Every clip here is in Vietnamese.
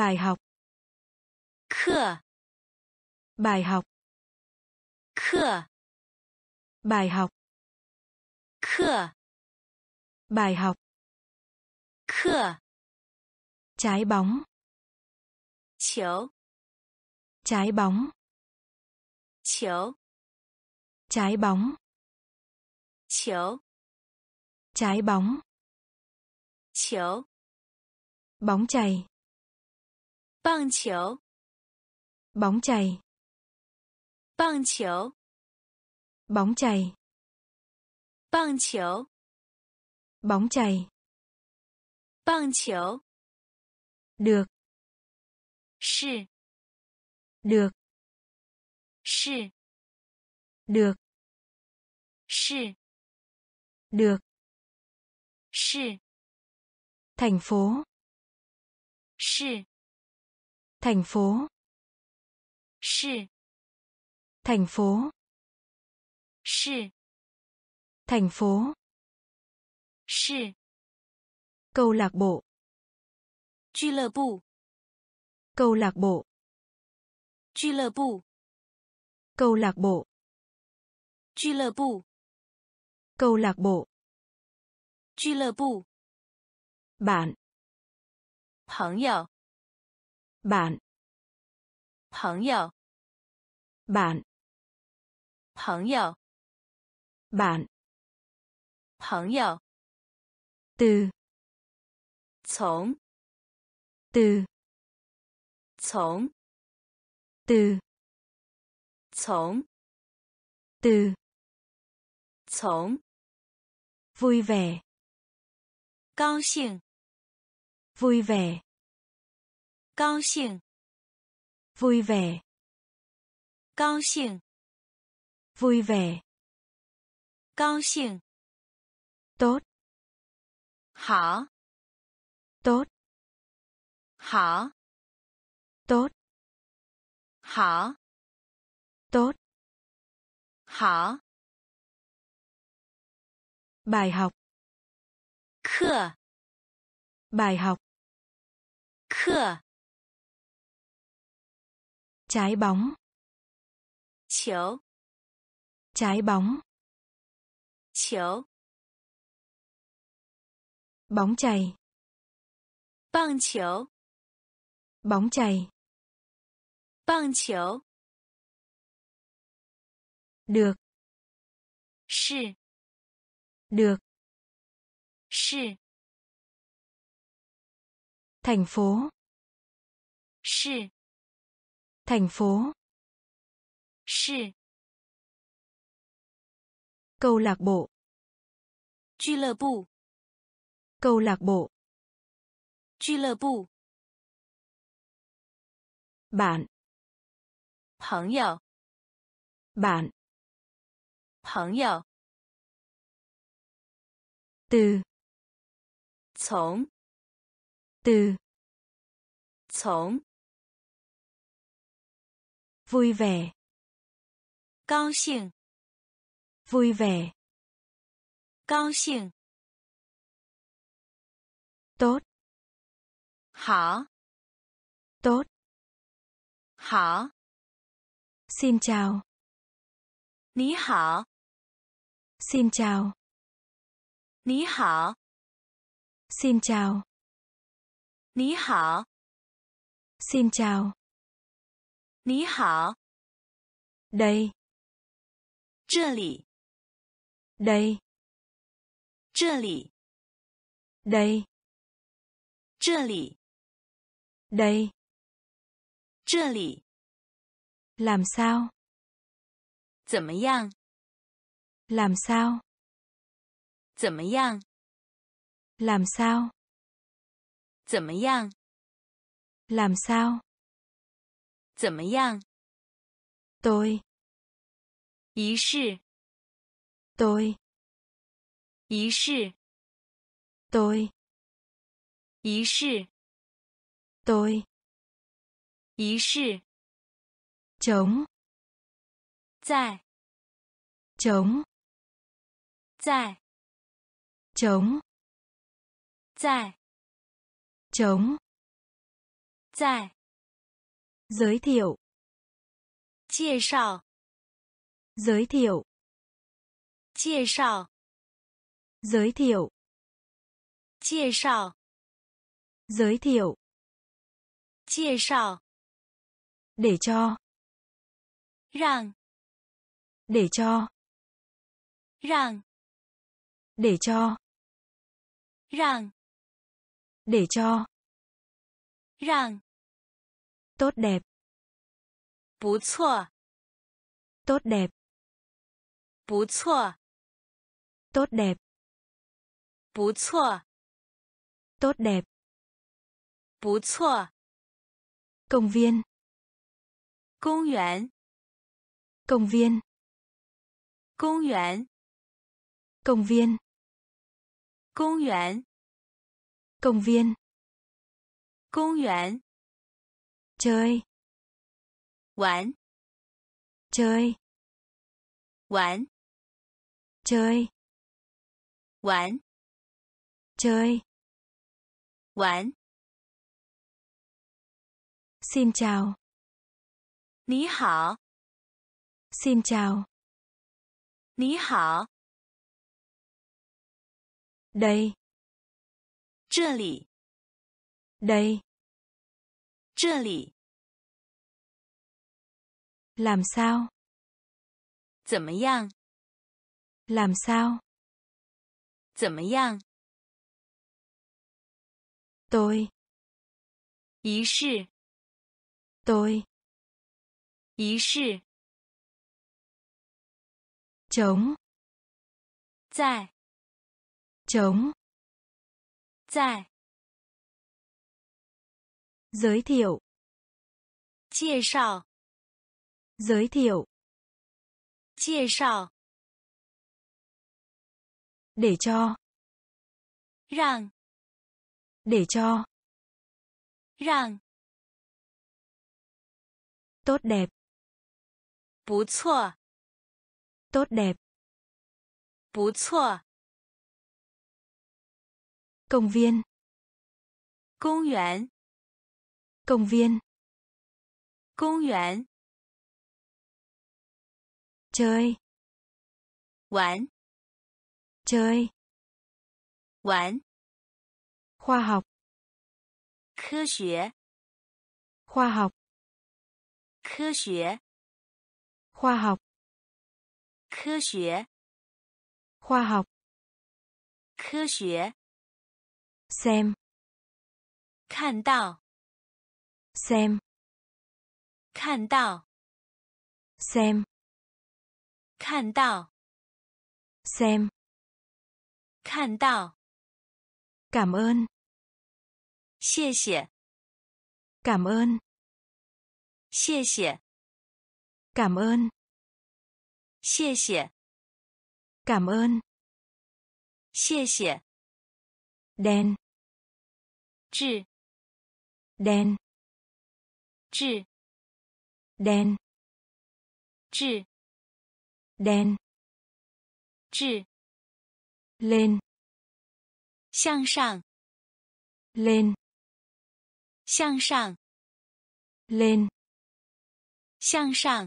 Bài học. 课 Bài học. 课 Bài học. 课 Bài học. 课 Trái bóng. 球 Trái bóng. 球 Trái bóng. 球 Trái bóng. 球 Bóng chày. 棒球 Bóng chày. 棒球 Bóng chày. 棒球 Bóng chày. 棒球 Được. 是 Được. 是 Được. 是 Được. 是 Thành phố. 是 Thành phố. 是 Thành phố. 是 Thành phố. 是 Câu lạc bộ. 俱乐部 Câu lạc bộ. 俱乐部 Câu lạc bộ. 俱乐部 Câu lạc bộ. 俱乐部 Bạn. 朋友 Bạn. 朋友 Bạn. 朋友 Bạn. 朋友 Từ. 从 Từ. 从 Từ. 从 Từ. 从 Vui vẻ. 高兴 Vui vẻ. 高兴 Vui vẻ. 高兴 Vui vẻ. 高兴 Tốt. 好 Tốt. 好 Tốt. 好 Tốt. 好 Bài học. 课 Bài học. 课 Trái bóng. 球 Trái bóng. 球 Bóng chày. 棒球 Bóng chày. 棒球 Được. 是 Được. 是 Thành phố. 是 Thành phố. 是 Câu lạc bộ. 俱乐部 Câu lạc bộ. 俱乐部 Bạn. 朋友 Bạn. 朋友 Từ. 从 Từ. 从 Vui vẻ. 高兴 Vui vẻ. 高兴 Tốt. 好 Tốt. 好 Xin chào. 你好 Xin chào. 你好 Xin chào. 你好 Xin chào. 你好 Đây. 这里 Đây. 这里 Đây. 这里 Đây. 这里 Làm sao? 怎么样 Làm sao? 怎么样 Làm sao? 怎么样 Làm sao? 怎么样 Tôi. 仪式 Tôi. 仪式 Tôi. 仪式 Tôi. 仪式 Chống. 在 Chống. 在 Chống. 在 Chống. 在 giới thiệu, 介绍 giới thiệu, 介绍 giới thiệu, 介绍 giới thiệu, 介绍 để cho, 让 để cho, 让 để cho, 让 để cho, 让 tốt đẹp, 不错 tốt đẹp, 不错 tốt đẹp, 不错 tốt đẹp, 不错 công viên, 公园 công viên, 公园 công viên, 公园 công viên, 公园 chơi, 玩 chơi, 玩 chơi, 玩 chơi, 玩 xin chào, 你好 xin chào, 你好 đây, 这里 đây, 这里 làm sao, 怎么样 làm sao, 怎么样 tôi, 仪式 tôi, 仪式 trống, 在 trống, 在 giới thiệu, 介绍 giới thiệu, 介绍 để cho, 让 để cho, 让 tốt đẹp, 不错 tốt đẹp, 不错 công viên, 公园 công viên, 公园 chơi, 玩 chơi, 玩 khoa học, 科学 khoa học, 科学 khoa học, 科学 khoa học, 科学 xem, 看到 xem, 看到 xem, 看到 xem, 看到 cảm ơn, 谢谢 cảm ơn, 谢谢 cảm ơn, 谢谢 cảm ơn, 谢谢 đen, 治 đen, 治 đen, 治 đen, 治 lên, 向上 lên, 向上 lên, 向上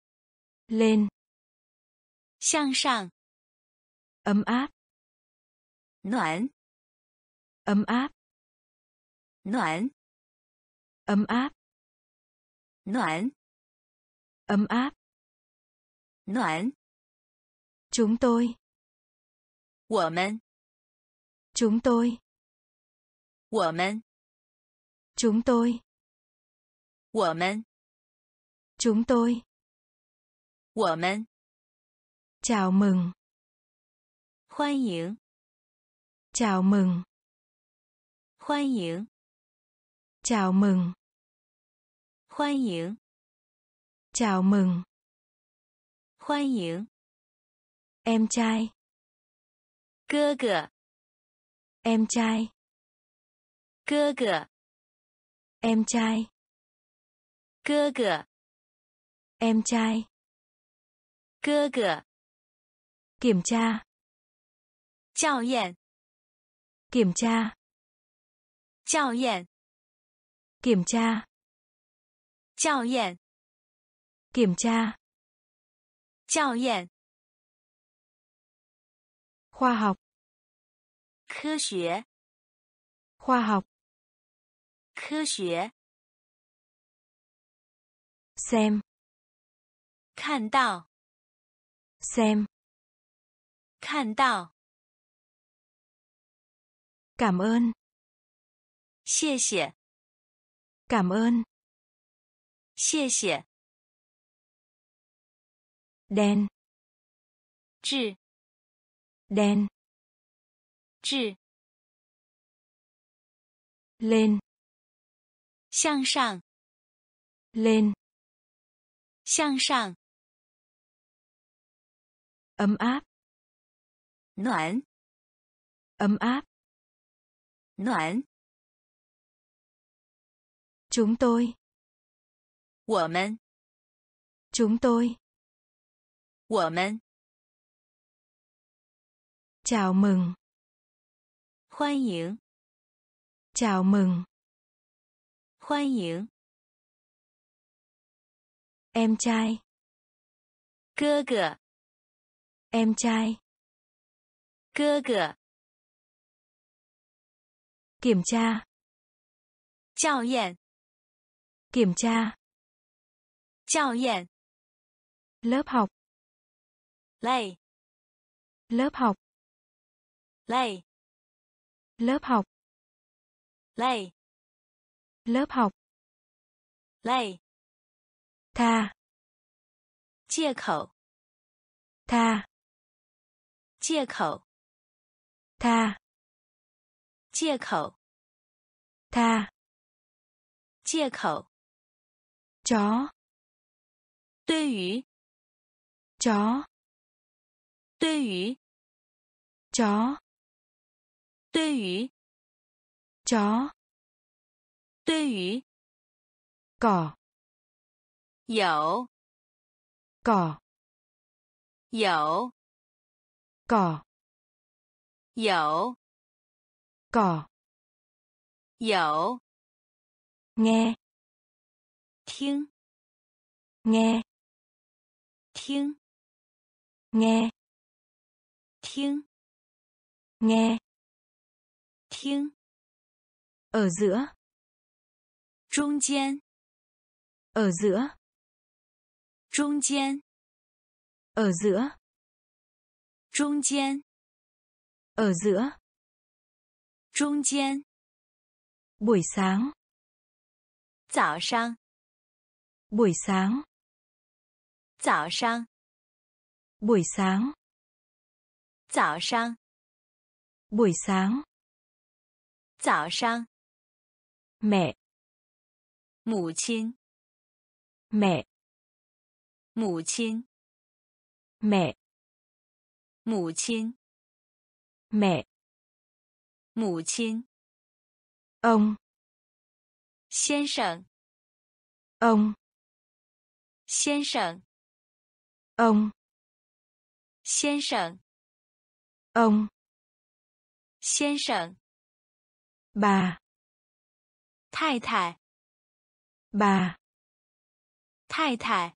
lên, 向上 ấm áp, 暖 ấm áp, 暖 ấm áp, 暖 ấm áp, 暖 chúng tôi, 我们 chúng tôi, 我们 chúng tôi, 我们 chúng tôi, 我们 chào mừng, 欢迎 chào mừng, 欢迎 chào mừng, 欢迎 chào mừng, 欢迎 em trai, 哥哥 em trai, 哥哥 em trai, 哥哥 em trai, 哥哥 kiểm tra, 校验 kiểm tra, 校验 Kiểm tra. 校验， Kiểm tra. 校验， Khoa học. 科学， Khoa học. 科学， Xem. 看到， Xem. 看到， Cảm ơn. 谢谢， Cảm ơn. 谢谢， Đèn. 治， Đèn. 治， Lên. 向上， Lên. 向上， Ấm áp. 暖， Ấm áp. 暖， Chúng tôi. 我们， Chúng tôi. 我们， Chào mừng. 欢迎， Chào mừng. 欢迎， Em trai. 哥哥， Em trai. 哥哥， Kiểm tra. 校验， Kiểm tra. 校验， Lớp học. 累， Lớp học. 累， Lớp học. 累， Lớp học. 累， Tha. 借口， Tha. 借口， Tha. 借口， Tha. 借口， Chó. 对于， Chó. 对于， Chó. 对于， Chó. 对于， Cỏ. 有， Cỏ. 有， Cỏ. 有， Cỏ. 有， Nghe. 听， Nghe. 听， Nghe. 听， Nghe. 听， Ở giữa. 中间， Ở giữa. 中间， Ở giữa. 中间， Ở giữa. 中间， Buổi sáng. 早上， Buổi sáng. 早上， Buổi sáng. 早上， Buổi sáng. 早上， Mẹ. 母亲， Mẹ. 母亲， Mẹ. 母亲， Mẹ. 母亲， Ông. 先生， Ông. 先生， Ông. 先生， Ông. 先生， Bà. 太太， Bà. 太太，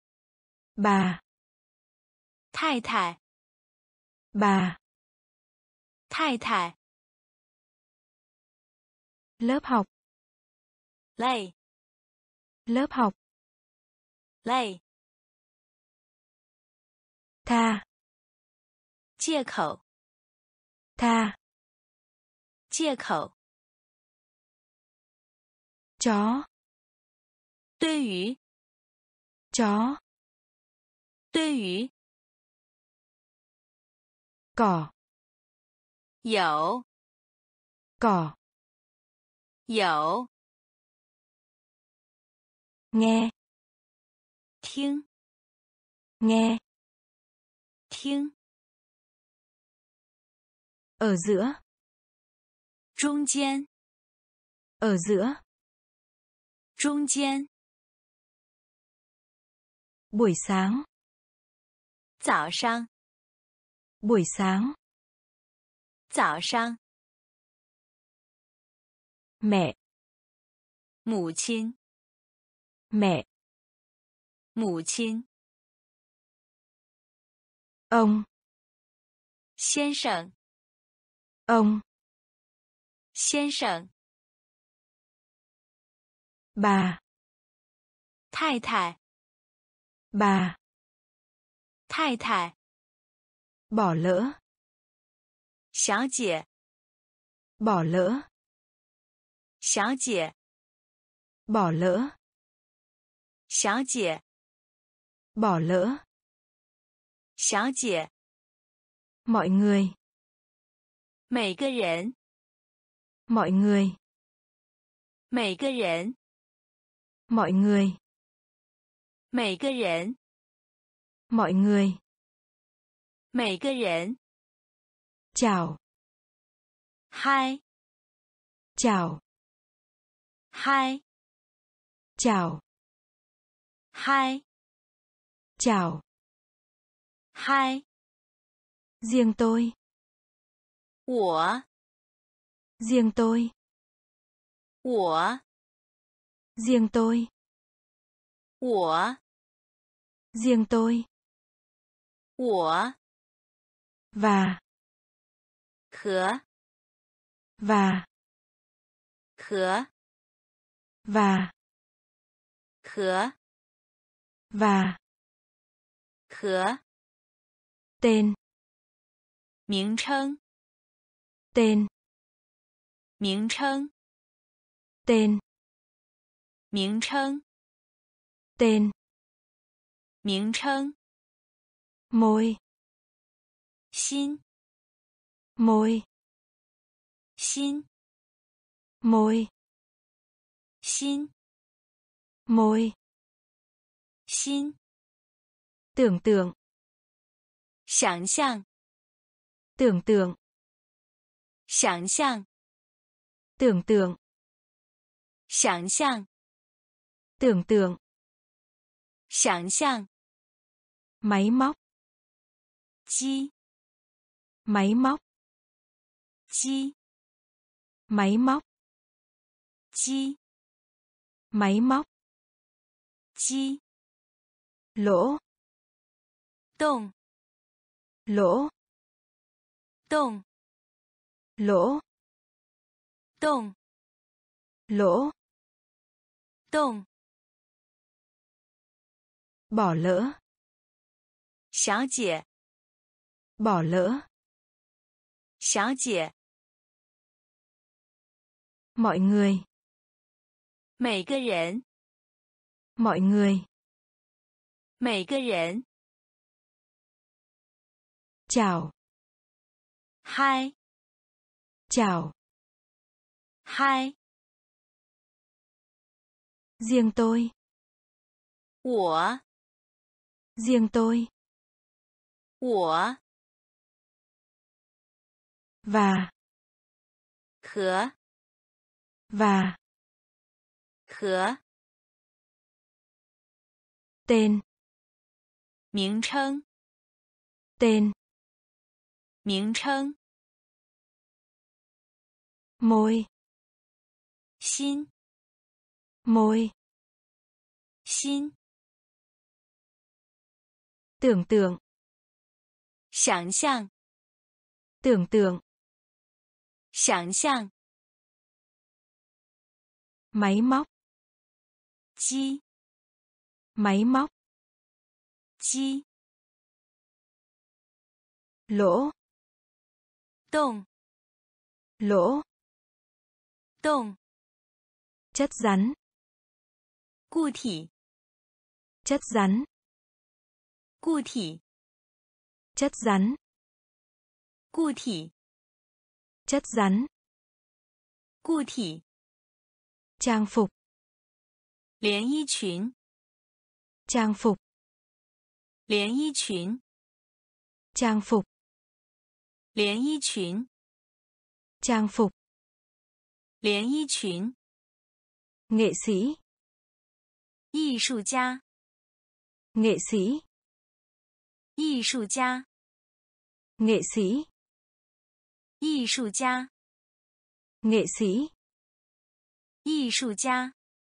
Bà. 太太， Bà. 太太， Lớp học. 累， Lớp học. 累， Tha. 借口， Tha. 借口， Chó. 对于， Chó. 对于， Cỏ. 有， Cỏ. 有， Nghe. 听， Nghe. 听， Ở giữa. 中间， Ở giữa. 中间， Buổi sáng. 早上， Buổi sáng. 早上， Mẹ. 母亲， mẹ, 母亲， ông, 先生， ông, 先生， bà, 太太， bà, 太太， bỏ lỡ, 小姐， bỏ lỡ, 小姐， bỏ lỡ, 小姐， bỏ lỡ, 小姐， mọi người, 每个人， mọi người, 每个人， mọi người, 每个人， mọi người, 每个人， chào, 嗨， chào, 嗨， chào, 嗨， chào, 嗨， riêng tôi, 我， riêng tôi, 我， riêng tôi, 我， riêng tôi, 我， và, 和， và, 和， và, 和， và, 和， tên, 名称， tên, 名称， tên, 名称， tên, 名称， môi, 心， môi, 心， môi, 心， môi, 心， tưởng tượng, 想象， tưởng tượng, 想象， tưởng tượng, 想象， tưởng tượng, 想象， máy móc, 机， máy móc, 机， máy móc, 机， máy móc, 机， lỗ, 洞， lỗ, 洞， lỗ, 洞， lỗ, 洞， bỏ lỡ, 小姐， bỏ lỡ, 小姐， mọi người, 每个人， mọi người, 每个人， chào, 嗨， chào, 嗨， riêng tôi, 我， riêng tôi, 我， và, 和， và, 和， tên, 名称， tên, 名称， môi, 心， môi, 心， tưởng tượng, 想象， tưởng tượng, 想象， máy móc, 机， máy móc, 机， lỗ, 洞， lỗ, 洞， chất rắn, 固体， chất rắn, 固体， chất rắn, 固体， chất rắn, 固体， trang phục, 连衣裙， trang phục, 连衣裙， trang phục, 连衣裙， trang phục, 连衣裙， nghệ sĩ, 艺术家， nghệ sĩ, 艺术家， nghệ sĩ, 艺术家， nghệ sĩ, 艺术家，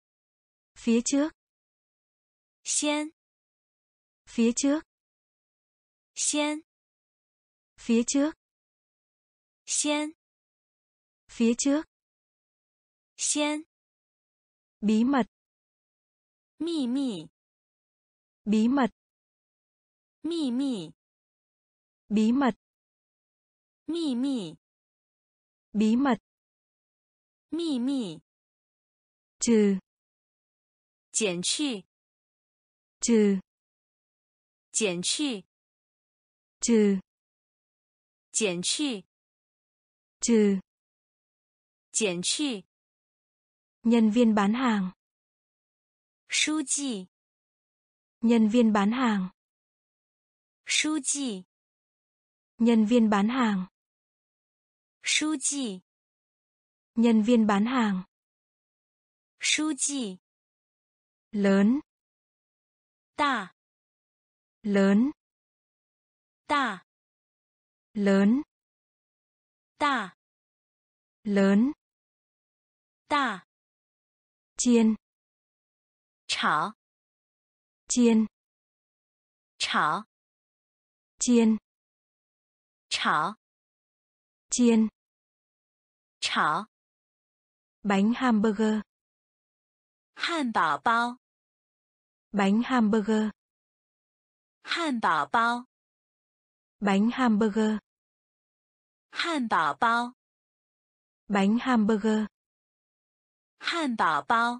Phía trước. 先 Phía trước. 先 Phía trước. 先 Phía trước. 先 Bí mật. 秘密 Bí mật. 秘密 Bí mật. 秘密 Bí mật. 秘密 Trừ. 减去 Trừ. 减去 Trừ. 减去 Trừ. 减去 Nhân viên bán hàng. 书记 Nhân viên bán hàng. 书记 Nhân viên bán hàng. 书记 Nhân viên bán hàng. 书记 Lớn. 大 Lớn. 大 Lớn. 大 Lớn. 大 Chiên. 炒 Chiên. 炒 Chiên. 炒 Chiên. 炒 Bánh hamburger. 汉堡包 Bánh hamburger. 汉堡包 Bánh hamburger. 汉堡包 Bánh hamburger. 汉堡包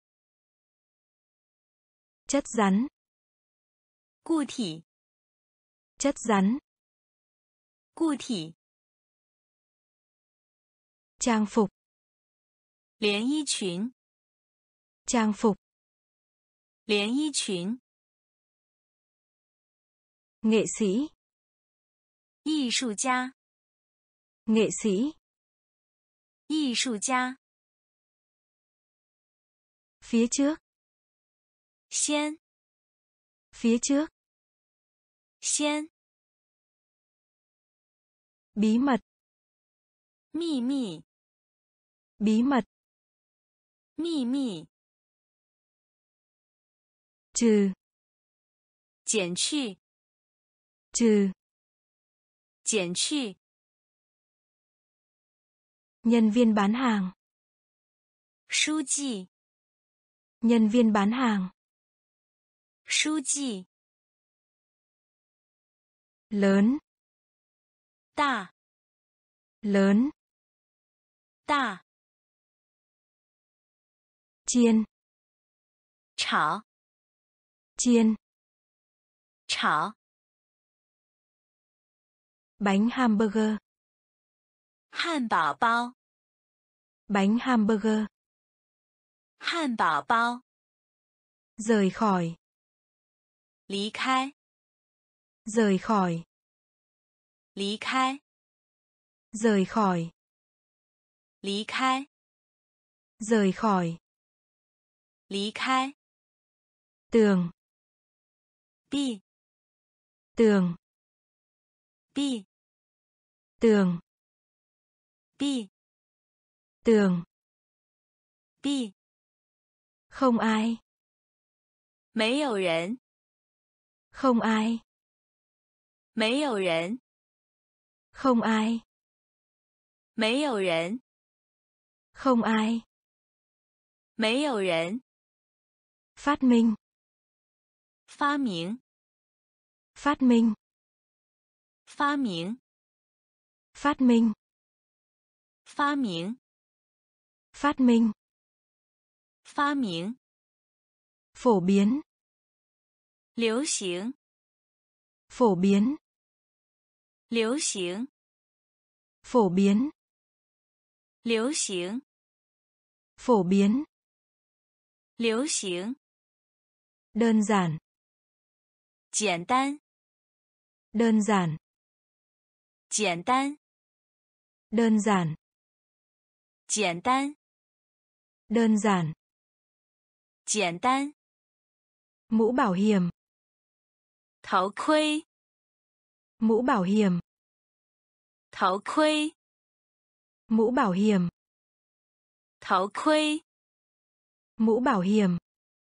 Chất rắn. 固体 Chất rắn. 固体 Trang phục. 连衣裙 Trang phục. 连衣裙 Nghệ sĩ. 艺术家 Nghệ sĩ. 艺术家 Phía trước. 先 Phía trước. 先 Bí mật. 秘密 Bí mật. 秘密 Trừ. 减去 Trừ. 减去 Nhân viên bán hàng. 书记 Nhân viên bán hàng. 书记 Lớn. 大 Lớn. 大 Chiên. 炒 Chiên. 炒 Bánh hamburger. 汉堡包 Bánh hamburger. 汉堡包 Rời khỏi. 离开 Rời khỏi. 离开 Rời khỏi. 离开 Rời khỏi. 离开 Tường. 壁 Tường. 壁 Tường. 壁 Tường. 壁 Không ai. 没有人 Không ai. 没有人 Không ai. 没有人 Không ai. 没有人 Phát minh. 发明 Phát minh. 发明 Phát minh. 发明 Phát minh. 发明 Phổ biến. 流行 Phổ biến. 流行 Phổ biến. 流行 Phổ biến. 流行 Đơn giản. 简单 Đơn giản. 简单 Đơn giản. 简单 Đơn giản. 简单 Mũ bảo hiểm. 头盔 Mũ bảo hiểm. 头盔 Mũ bảo hiểm. 头盔 Mũ bảo hiểm.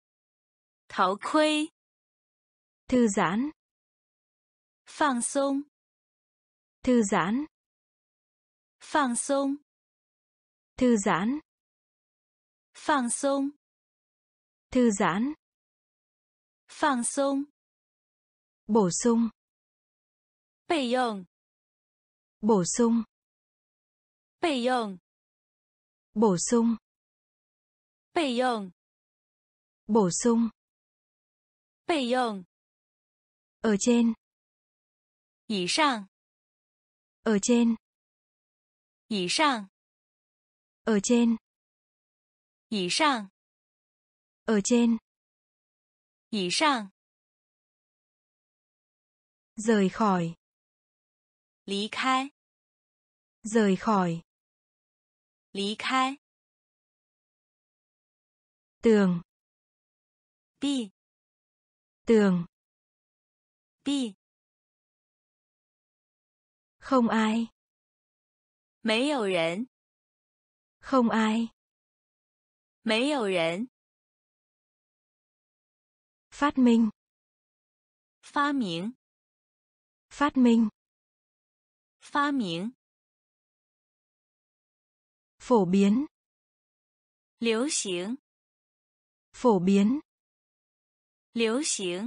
逃亏 thư giãn, 放松 thư giãn, 放松 thư giãn, 放松 thư giãn, 放松 bổ sung, 备用 bổ sung, 备用 bổ sung, 备用 bổ sung, 备用 ở trên, 以上 ở trên, 以上 ở trên, 以上 ở trên, 以上 rời khỏi, 离开 rời khỏi, 离开 tường, 壁 tường, 壁 không ai, 没有人 không ai, 没有人 phát minh, 发明 phát minh, 发明 phổ biến, 流行 phổ biến, 流行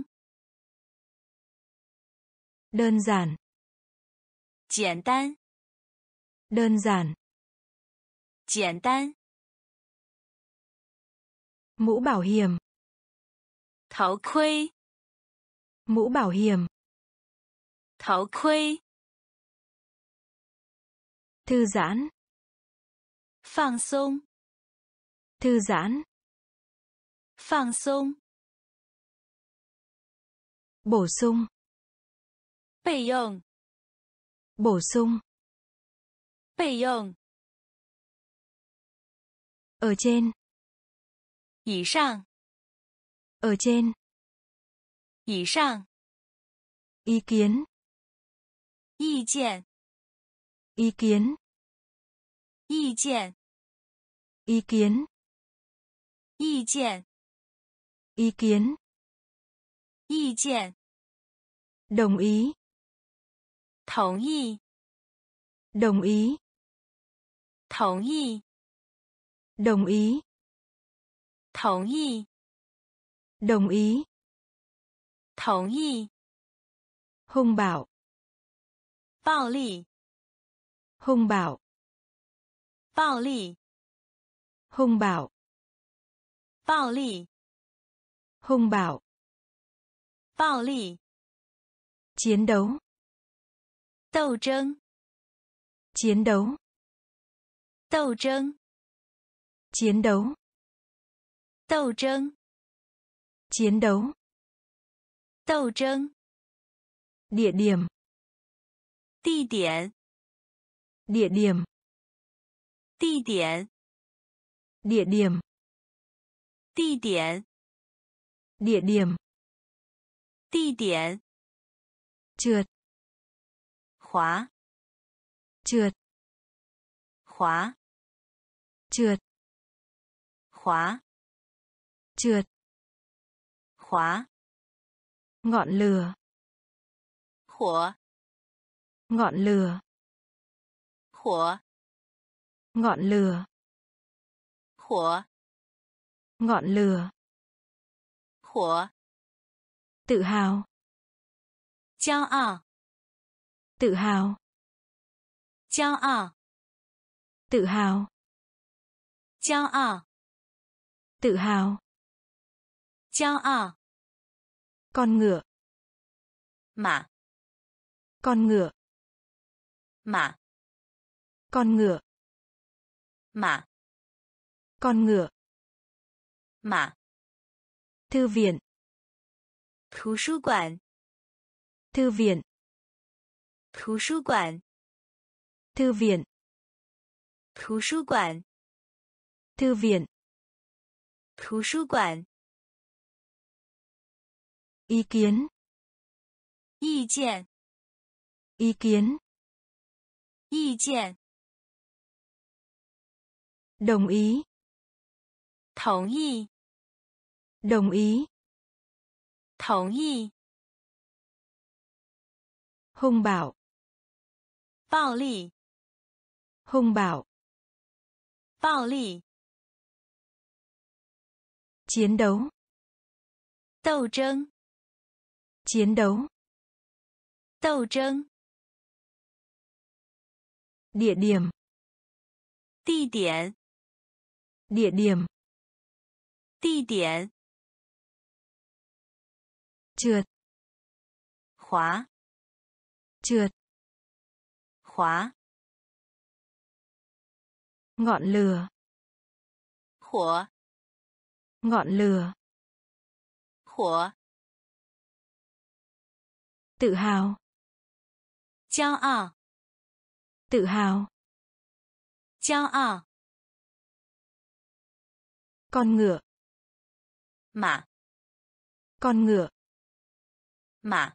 đơn giản, 简单 đơn giản, 简单 mũ bảo hiểm, 头盔 mũ bảo hiểm, 头盔 thư giãn, 放松 thư giãn, 放松 bổ sung, 备用 bổ sung, 备用 ở trên, 以上 ở trên, 以上 ý kiến, 意见 ý kiến, 意见 ý kiến, 意见 ý kiến, 意见 đồng ý, 同意 đồng ý, 同意 đồng ý, 同意 đồng ý, 同意 hung bạo, 暴力 hung bạo, 暴力 hung bạo, 暴力 hung bạo, 暴力 chiến đấu, 斗争 chiến đấu, 斗争 chiến đấu, 斗争 chiến đấu, 斗争 địa điểm, 地点 địa điểm, 地点 địa điểm, 地点 địa điểm, 地点 trượt, 滑 trượt, 滑 trượt, 滑 trượt, 滑 ngọn lửa, 火 ngọn lửa, 火 ngọn lửa, 火 ngọn lửa, 火 tự hào, 骄傲 tự hào, 骄傲 tự hào, 骄傲 tự hào, 骄傲 con ngựa, 马 con ngựa, 马 con ngựa, 马 con ngựa, 马 thư viện, 图书馆 thư viện, 图书馆 thư viện, 图书馆 thư viện, 图书馆 ý kiến, 意见 ý kiến, 意见 đồng ý, 同意 đồng ý, 同意， hung bạo, 暴力， hung bạo, 暴力， chiến đấu, 斗争， chiến đấu, 斗争， địa điểm, 地点， địa điểm, 地点， trượt, 滑， trượt, 滑， ngọn lửa, 火， ngọn lửa, 火， tự hào, 骄傲， tự hào, 骄傲， con ngựa, 马， con ngựa, 马，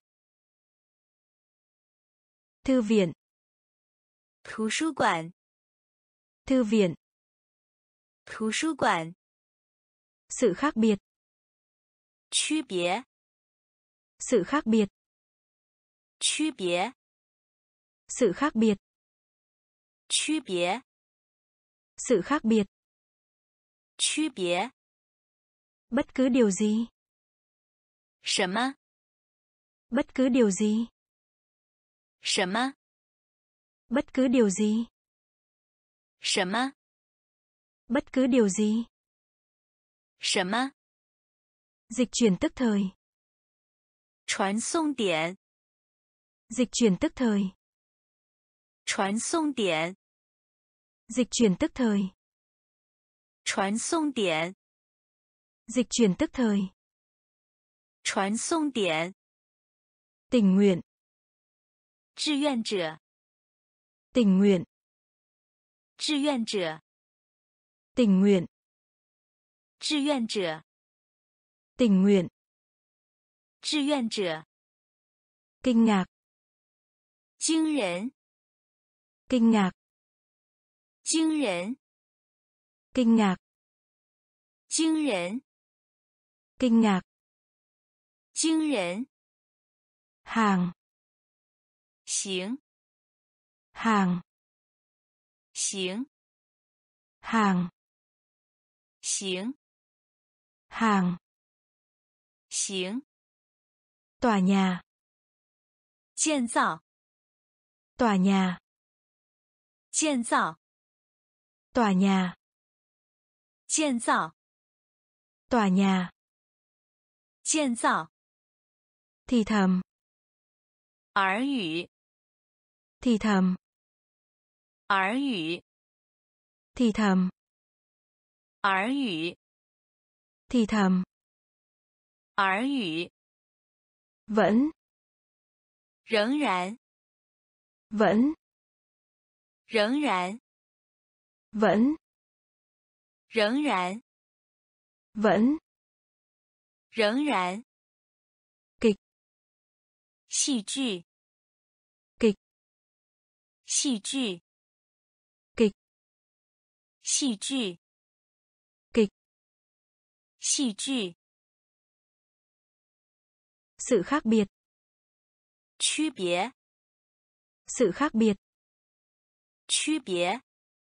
thư viện, 图书馆， thư viện, 图书馆， sự khác biệt, 区别， sự khác biệt, 区别， sự khác biệt, 区别， sự khác biệt, 区别， bất cứ điều gì, 什么， bất cứ điều gì, 什么， bất cứ điều gì, 什么， bất cứ điều gì, 什么， dịch chuyển tức thời, 传送点， dịch chuyển tức thời, 传送点， dịch chuyển tức thời, 传送点， dịch chuyển tức thời, 传送点， tình nguyện, 志愿者， tình nguyện, 志愿者， tình nguyện, 志愿者， tình nguyện, 志愿者， kinh ngạc, 惊人， kinh ngạc, 惊人， kinh ngạc, 惊人， kinh ngạc, 惊人， hàng, 行， hàng, 行， hàng, 行， hàng, 行， tòa nhà, 建造， tòa nhà, 建造， tòa nhà, 建造， tòa nhà, 建造， thì thầm, 耳语， thì thầm, 耳语， thì thầm, 耳语， thì thầm, 耳语， vẫn, 仍然， vẫn, 仍然， vẫn, 仍然， vẫn, 仍然， kịch, 戏剧， kịch, 戏剧， kịch, 戏剧， kịch, 戏剧， sự khác biệt, 区别， sự khác biệt, 区别，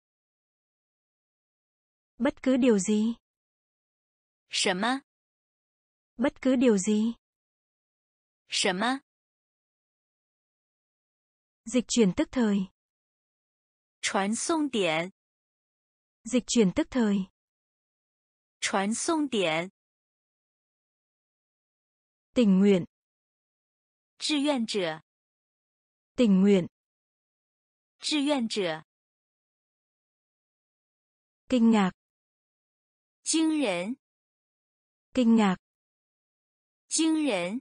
bất cứ điều gì, 什么， bất cứ điều gì, 什么， dịch chuyển tức thời, 传送点， dịch chuyển tức thời, 传送点， tình nguyện, 志愿者， tình nguyện, 志愿者， kinh ngạc, 惊人， kinh ngạc, 惊人，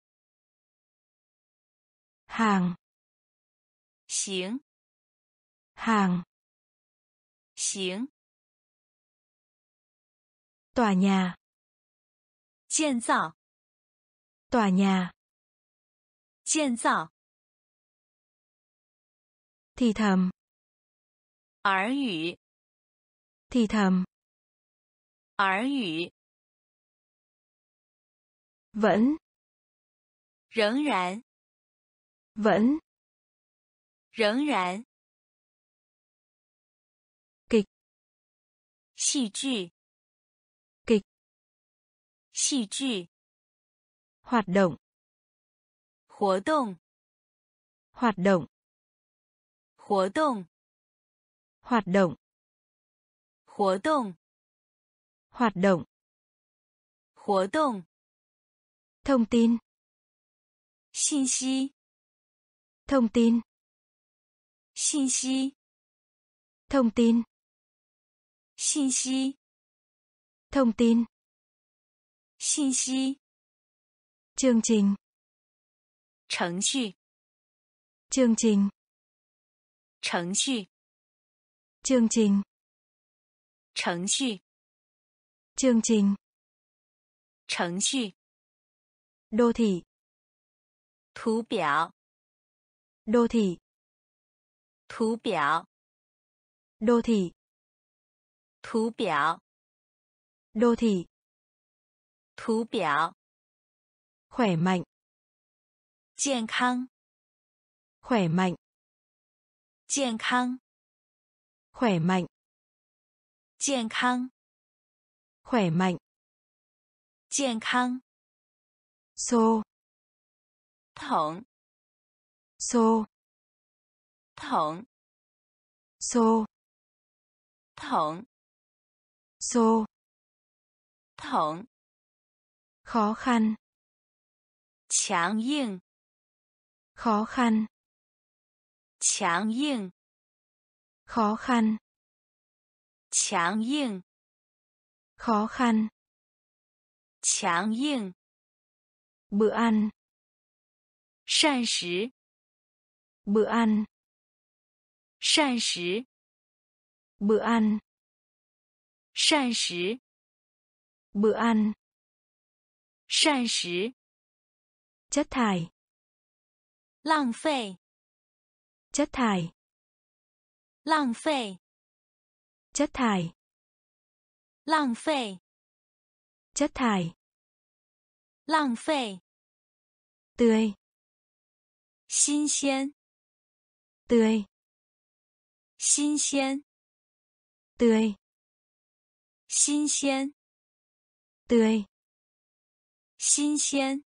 hàng, 行， hàng, 行， tòa nhà, 建造， tòa nhà, 建造， thì thầm, 耳语， thì thầm, 耳语， vẫn, 仍然， vẫn, 仍然， kịch, 戏剧， kịch, 戏剧， hoạt động, 活动， hoạt động, 活动， hoạt động, 活动， hoạt động, 活动， thông tin, 信息， thông tin, 信息， thông tin, 信息， thông tin, 信息， chương trình, 程序， chương trình, 程序， chương trình, 程序， chương trình, 程序， đô thị, 图表， đô thị, 图表， đô thị, 图表， đô thị, 图表， khỏe mạnh, 健康， khỏe mạnh, 健康， khỏe mạnh, 健康， khỏe mạnh, 健康， xô, 桶， xô, 桶， xô, 桶， xô, 桶， khó khăn, 强硬， khó khăn, 强硬， khó khăn, 强硬， khó khăn, 强硬， bữa ăn, 膳食， bữa ăn, 膳食， bữa ăn, 膳食， bữa ăn, 膳食， chất thải, 浪费， chất thải, 浪费， chất thải, 浪费， chất thải, 浪费， tươi, 新鲜， tươi, 新鲜， tươi, 新鲜， tươi, 新鲜，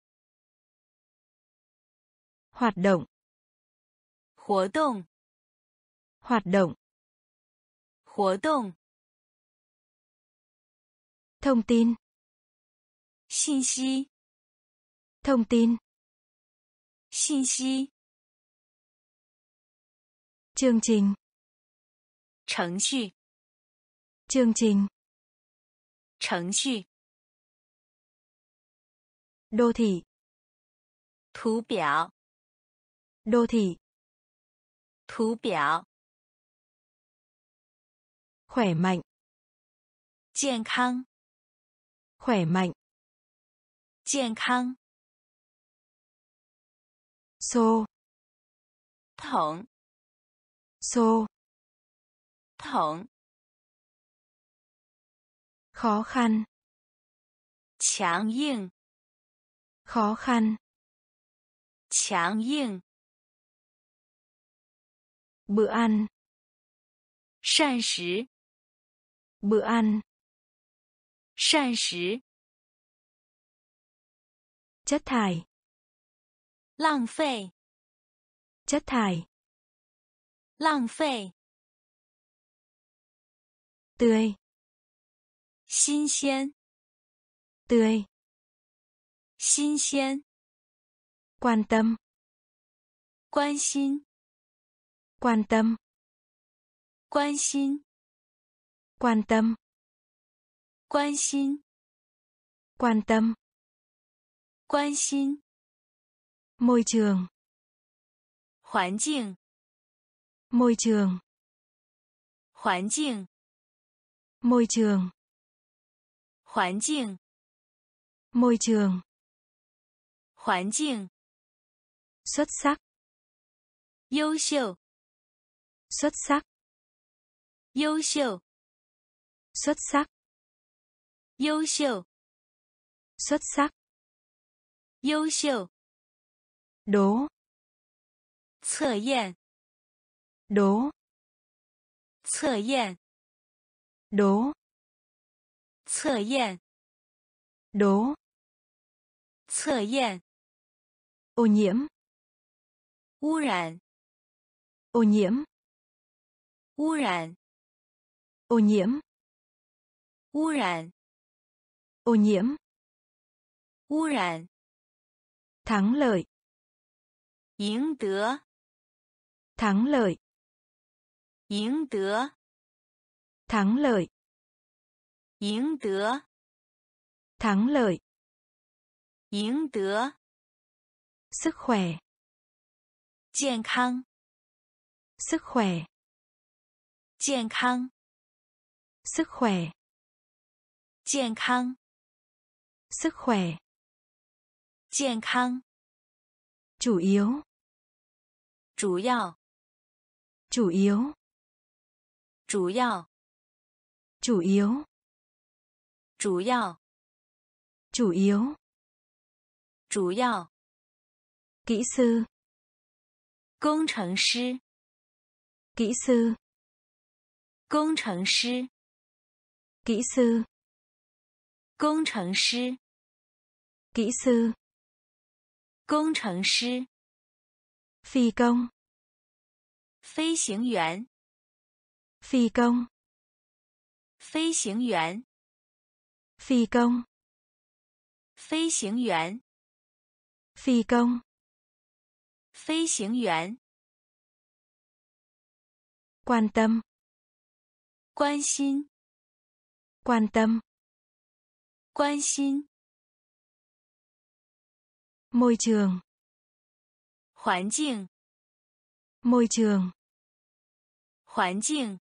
hoạt động, 活动， hoạt động, 活动， thông tin, 信息， thông tin, 信息， chương trình, 程序， chương trình, 程序， đô thị, 图表， đô thị, 图表， khỏe mạnh, 健康， khỏe mạnh, 健康， xô, 桶， xô, 桶， khó khăn, 强硬， khó khăn, 强硬， bữa ăn, 膳食， bữa ăn, 膳食， chất thải, 浪费， chất thải, 浪费， tươi, 新鲜， tươi, 新鲜， quan tâm, 关心， quan tâm, 关心， quan tâm, 关心， quan tâm, 关心， môi trường, 环境， môi trường, 环境， môi trường, 环境， môi trường, 环境， xuất sắc, 优秀， xuất sắc, 优秀， xuất sắc, 优秀， xuất sắc, 优秀， đố, 测验， đố, 测验， đố, 测验， đố, 测验， ô nhiễm, 污染， ô nhiễm, 污染， ô nhiễm, 污染， ô nhiễm, 污染， thắng lợi, 赢得， thắng lợi, 赢得， thắng lợi, 赢得， thắng lợi, 赢得， sức khỏe, 健康， sức khỏe, 健康， sức khỏe, 健康， sức khỏe, 健康， chủ yếu, 主要， chủ yếu, 主要， chủ yếu, 主要， chủ yếu, 主要， kỹ sư, 工程师， kỹ sư, 工程师， kỹ sư, 工程师， kỹ sư, 工程师， phi công, 飞行员， phi công, 飞行员， phi công, 飞行员， phi công, 飞行员， quan tâm, 关心， quan tâm, 关心， môi trường, 环境， môi trường, 环境，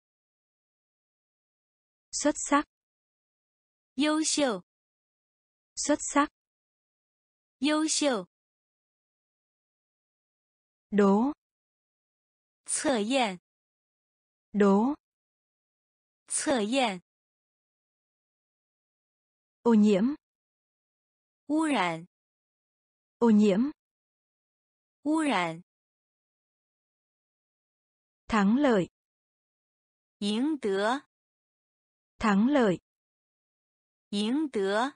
xuất sắc, 优秀， xuất sắc, 优秀， đố, 测验， đố, 测验， ô nhiễm, 污染， ô nhiễm, 污染， thắng lợi, 赢得， thắng lợi, 赢得，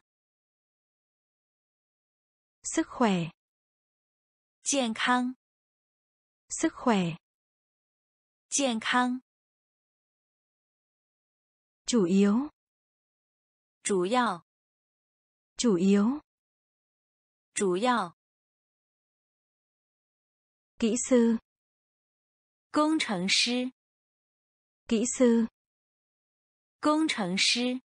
sức khỏe, 健康， sức khỏe, 健康， chủ yếu, 主要， chủ yếu, 主要， kỹ sư, 工程师， kỹ sư, 工程师，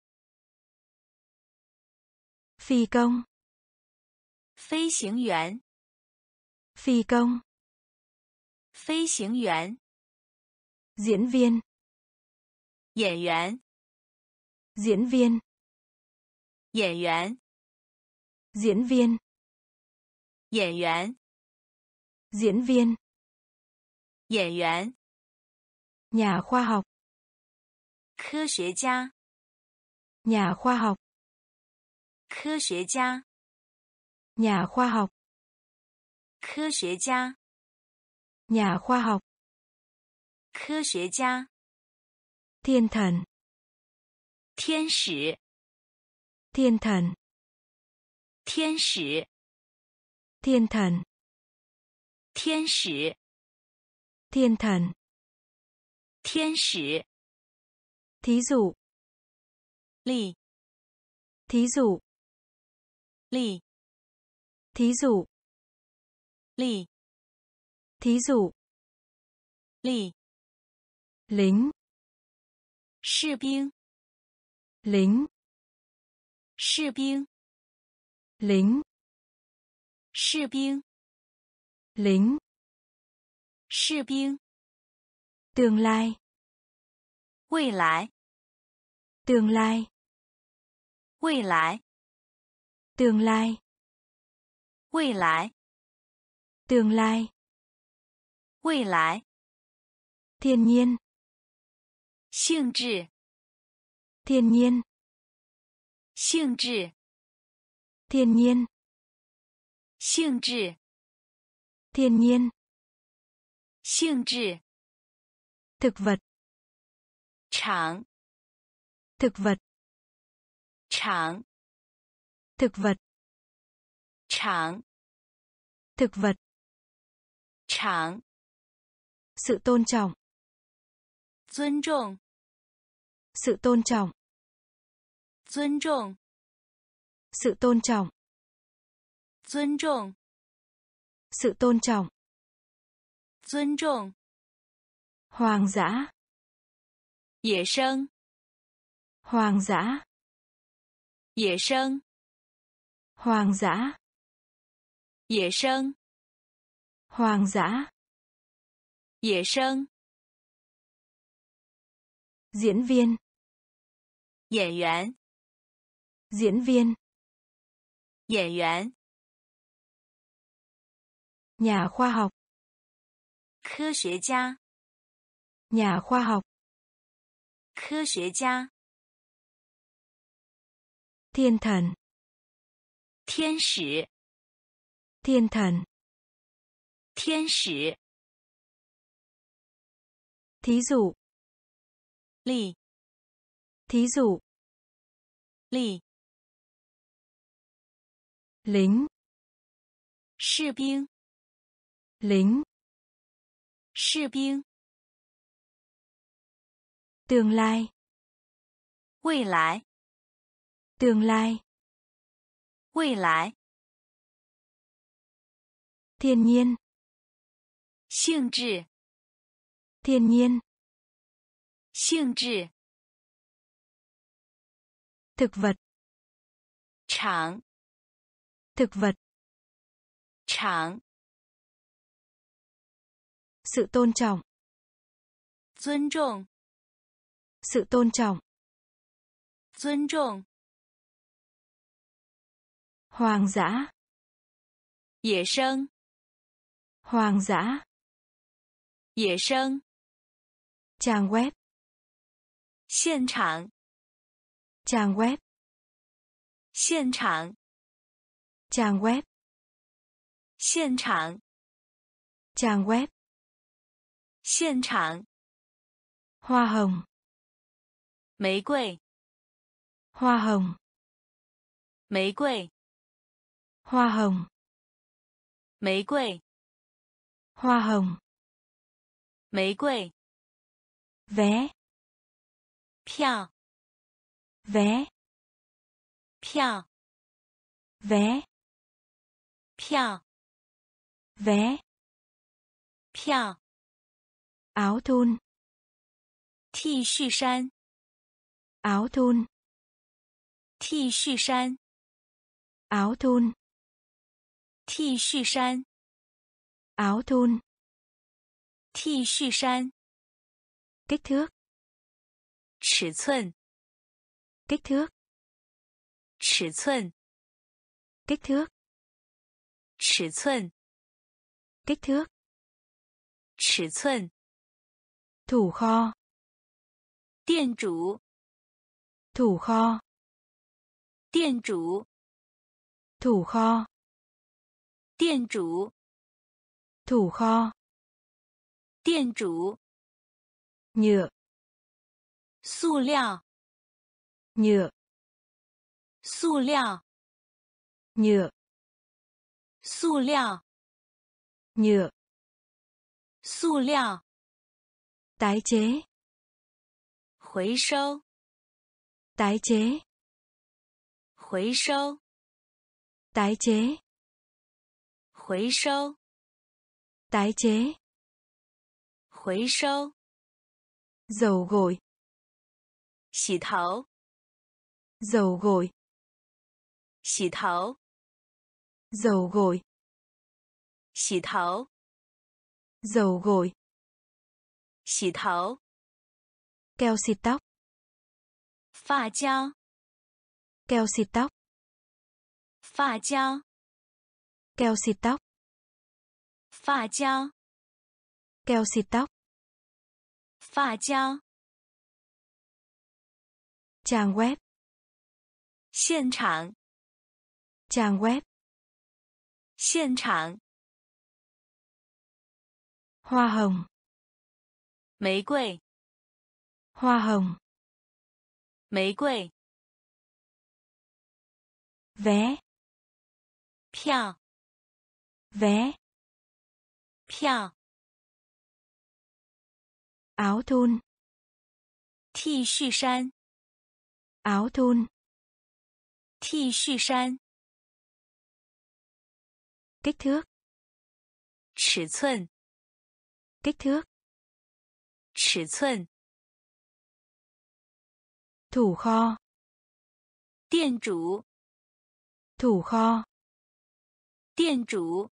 phi công, 飞行员， phi công, 飞行员， diễn viên, 演员， diễn viên, 演员， diễn viên, 演员， diễn viên, 演员， nhà khoa học, 科学家， nhà khoa học, 科学家， nhà khoa học, 科学家， nhà khoa học, 科学家， thiên thần, 天使， thiên thần, 天使， thiên thần, 天使， thiên thần, 天使， thí dụ, 例， thí dụ, 例， thí dụ, 例， thí dụ, 例， lính, 士兵， lính, 士兵， lính, 士兵， lính, 士兵， tương lai, 未来， tương lai, 未来， tương lai, 未来， tương lai, 未来， thiên nhiên, 性质， thiên nhiên, 性质， thiên nhiên, 性质， Thiên nhiên. 性质 Thực vật. 场 Thực vật. 场 Thực vật. 场 Thực vật. 场 Sự tôn trọng. 尊重 Sự tôn trọng. 尊重 Sự tôn trọng. 尊重 Sự tôn trọng. 尊重 Hoang dã. 野生 Hoang dã. 野生 Hoang dã. 野生 Hoang dã. 野生 Diễn viên. 演员 Diễn viên. 演员 Nhà khoa học. 科学家 Nhà khoa học. 科学家 Thiên thần. 天使 Thiên thần. 天使 Thí dụ. 例 Thí dụ. 例 Lính. 士兵 Lính. 士兵 Tương lai. 未来 Tương lai. 未来 Thiên nhiên. 性质 Thiên nhiên. 性质 Thực vật. 场 Thực vật. 场 Sự tôn trọng. 尊重 Sự tôn trọng. 尊重 Hoang dã. 野生 Hoang dã. 野生 Trang web. 现场 Trang web. 现场 Trang web. 现场 Trang web. 现场 Hoa hồng. 玫瑰 Hoa hồng. 玫瑰 Hoa hồng. 玫瑰 Hoa hồng. 玫瑰 Vé. 票 Vé. 票 Vé. 票 Vé. 票 Áo thun. T 恤衫 Áo thun. T 恤衫 Áo thun. T 恤衫 Áo thun. T 恤衫 Kích thước. 尺寸 Kích thước. 尺寸 Kích thước. 尺寸 Kích thước. 尺寸 Thủ kho. 店主 Thủ kho. 店主 Thủ kho. 店主 Thủ kho. 店主 Nhựa. 塑料 Nhựa. 塑料 Nhựa. 塑料 Nhựa. 塑料 Tái chế. 回收 Tái chế. 回收 Tái chế. 回收 Tái chế. 回收 Dầu gội. 洗头 Dầu gội. 洗头 Dầu gội. 洗头 Dầu gội. 洗头 Keo xịt tóc. 发胶 Keo xịt tóc. 发胶 Keo xịt tóc. 发胶 Keo xịt tóc. 发胶 Trang web. 现场 Trang web. 现场 Hoa hồng. 玫瑰， Hoa hồng. 玫瑰， Vé. 票， Vé. 票， Áo thun. T 恤衫， Áo thun. T 恤衫， Kích thước. 尺寸， Kích thước. 尺寸， Thủ kho. 店主， Thủ kho. 店主，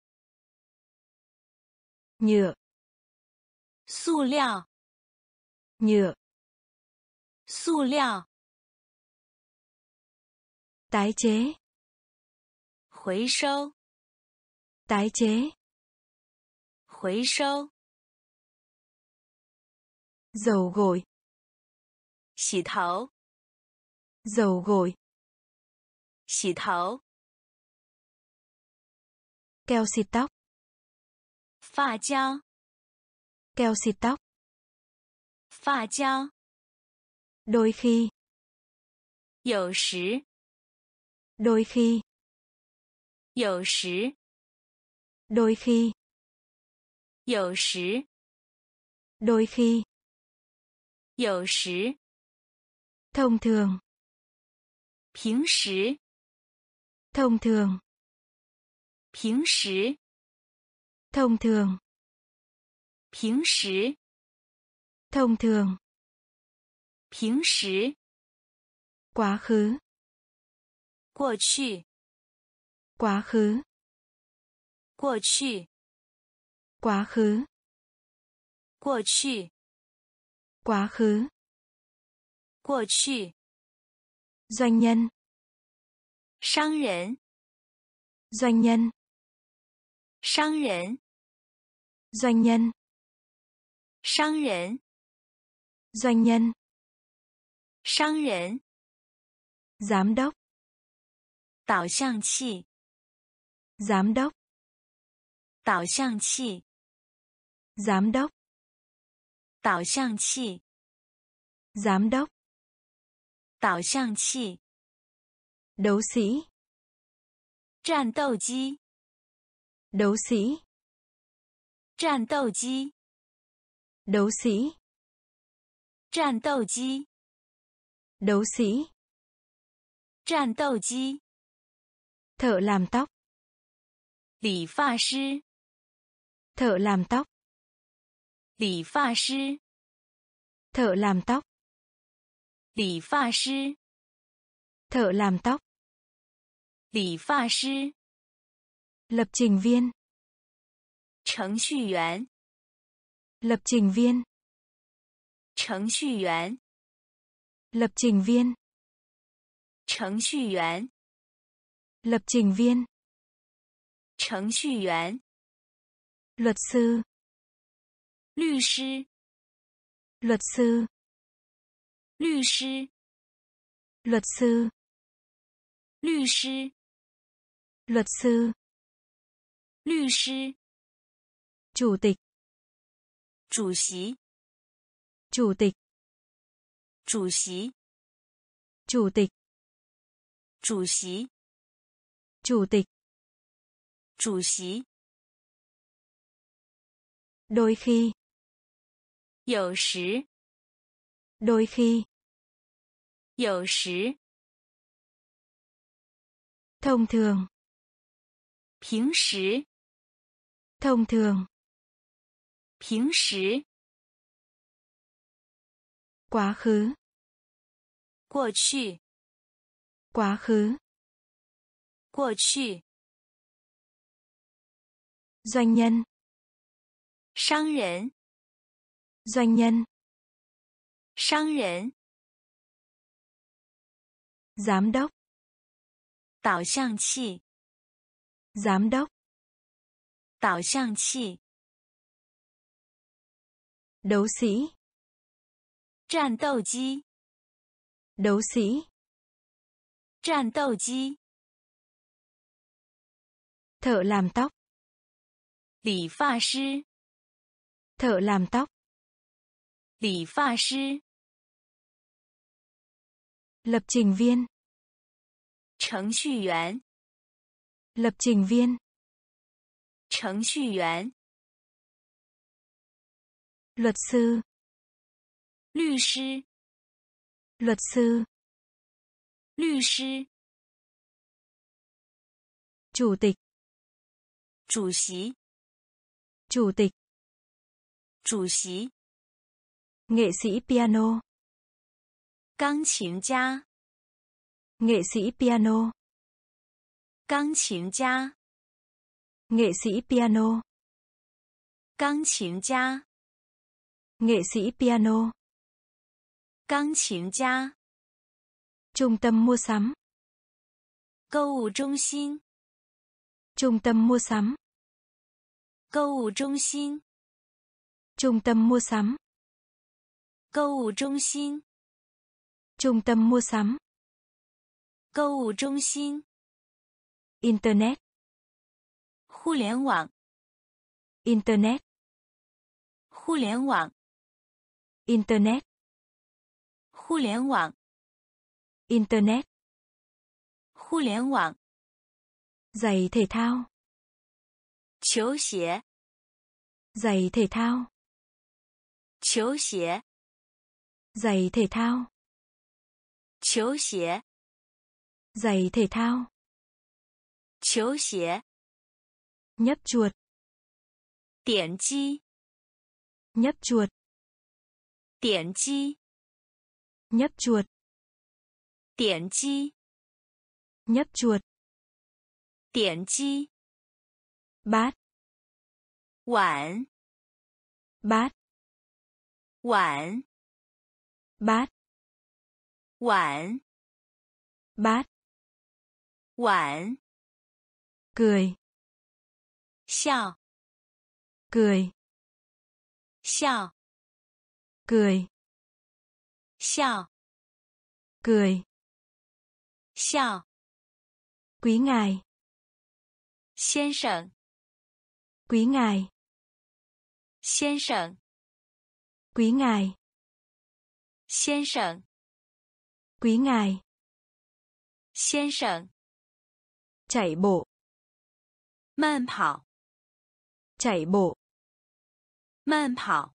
Nhựa. 塑料， Nhựa. 塑料， Tái chế. 回收， Tái chế. 回收， Dầu gội. 洗头， Dầu gội. 洗头， Keo xịt tóc. 发胶， Keo xịt tóc. 发胶， Đôi khi. 有时， Đôi khi. 有时， Đôi khi. 有时， Đôi khi. 有时， Thông thường. 平时， Thông thường. 平时， Thông thường. 平时， Thông thường. 平时， Quá khứ. 过去， Quá khứ. 过去， Quá khứ. 过去， Quá khứ. 过去， Doanh nhân. 商人， Doanh nhân. 商人， Doanh nhân. 商人， Doanh nhân. 商人， Giám đốc. 导向器， Giám đốc. 导向器， Giám đốc. 导向器， Giám đốc. 导向器， Đấu sĩ. 战斗机， Đấu sĩ. 战斗机， Đấu sĩ. 战斗机， Đấu sĩ. 战斗机， Thợ làm tóc. 理发师， Thợ làm tóc. 理发师， Thợ làm tóc. 理发师， Thợ làm tóc. 理发师， Lập trình viên. 程序员， Lập trình viên. 程序员， Lập trình viên. 程序员， Lập trình viên. 程序员， Luật sư. 律师， Luật sư. 律师， Luật sư. 律师， Luật sư. 律师， Chủ tịch. 主席， Chủ tịch. 主席， Chủ tịch. 主席， Chủ tịch. 主席， Đôi khi. 有时， Đôi khi. 有时， Thông thường. 平时， Thông thường. 平时， Quá khứ. 过去， Quá khứ. 过去， Doanh nhân. 商人， Doanh nhân. 商人， Giám đốc. 导向器， Giám đốc. 导向器， Đấu sĩ. 战斗机， Đấu sĩ. 战斗机， Thợ làm tóc. 理发师， Thợ làm tóc. 理发师， Lập trình viên. 程序员， Lập trình viên. 程序员， Luật sư. 律师， Luật sư. 律师， Chủ tịch. 主席， Chủ tịch. 主席， Nghệ sĩ piano. 钢琴家， Nghệ sĩ piano. 钢琴家， Nghệ sĩ piano. 钢琴家， Nghệ sĩ piano. 钢琴家， Trung tâm mua sắm. 购物中心， Trung tâm mua sắm. 购物中心， Trung tâm mua sắm. 购物中心， Trung tâm mua sắm. 购物中心， Internet. 互联网， Internet. 互联网， Internet. 互联网， Internet. 互联网， Giày thể thao. 球鞋， Giày thể thao. 球鞋， Giày thể thao. 球鞋， Giày thể thao. 球鞋， Nhấp chuột. 点击， Nhấp chuột. 点击， Nhấp chuột. 点击， Nhấp chuột. 点击， Bát. 碗， Bát. 碗， Bát. 碗， Bát. 碗， Cười. 笑， Cười. 笑， Cười. 笑， Cười. 笑， Quý ngài. 先生， Quý ngài. 先生， Quý ngài. 先生， Quý ngài. 先生， Chạy bộ. 慢跑， Chạy bộ. 慢跑，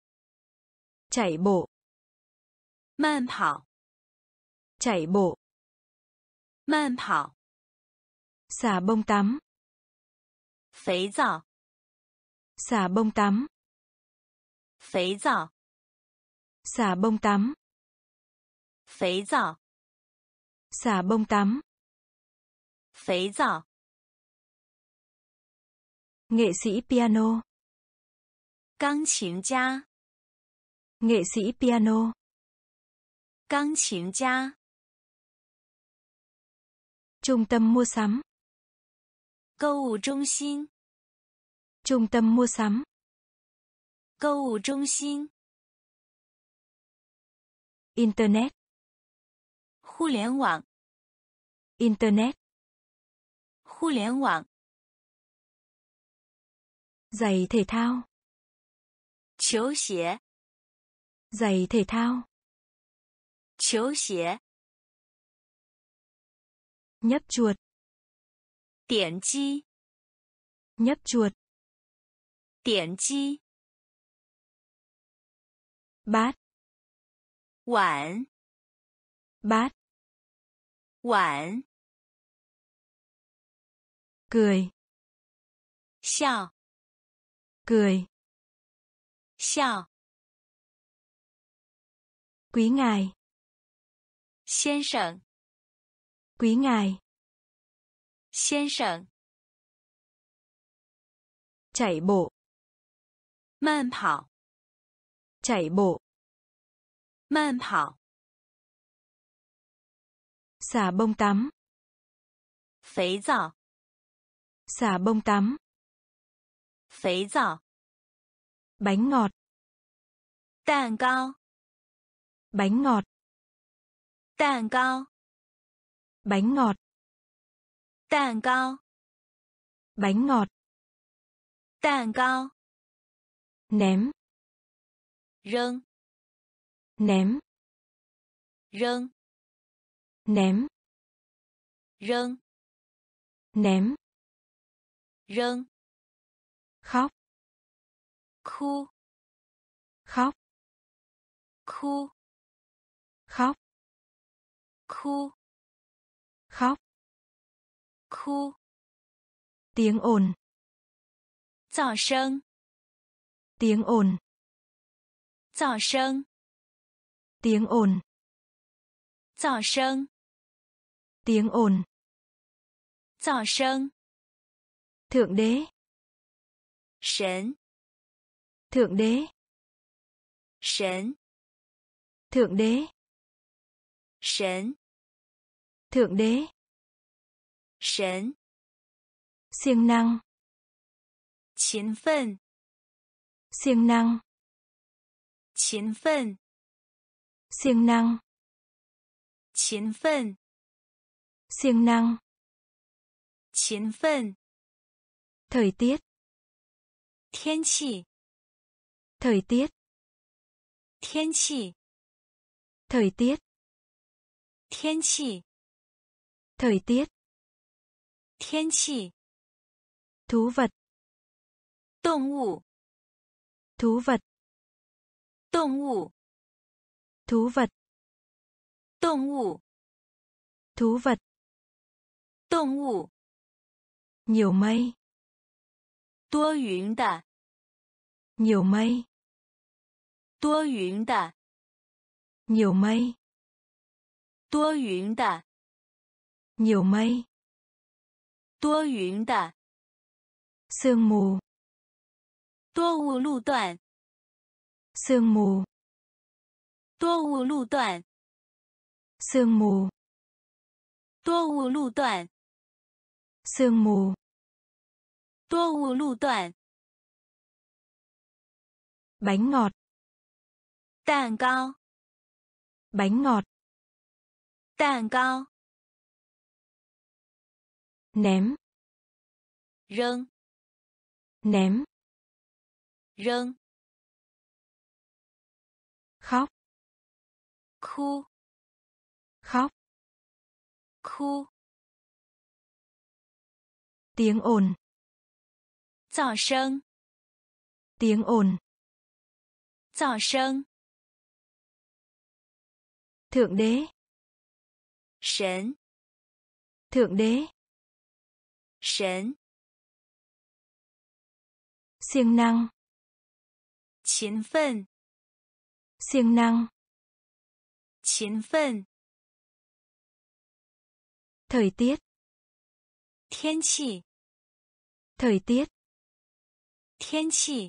Chạy bộ. 慢跑， Chạy bộ. 慢跑， Xà bông tắm. 肥皂， Xà bông tắm. 肥皂， Xà bông tắm. 肥皂， Xà bông tắm. 肥皂， Nghệ sĩ piano. 钢琴家， Nghệ sĩ piano. 钢琴家， Trung tâm mua sắm. 购物中心， Trung tâm mua sắm. 购物中心， Internet. 互联网， Internet. 互联网， Giày thể thao. 球鞋， Giày thể thao. 球鞋， Nhấp chuột. 点击， Nhấp chuột. 点击， Bát. 碗， Bát. 碗， Cười. 笑， Cười. 笑， Quý ngài. 先生， Quý ngài. 先生， Chạy bộ. 慢跑， Chạy bộ. 慢跑， Xà bông tắm. 肥皂， Xà bông tắm. 肥皂， Bánh ngọt. 蛋糕， Bánh ngọt. 蛋糕， Bánh ngọt. 蛋糕， Bánh ngọt. 蛋糕， Ném. 扔， ném, 扔， ném, 扔， ném, 扔， khóc, 哭， khóc, 哭， khóc, 哭， khóc, 哭， tiếng ồn, 噪声， tiếng ồn, 噪声， tiếng ồn, 噪声， tiếng ồn, 噪声， thượng đế, 神， thượng đế, 神， thượng đế, 神， thượng đế, 神， siêng năng, 勤奋， siêng năng, 勤奋， siêng năng, 勤奋， siêng năng, 勤奋， thời tiết, 天气， thời tiết, 天气， thời tiết, 天气， thời tiết, 天气， thú vật, 动物， thú vật, 动物， thú vật, 动物， thú vật, 动物， nhiều mây, 多云的， nhiều mây, 多云的， nhiều mây, 多云的， nhiều mây, 多云的， sương mù, 多雾路段， sương mù, 多雾路段， sương mù, 多雾路段， sương mù, 多雾路段， bánh ngọt, 蛋糕， bánh ngọt, 蛋糕， ném, 扔， ném, 扔， khóc, 哭， khóc, 哭， tiếng ồn, 噪声， tiếng ồn, 噪声， thượng đế, 神， thượng đế, 神， siêng năng, 勤奋， siêng năng, 勤奋， thời tiết, 天气， thời tiết, 天气，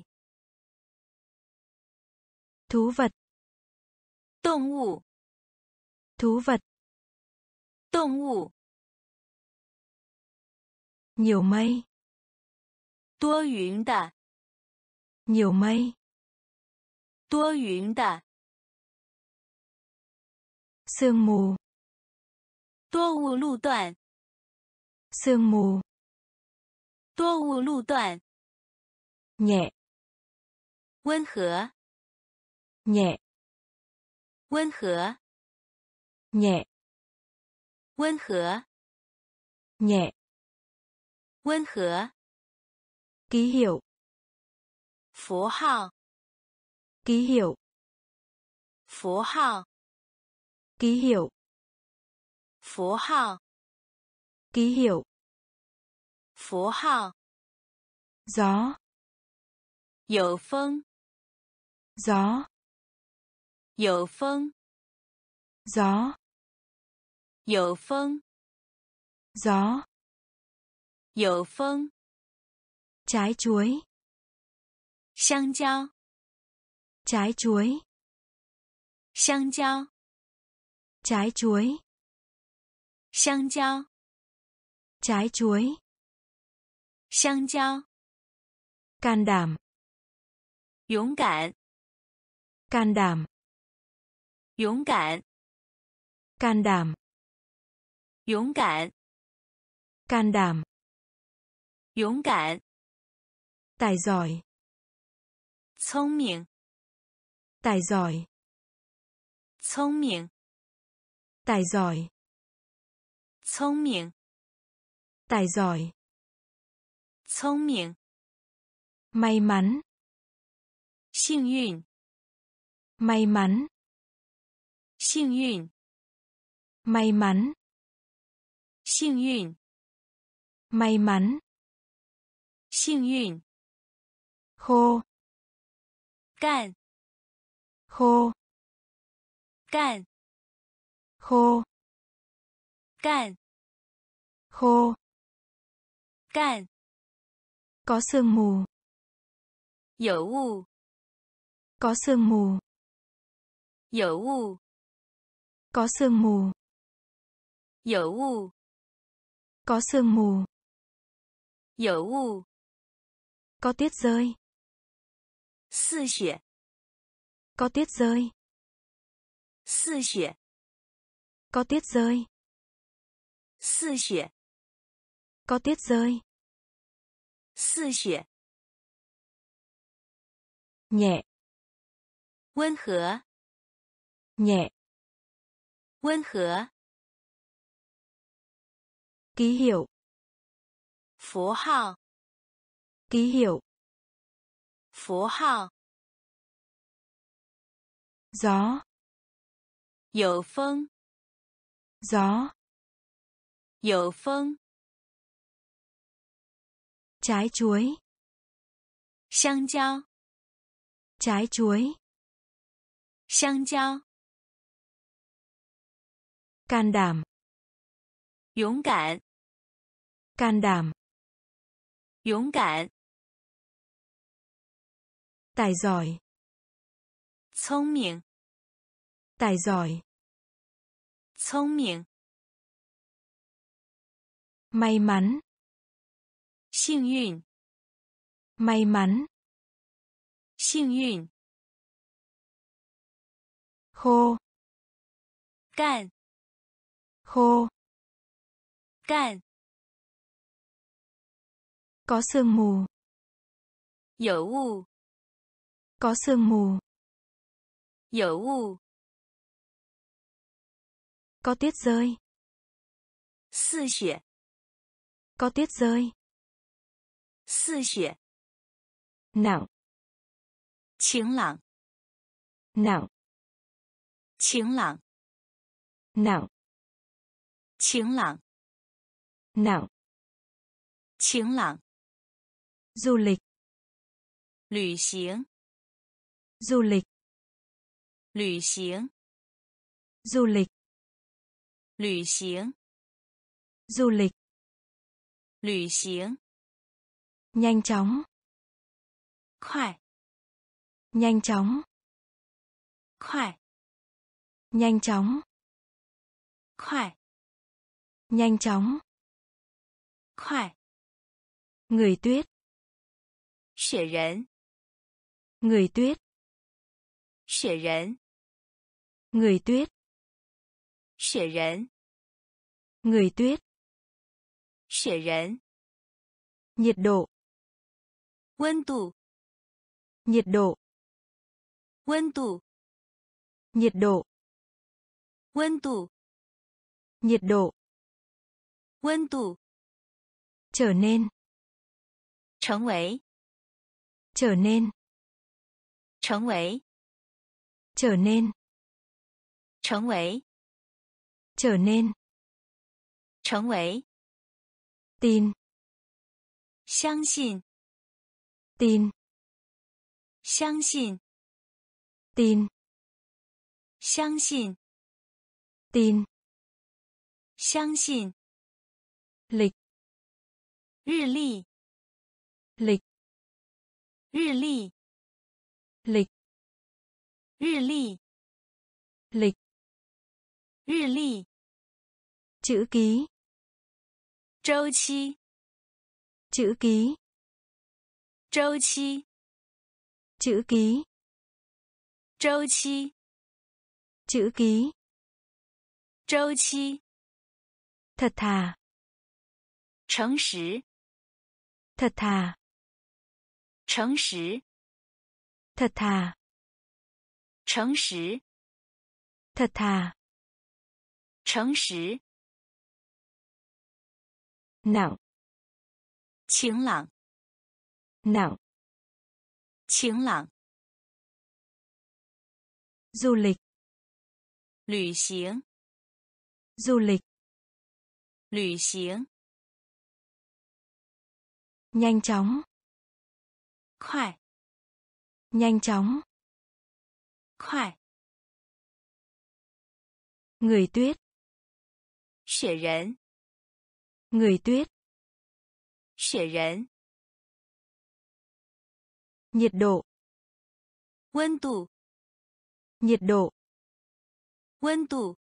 thú vật, 动物， thú vật, 动物， nhiều mây, 多云的， nhiều mây, 多云的， sương mù, 多雾路段， sương mù, 多雾路段， nhẹ, 温和， nhẹ, 温和， nhẹ, 温和， nhẹ, 温和， ký hiệu, 符号， ký hiệu, 符号， ký hiệu, 符号， ký hiệu, 符号， gió, 有风， gió, 有风， gió, 有风， gió, 有风， trái chuối, 香蕉， trái chuối, 香蕉， trái chuối, 香蕉， trái chuối, 香蕉， can đảm, 勇敢， can đảm, 勇敢， can đảm, 勇敢， can đảm, 勇敢， tài giỏi, 聪明， Tài giỏi. 聪明， Tài giỏi. 聪明， Tài giỏi. 聪明， May mắn. 幸运， May mắn. 幸运， May mắn. 幸运， May mắn. 幸运， Khô. 干， Khô. 干， Khô. 干， Khô. 干， Có sương mù. 有雾， Có sương mù. 有雾， Có sương mù. 有雾， Có sương mù. 有雾， Có tuyết rơi. 似雪， Có tuyết rơi. 似雪， Có tuyết rơi. 似雪， Có tuyết rơi. 似雪， Nhẹ. 温和， Nhẹ. 温和， Ký hiệu. 符号， Ký hiệu. 符号， Gió. 有风， Gió. 有风， Trái chuối. 香蕉， Trái chuối. 香蕉， Can đảm. 勇敢， Can đảm. 勇敢， Tài giỏi. 聪明， Tài giỏi. 聪明， May mắn. 幸运， May mắn. 幸运， Khô. 干， Khô. 干， Có sương mù. 有雾， Có sương mù. 有雾， Có tuyết rơi. 似雪， Có tuyết rơi. 似雪， Nặng. 晴朗， Nặng. 晴朗， Nặng. 晴朗， Nặng. 晴朗， Du lịch. 旅行， Du lịch. 旅行， Du lịch. 旅行， Du lịch. 旅行， Nhanh chóng. 快， Nhanh chóng. 快， Nhanh chóng. 快， Nhanh chóng. 快， Người tuyết. 雪人， Người tuyết. 雪人， Người tuyết. 雪人， Người tuyết. 雪人， Nhiệt độ. 温度， Nhiệt độ. 温度， Nhiệt độ. 温度， Nhiệt độ. 温度， Trở nên. 成为， Trở nên. 成为， Trở nên. 成为， Trở nên. 成为， Tin. 相信， Tin. 相信， Tin. 相信， Tin. 相信， Lịch. 日历， Lịch. 日历， Lịch. 日历， Lịch. 日历， Chữ ký. 周期， Chữ ký. 周期， Chữ ký. 周期， Chữ ký. 周期， Thật thà. 诚实， Thật thà. 诚实， Thật thà. 诚实， thật thà, 诚实， nặng, 晴朗， nặng, 晴朗， du lịch, 旅行， du lịch, 旅行， nhanh chóng, 快， nhanh chóng, 快， người tuyết, 雪人， người tuyết, 雪人， nhiệt độ, 温度， nhiệt độ, 温度，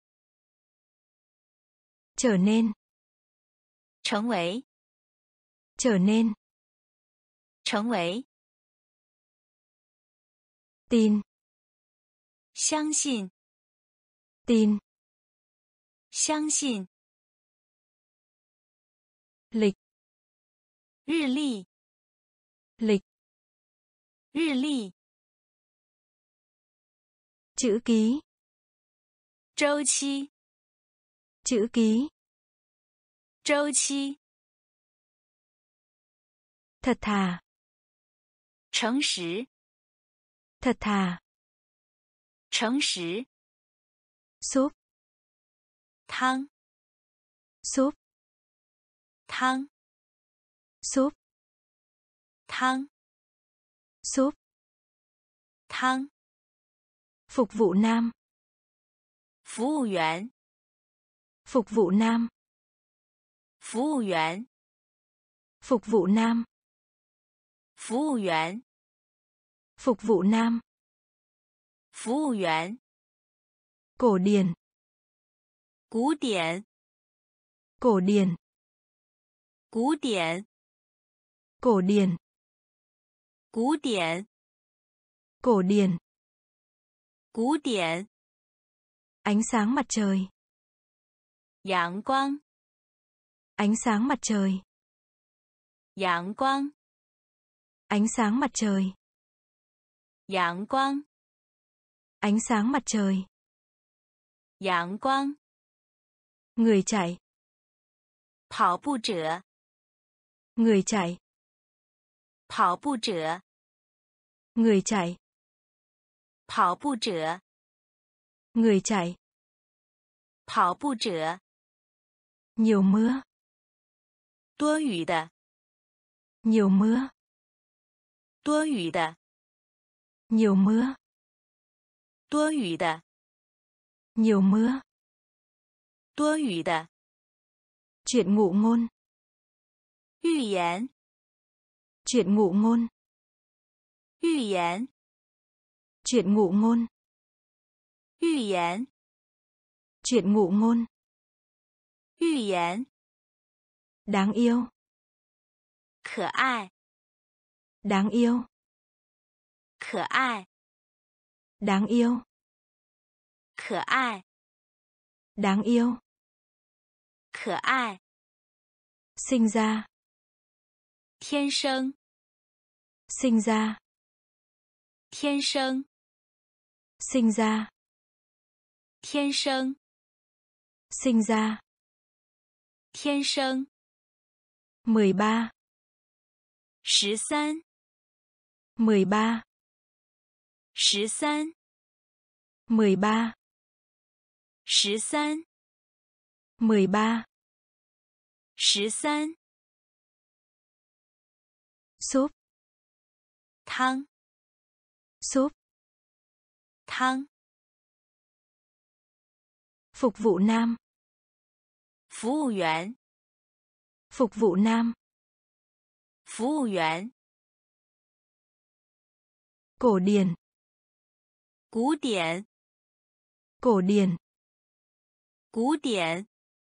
trở nên, 成为， trở nên, 成为， tin, 相信， tin, 相信， lịch, 日历， lịch, 日历， chữ ký, 周期， chữ ký, 周期， thật thà, 诚实， thật thà, 诚实， súp, 汤， súp, 汤， súp, 汤， súp, 汤， phục vụ nam, 服务员， phục vụ nam, 服务员， phục vụ nam, 服务员， phục vụ nam, 服务员， cổ điển, 古典， cổ điển, 古典， cổ điển, 古典， cổ điển, 古典， ánh sáng mặt trời, 阳光， ánh sáng mặt trời, 阳光， ánh sáng mặt trời, 阳光， ánh sáng mặt trời, 阳光， người chạy, 跑步者， người chạy, 跑步者， người chạy, 跑步者， người chạy, 跑步者， nhiều mưa, 多余的， nhiều mưa, 多余的， nhiều mưa, 多余的， nhiều mưa, 多余的， chuyện ngụ ngôn, 预言， chuyện ngụ ngôn, 预言， chuyện ngụ ngôn, 预言， chuyện ngụ ngôn, 预言， đáng yêu, 可爱， đáng yêu, 可爱， đáng yêu, 可爱， đáng yêu, 可爱， sinh ra, 天生， sinh ra, 天生， sinh ra, 天生， sinh ra, 天生， 13, 13， 13, 13， 13, 13， 13, 13， súp, 汤， súp, 汤， phục vụ nam, 服务员， phục vụ nam, 服务员， cổ điển, 古典， cổ điển, 古典，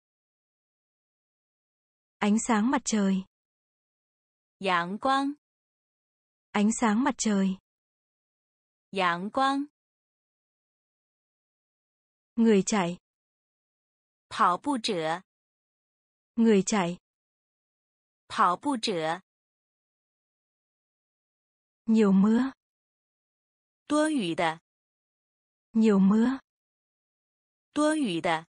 ánh sáng mặt trời, 阳光， ánh sáng mặt trời, 阳光， người chạy, 跑步者， người chạy, 跑步者， nhiều mưa, 多余的， nhiều mưa, 多余的，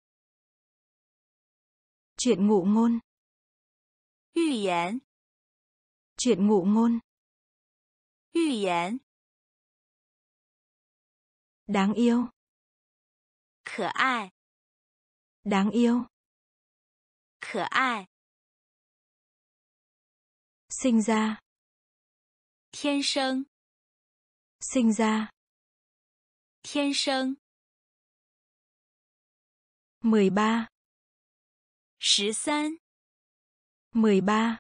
chuyện ngụ ngôn, 寓言， chuyện ngụ ngôn, 寓言， đáng yêu, 可爱， đáng yêu, 可爱， sinh ra, 天生， sinh ra, 天生， 13, 13， 13,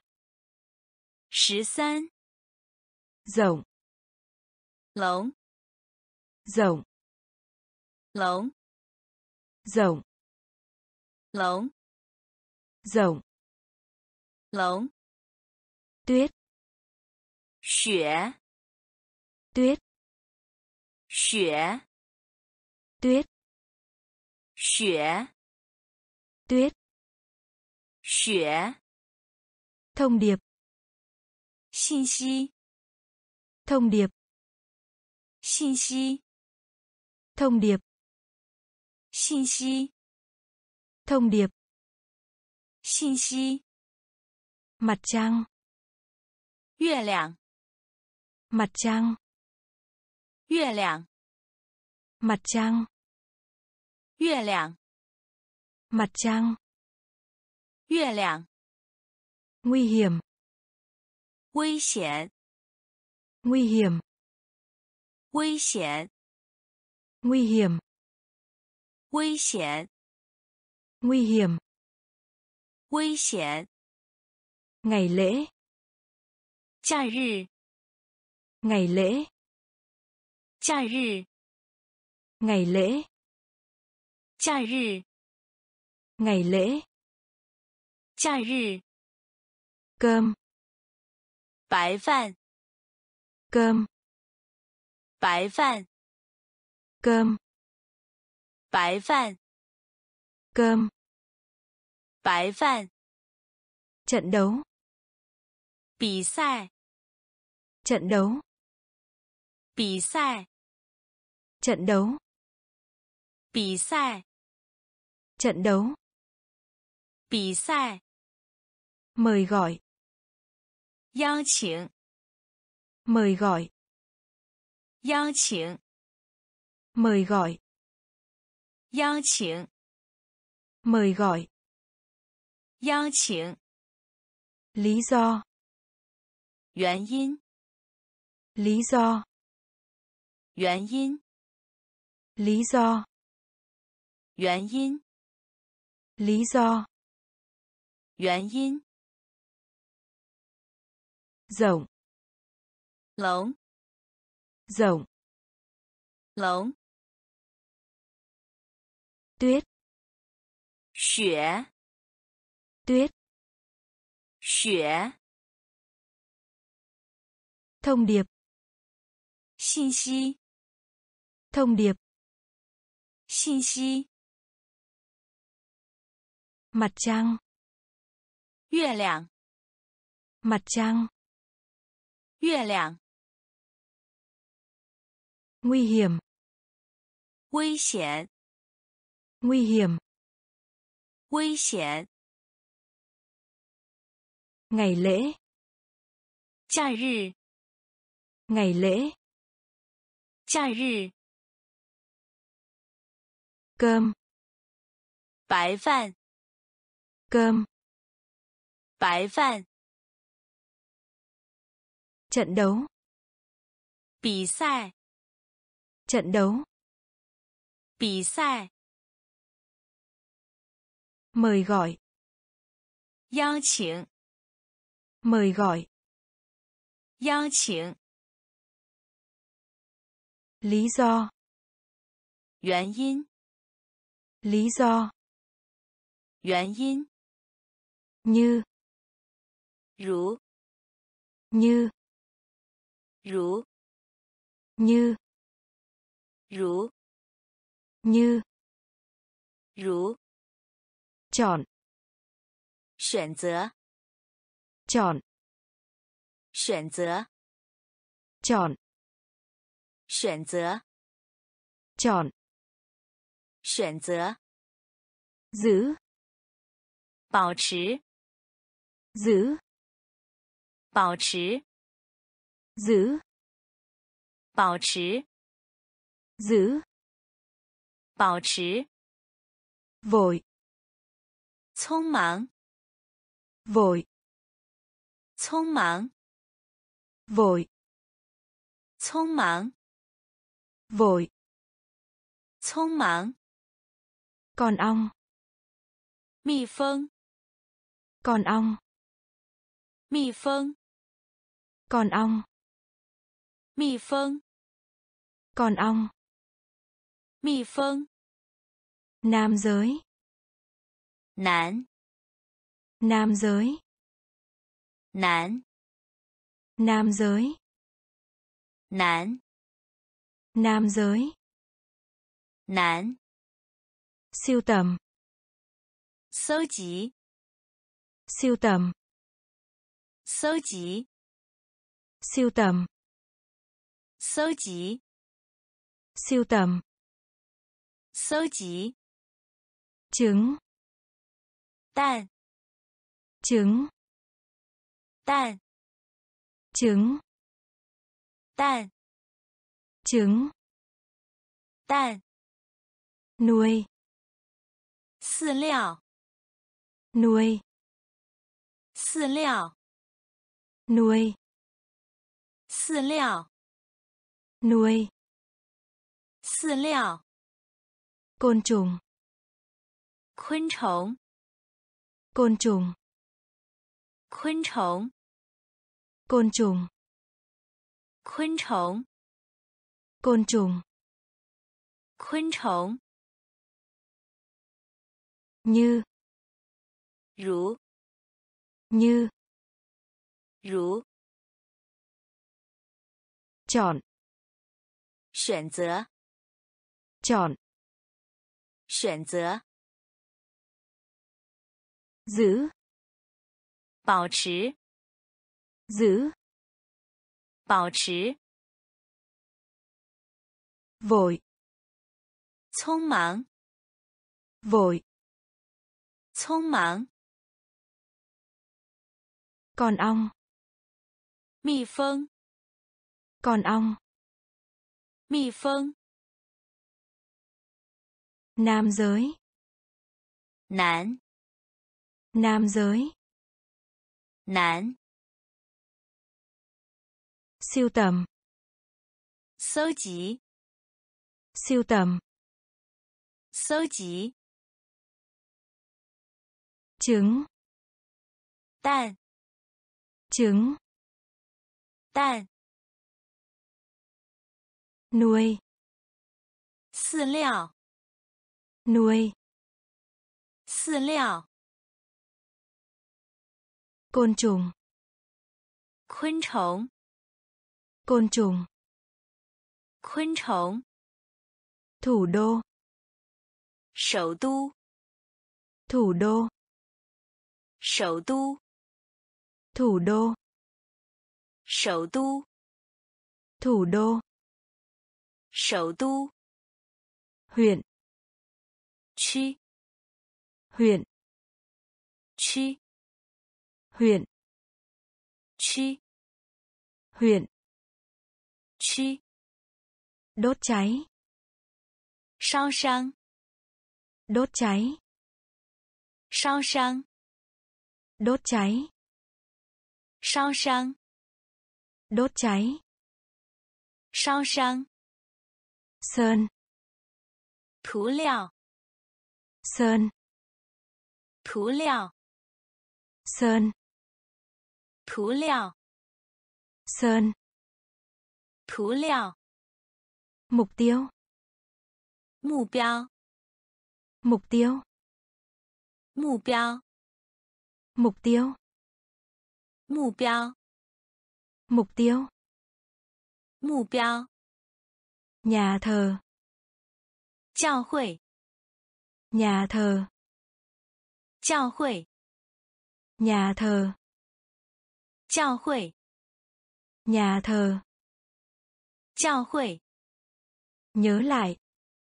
13， rộng, 龙， rộng, 龙， rộng, 龙， rộng, 龙， tuyết, 雪， tuyết, 雪， tuyết, 雪， tuyết, 雪， thông điệp, 信息， thông điệp, 信息， thông điệp, 信息， thông điệp, 信息， mặt trăng, 月亮， mặt trăng, 月亮， mặt trăng, 月亮， mặt trăng, 月亮， nguy hiểm, 危险， nguy hiểm, 危险， nguy hiểm, 危险， nguy hiểm, 危险， ngày lễ, 假日， ngày lễ, 假日， ngày lễ, 假日， ngày lễ, 假日， cơm, 白饭， cơm, 白饭， cơm, 白饭， cơm, 白饭， trận đấu, 比赛， trận đấu, 比赛， trận đấu, 比赛， trận đấu, 比赛， mời gọi, 邀请， mời gọi, 邀请， mời gọi, 邀请， mời gọi, 邀请， lý do, 原因， lý do, 原因， lý do, 原因， lý do, 原因， rộng, 龙， rộng, 龙， tuyết, 雪， tuyết, 雪， thông điệp, 信息， thông điệp, 信息， mặt trăng, 月亮， mặt trăng, 月亮， nguy hiểm, 危险， nguy hiểm, 危险， ngày lễ, 假日， ngày lễ, 假日， cơm, 白饭， cơm, 白饭， trận đấu, 比赛， trận đấu, 比赛， mời gọi, 邀请， mời gọi, 邀请， lý do, 原因， lý do, 原因， như, 如， như, 如， như, 如， như, 如， chọn, 选择， chọn, 选择， chọn, 选择， chọn, 选择， giữ, 保持， giữ, 保持， giữ, 保持， giữ, 保持， vội, 匆忙， vội, 匆忙， vội, 匆忙， vội, 匆忙， con ong, 蜜蜂， con ong, 蜜蜂， con ong, 蜜蜂， con ong, 蜜蜂， nam giới, 男， nam giới, 男， nam giới, 男， nam giới, 男， sưu tầm, 搜集， sưu tầm, 搜集， sưu tầm, 搜集， sưu tầm, 搜集， trứng, 蛋， trứng, 蛋， trứng, 蛋， trứng, 蛋， nuôi, 饲料， nuôi, 饲料， nuôi, 饲料， nuôi, 饲料， côn trùng, 昆虫， côn trùng, 昆虫， côn trùng, 昆虫， côn trùng, 昆虫， như, 如， như, 如， chọn, 选择， chọn, 选择， giữ, 保持， giữ, 保持， vội, 匆忙， vội, 匆忙， con ong, 蜜蜂， con ong, 蜜蜂， nam giới, 男， nam giới, 男， sưu tầm, 搜集， sưu tầm, 搜集， trứng, 蛋， trứng, 蛋， nuôi, 饲料， nuôi, 饲料， côn trùng, 昆虫， côn trùng, 昆虫， thủ đô, 首都， thủ đô, 首都， thủ đô, 首都， thủ đô, 首都， huyện, 区， huyện, 区， huyện, 区， huyện, 区， đốt cháy, 烧伤， đốt cháy, 烧伤， đốt cháy, 烧伤， đốt cháy, 烧伤， sơn, 涂料， sơn, 涂料， sơn, 涂料， sơn, 涂料， mục tiêu, 目标， mục tiêu, 目标， mục tiêu, 目标， mục tiêu, 目标， nhà thờ, 教会， nhà thờ, 教会， nhà thờ, 教会， nhà thờ, 教会， nhớ lại,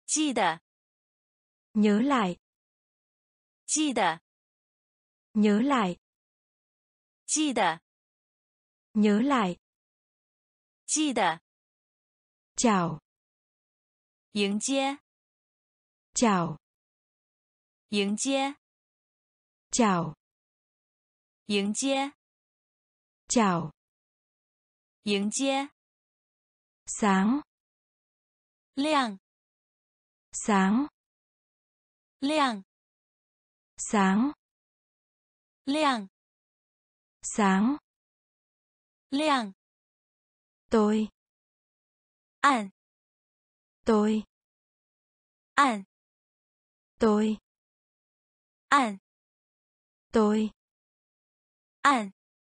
记得， nhớ lại, 记得， nhớ lại, 记得， nhớ lại, 记得， chào, 迎接， chào, 迎接， chào, 迎接， chào, 迎接， sáng, 亮， sáng, 亮， sáng, 亮， sáng, 亮， tôi, 暗， tôi, 暗， tôi, 暗， tôi, 暗，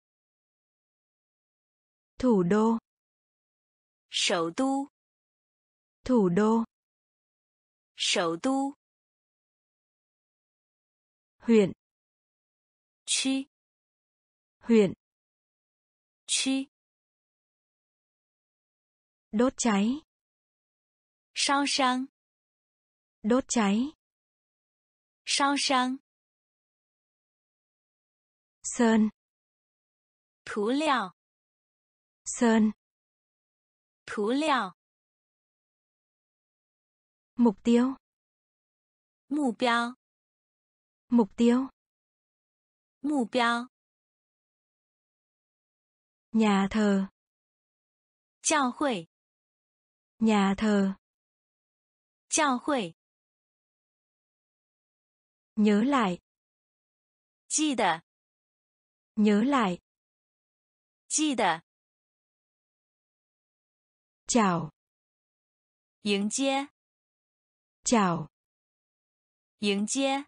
thủ đô, 首都， thủ đô, 首都， huyện, 区， huyện, 区， đốt cháy, 烧伤， đốt cháy, 烧伤， sơn, 涂料， sơn, 涂料， mục tiêu, 目标， mục tiêu, 目标， nhà thờ, 教会， nhà thờ, 教会， nhớ lại, 记得， nhớ lại, 记得， chào, 迎接， chào, 迎接，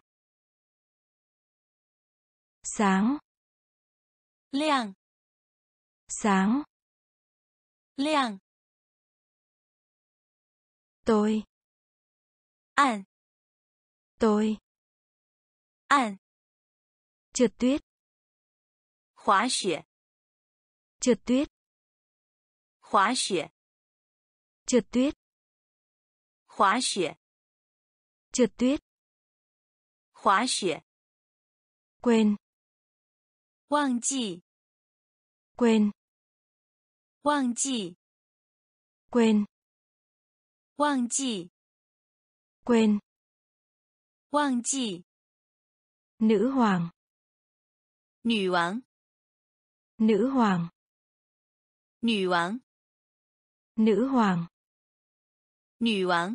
sáng, 亮， sáng, 亮， tôi, 暗， tôi, 暗， trượt tuyết, 滑雪， trượt tuyết, 滑雪， trượt tuyết, 滑雪， trượt tuyết, 滑雪， quên, 忘记， quên, 忘记， quên, 忘记， quên, 忘记， nữ hoàng, 女王， nữ hoàng, 女王， nữ hoàng, 女王，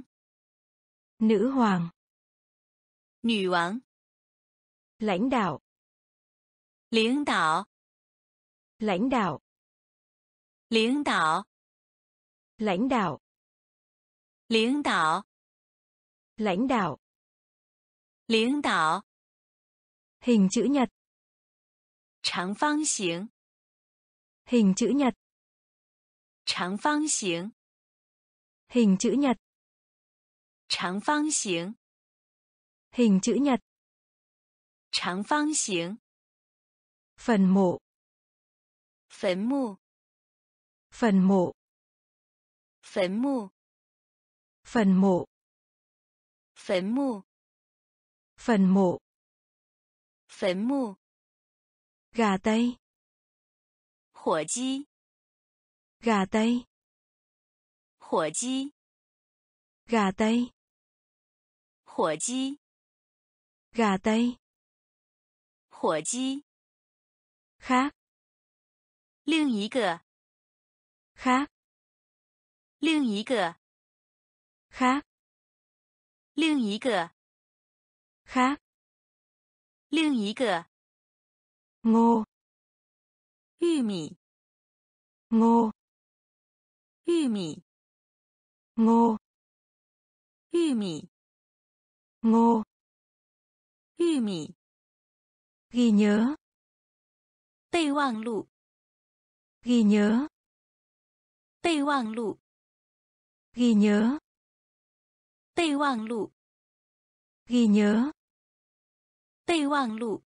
nữ hoàng, 女王， lãnh đạo, 领导， lãnh đạo, 领导， lãnh đạo, 领导， lãnh đạo, 领导， hình chữ nhật, 长方形， hình chữ nhật, 长方形， hình chữ nhật, 长方形， hình chữ nhật, 长方形， phần mộ, 坟墓， phần mộ, 坟墓， phần mộ, 坟墓， phần mộ, 坟墓， gà tây, 火鸡， gà tây, 火鸡， gà tây, 火鸡， gà tây, 火鸡， khác, 另一个， khác, 另一个， khác, 另一个， khác, 另一个， ngô, 玉米， ngô, 玉米， ngô, 玉米， ngô, 玉米， ghi nhớ, 备忘录， ghi nhớ, 备忘录， ghi nhớ, 备忘录， ghi nhớ, 备忘录，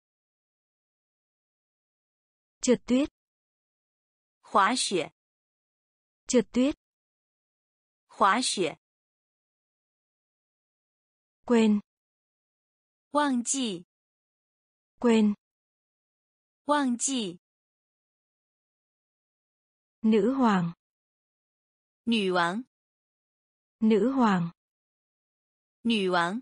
trượt tuyết, 滑雪， trượt tuyết, 滑雪， quên, 忘记 quên, 忘记 nữ hoàng, 女王 nữ hoàng, 女王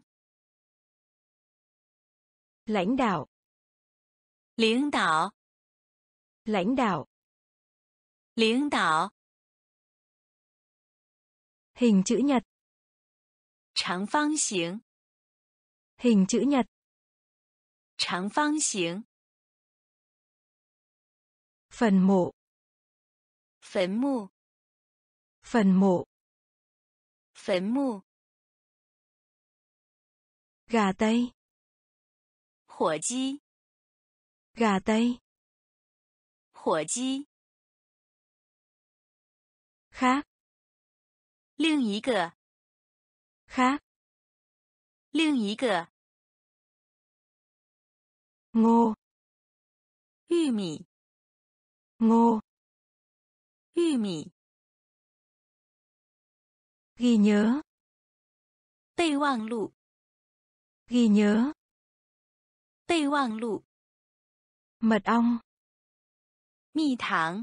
lãnh đạo, 领导 lãnh đạo, 领导 hình chữ nhật, 长方形 hình chữ nhật, 长方形 phần mộ, 坟墓 phần mộ, 坟墓 gà tây, 火鸡 gà tây, 火鸡 khác, 另一个 khác, 另一个 ngô, 玉米 ngô, 玉米 ghi nhớ, 备忘录 ghi nhớ, 备忘录 mật ong, 蜜糖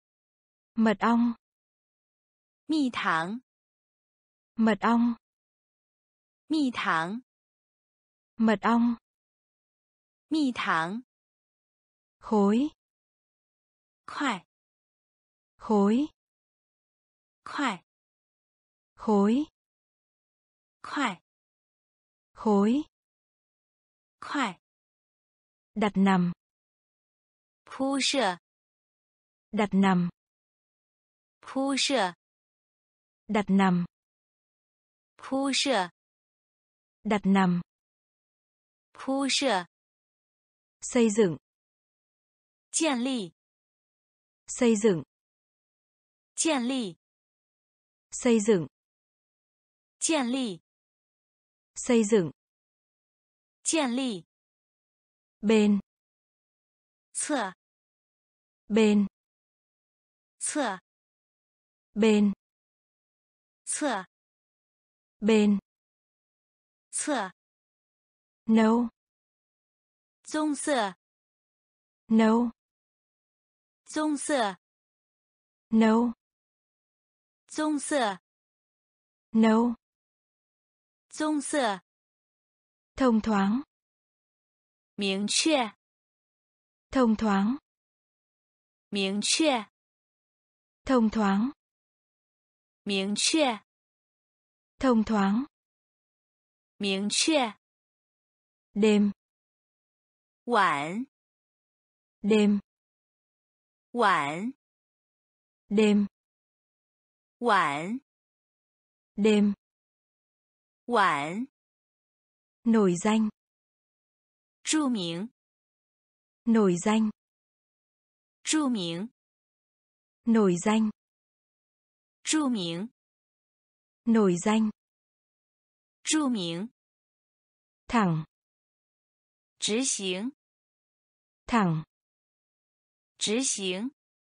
mật ong, 蜜糖 mật ong, 蜜糖 mật ong, 蜜糖 khối, 块 khối, 块 khối, 块 khối, 块 đặt nằm, 铺设 đặt nằm, 铺设 đặt nằm, 铺设 đặt nằm, 铺设 xây dựng, 建立 xây dựng, 建立 xây dựng, 建立 xây dựng, 建立 bên, 侧 bên, 侧 bên, 侧 bên, 侧 nấu, 棕色 nấu, 棕色 nấu, 棕色 nấu, 棕色 thông thoáng, 明确 thông thoáng, 明确 thông thoáng, 明确 thông thoáng, 明确 đêm, 晚 đêm, 晚 đêm, 晚 đêm, 晚 nổi danh, 著名 nổi danh, 著名 nổi danh, 著名 nổi danh, 著名 thẳng, 执行 thẳng, 执行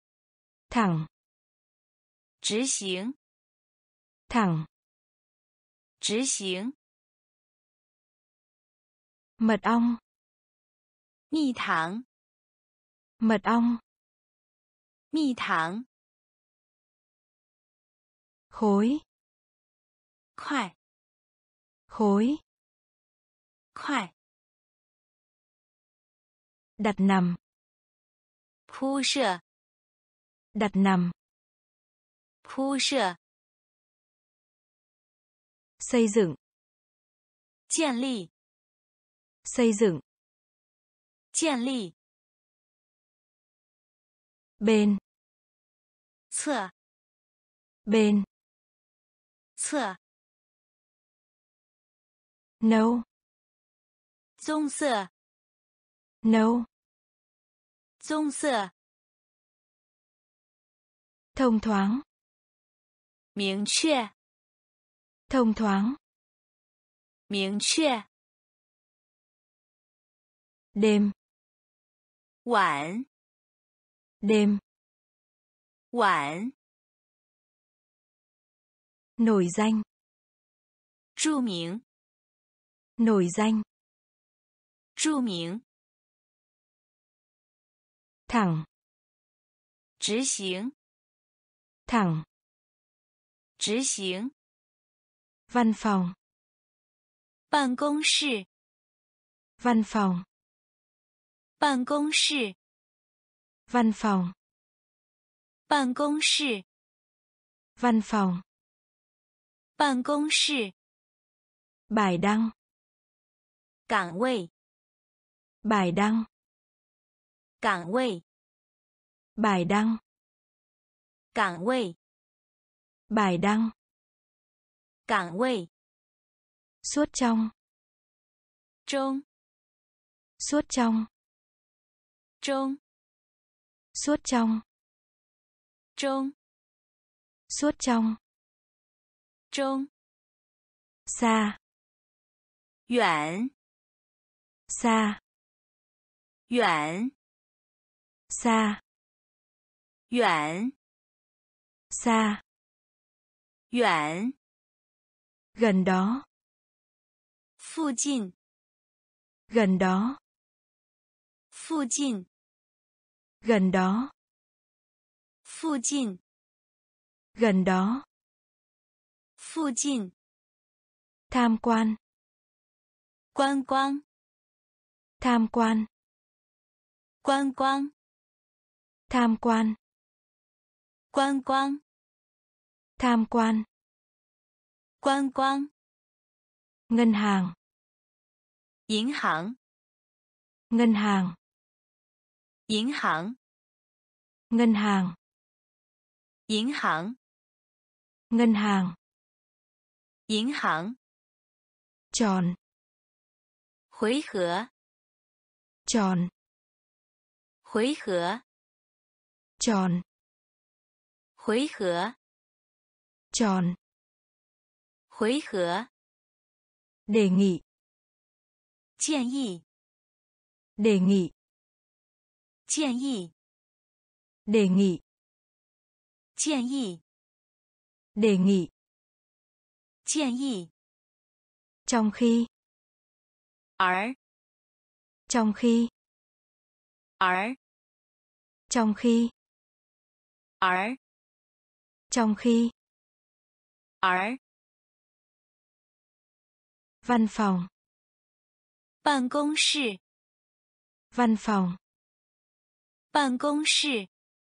thẳng, 执行 thẳng, 执行 mật ong, 蜜糖 mật ong, 蜜糖 khối, 块 khối, 块 đặt nằm, 铺设 đặt nằm, 铺设 xây dựng, 建立 xây dựng, 建立 bên, 侧 bên, 侧 nấu, 棕色 nấu, 棕色 thông thoáng, 明确 thông thoáng, 明确 đêm, 晚 đêm, 晚 nổi danh, 著名 Nổi danh. 著名。 Thẳng. 执行。 Thẳng. 执行。 Văn phòng. 办公室。 Văn phòng. 办公室。 Văn phòng. 办公室。 Văn phòng. 办公室。 Bài đăng. 岗位。 Bài đăng. 岗位。 Bài đăng. 岗位。 Bài đăng. 岗位。 Suốt trong. 中。 Suốt trong. 中。 Suốt trong. 中。 Suốt trong. 中。 Xa. 远。 Xa. 远。 Xa. 远。 Xa. 远。 Gần đó. 附近。 Gần đó. 附近。 Gần đó. 附近。 Gần đó. 附近。 Tham quan. 观光。 Tham quan. 观光。 Tham quan. 观光。 Tham quan. 观光。 Ngân hàng. 银行。 Ngân hàng. 银行。 Ngân hàng. 银行。 Ngân hàng. 银行。 Tròn. 回合。 Tròn. 回合。 Tròn. 回合。 Tròn. 回合。 Đề nghị. 建议。 Đề nghị. 建议。 Đề nghị. 建议。 Đề nghị. 建议。 Trong khi. 而。 Trong khi. 而。 Trong khi. 而。 Trong khi. 而。 Văn phòng. 办公室。 Văn phòng. 办公室。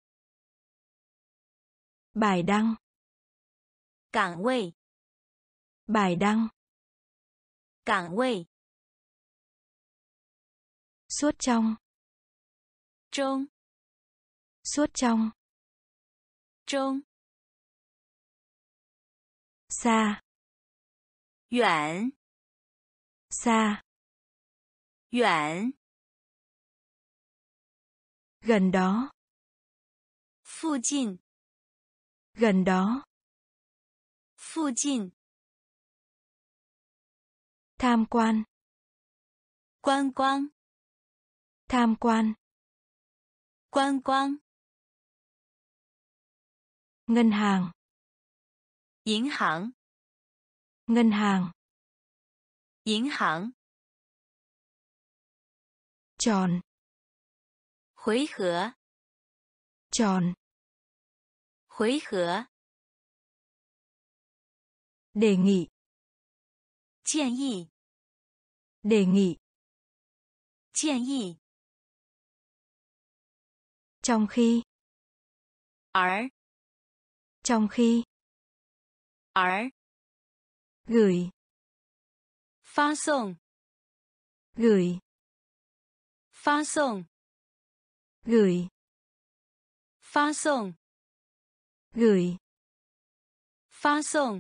Bài đăng. 岗位。 Bài đăng. 岗位。 Suốt trong. 中。 Suốt trong. 中。 Xa. 远。 Xa. 远。 Gần đó. 附近。 Gần đó. 附近。 Tham quan. 观光。 Tham quan. 观光。 Ngân hàng. 银行。 Ngân hàng. 银行。 Tròn. 回合。 Tròn. 回合。 Đề nghị. 建议。 Đề nghị. 建议。 Trong khi. 而。 Trong khi. 而。 Gửi. 发送。 Gửi. 发送。 Gửi. 发送。 Gửi. 发送。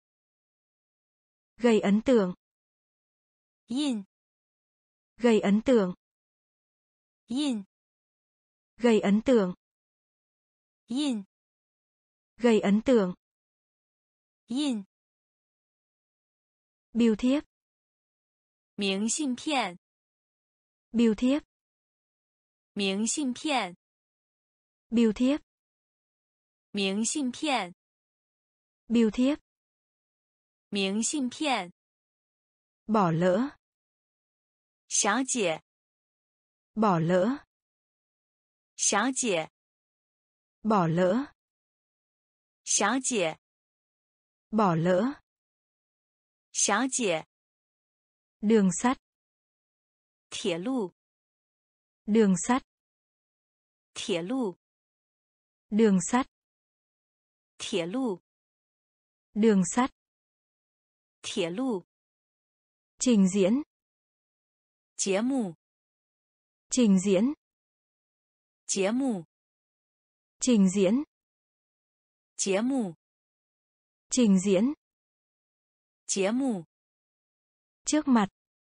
Gây ấn tượng. 印。 Gây ấn tượng. 印。 Gây ấn tượng. 印。 Gây ấn tượng. 印。 Bưu thiếp. 明信片。 Bưu thiếp. 明信片。 Bưu thiếp. 明信片。 Bưu thiếp. 明信片。 Bỏ lỡ. 小姐， Bỏ lỡ. 小姐， Bỏ lỡ. 小姐， Bỏ lỡ. 小姐， Đường sắt. 铁路， Đường sắt. 铁路， Đường sắt. 铁路， Đường sắt. 铁路， Trình diễn. 节目， Trình diễn. 节目， Trình diễn. 节目， Trình diễn. 节目， Trước mặt.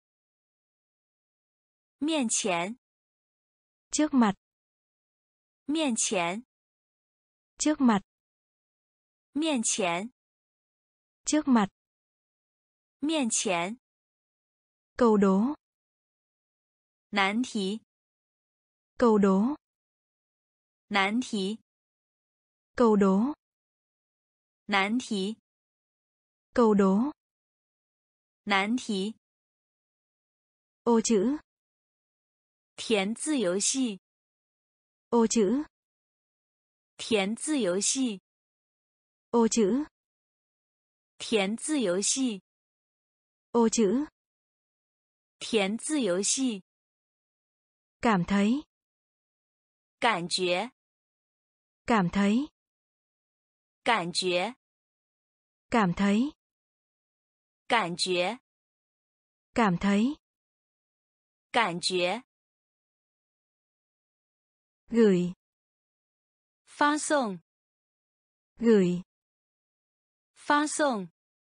面前， Trước mặt. 面前， Trước mặt. 面前， Trước mặt. 面前， Câu đố. 难题， Câu đố. 难题， Câu đố. 难题， Câu đố. 难题， Ô chữ. 填字游戏， Ô chữ. 填字游戏， Ô chữ. 填字游戏， Ô chữ. 填字游戏， Cảm thấy. 感觉， Cảm thấy. 感觉， Cảm thấy. 感觉， Cảm thấy. 感觉， Gửi. 发送， Gửi. 发送，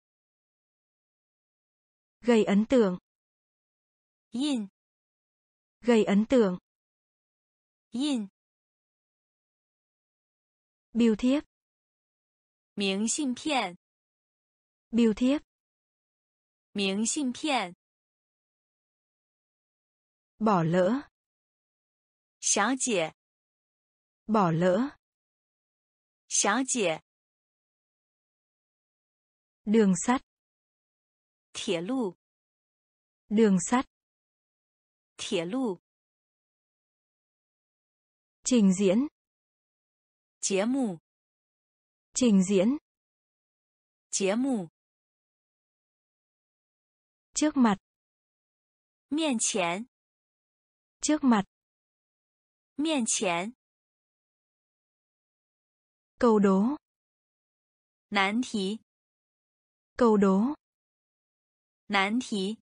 Gây ấn tượng. 印， Gây ấn tượng. 印， Bưu thiếp. 明信片， Bưu thiếp. 明信片， Bỏ lỡ. 小姐， Bỏ lỡ. 小姐， Đường sắt. 铁路， Đường sắt. 铁路， Trình diễn. 节目， Trình diễn. 节目， Trước mặt. 面前， Trước mặt. 面前， Câu đố. 难题， Câu đố. 难题，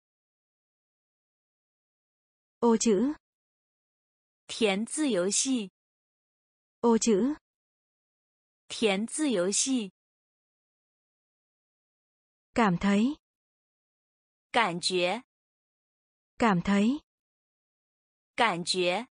Ô chữ. 填字游戏， Ô chữ. 填字游戏， Cảm thấy. 感觉， Cảm thấy. 感觉，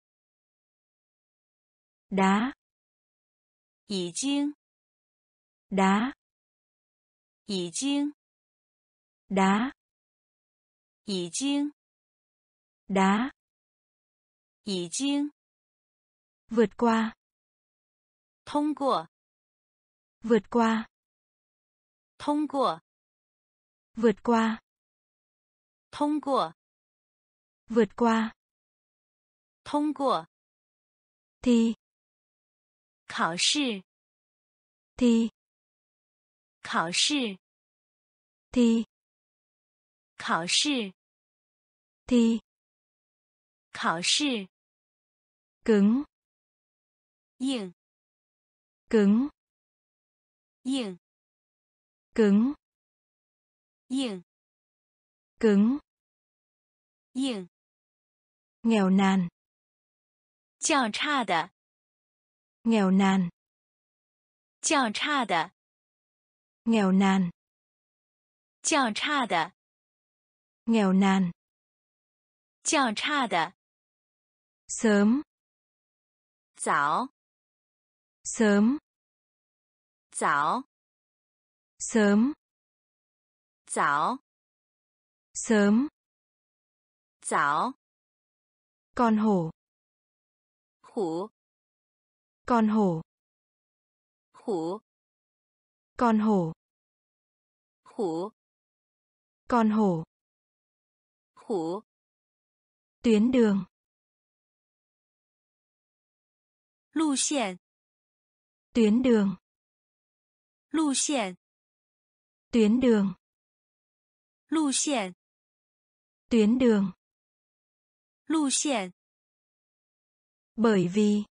Đá. 已经， Đá. 已经， Đá. 已经， Đá. 已经， Vượt qua. 通过， Vượt qua. 通过， Vượt qua. 通过， Vượt qua. 通过， Thi. 考试， Thi. 考试， Thi. 考试， Thi. 考试， Cứng. 硬， Cứng. 硬， Cứng. 硬， Cứng. 硬， Nghèo nàn. 较差的， Nghèo nàn. 较差的， Nghèo nàn. 较差的， Nghèo nàn. 较差的， Sớm. 早， Sớm. 早， Sớm. 早， Sớm. 早， Con hổ. 虎， Con hổ. 虎， Con hổ. 虎， Con hổ. 虎 tuyến đường, 路线 tuyến đường, 路线 tuyến đường, 路线 tuyến đường, 路线 bởi vì,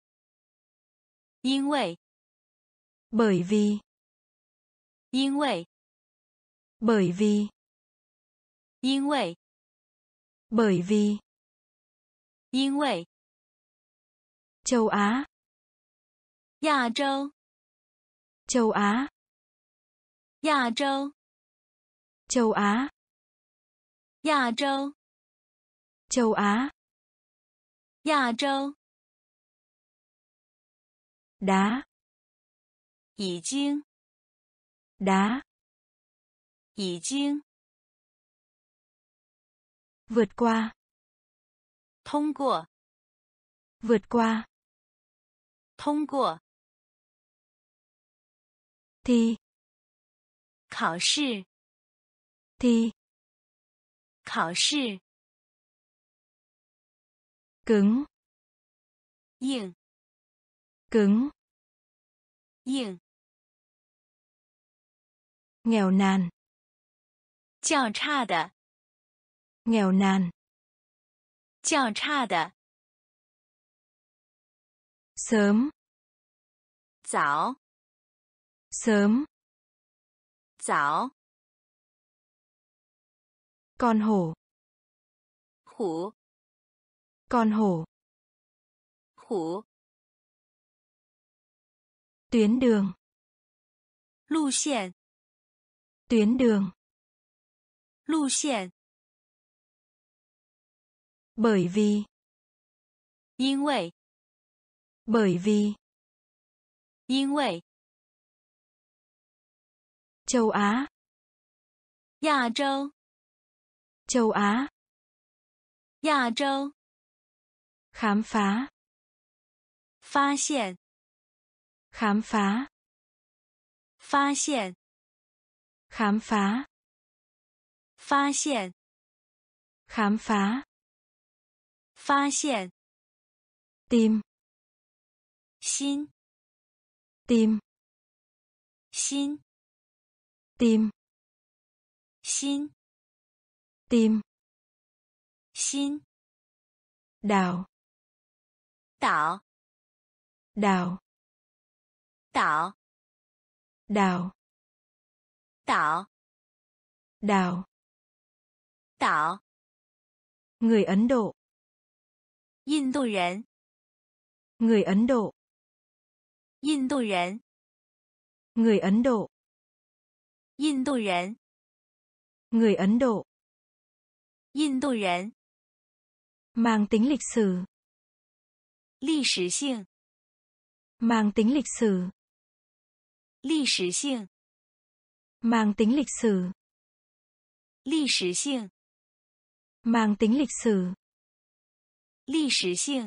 因为 bởi vì, 因为 bởi vì, 因为 bởi vì, 因为 châu Á, 亚洲 châu Á, 亚洲 châu Á, 亚洲 châu Á, 亚洲 đá, 已经 đá, 已经 vượt qua, 通过 vượt qua, 通过 thi, 考试 thi, 考试 cứng, 硬 cứng, 硬 nghèo nàn, 较差的 nghèo nàn, 较差的 sớm, 早 sớm, 早 con hổ, 虎 con hổ, 虎 tuyến đường, 路线 tuyến đường, 路线 bởi vì, 因为 bởi vì, 因为 châu Á, 亚洲 châu Á, 亚洲 khám phá, 发现 khám phá, 发现 khám phá, 发现 khám phá, 发现 tim, 心 tim, 心 tim, 心 tim, 心 đảo, 岛 đảo, 岛 đảo, 岛 đảo, 岛 người Ấn Độ, 印度人 người Ấn Độ, 印度人 người Ấn Độ, 印度人 người Ấn Độ, 印度人 mang tính lịch sử, 历史性 mang tính lịch sử, 历史性 mang tính lịch sử, 历史性 mang tính lịch sử, 历史性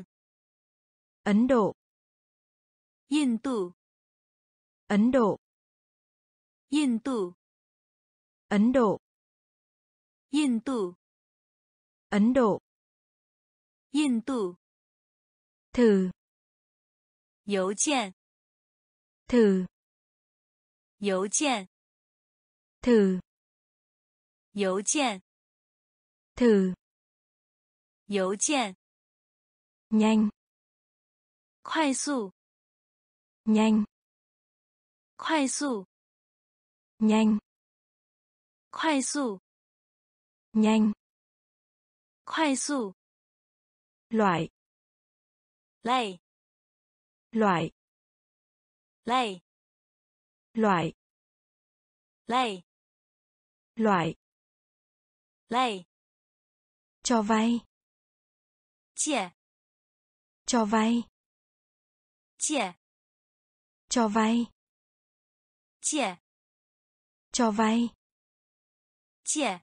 Ấn Độ, 印度 Ấn Độ, 印度 Ấn Độ, 印度 Ấn Độ, 印度 thử, 邮件 thử, 邮件 thử, 邮件 thử, 邮件 nhanh, 快速 nhanh, 快速 nhanh, 快速 nhanh, 快速 loại, 累 loại, 累 loại, 累 loại, 累 cho vay, 借 cho vay, 借 cho vay, 借 cho vay, 借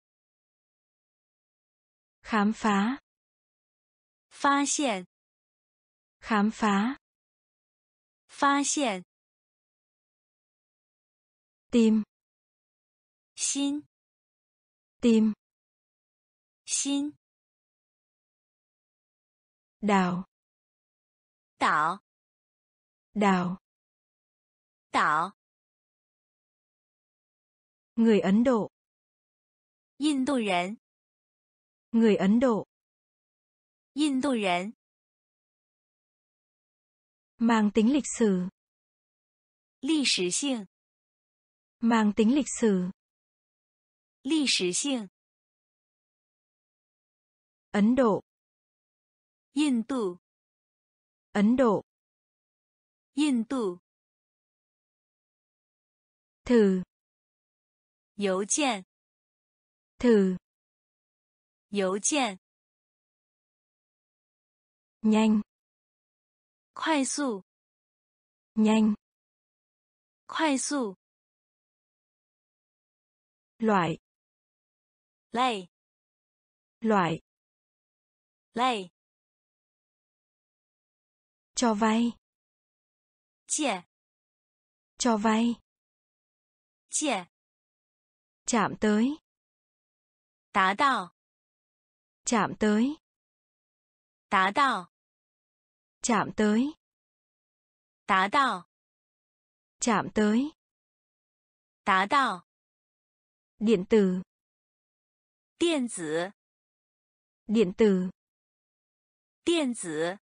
khám phá, 发现 khám phá, 发现 tim, 心 tim, 心 đảo, 岛 đảo, 岛 người Ấn Độ, 印度人 người Ấn Độ, 印度人 mang tính lịch sử, 历史性 mang tính lịch sử, 历史性 Ấn Độ, 印度 Ấn Độ, 印度 thử, 邮件 thử, 邮件 nhanh, 快速 nhanh, 快速 loại, 类 loại, 类 cho vay, 借 cho vay, 借 chạm tới, 达到 chạm tới, 达到 chạm tới, 达到 chạm tới, 达到 điện tử, 电子 điện tử, 电子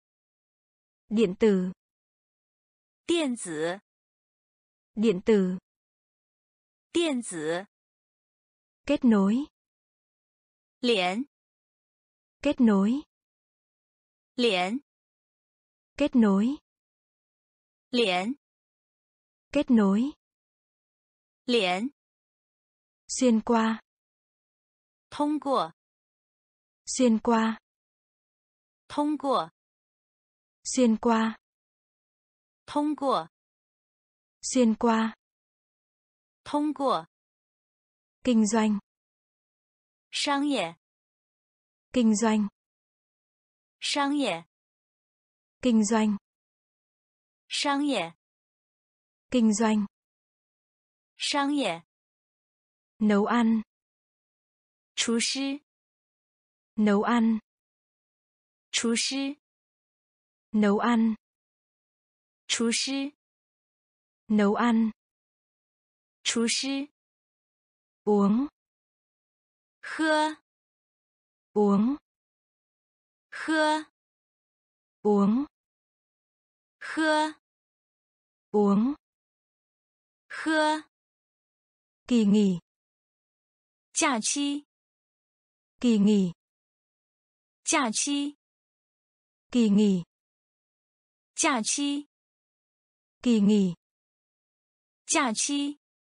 điện tử, 电子 điện tử, 电子 kết nối, 连 kết nối, 连 kết nối, 连 kết nối, 连 xuyên qua, 通过 xuyên qua, 通过 xuyên qua, 通过 xuyên qua, 通过 kinh doanh, 商业 kinh doanh, 商业 kinh doanh, 商业 kinh doanh, 商业 nấu ăn, 厨师 nấu ăn, 厨师 nấu ăn, 厨师 nấu ăn, 厨师 uống, 喝 uống, 喝 uống, 喝 uống, 喝 kỳ nghỉ, 假期 kỳ nghỉ, 假期 kỳ nghỉ, 假期 kỳ nghỉ, 假期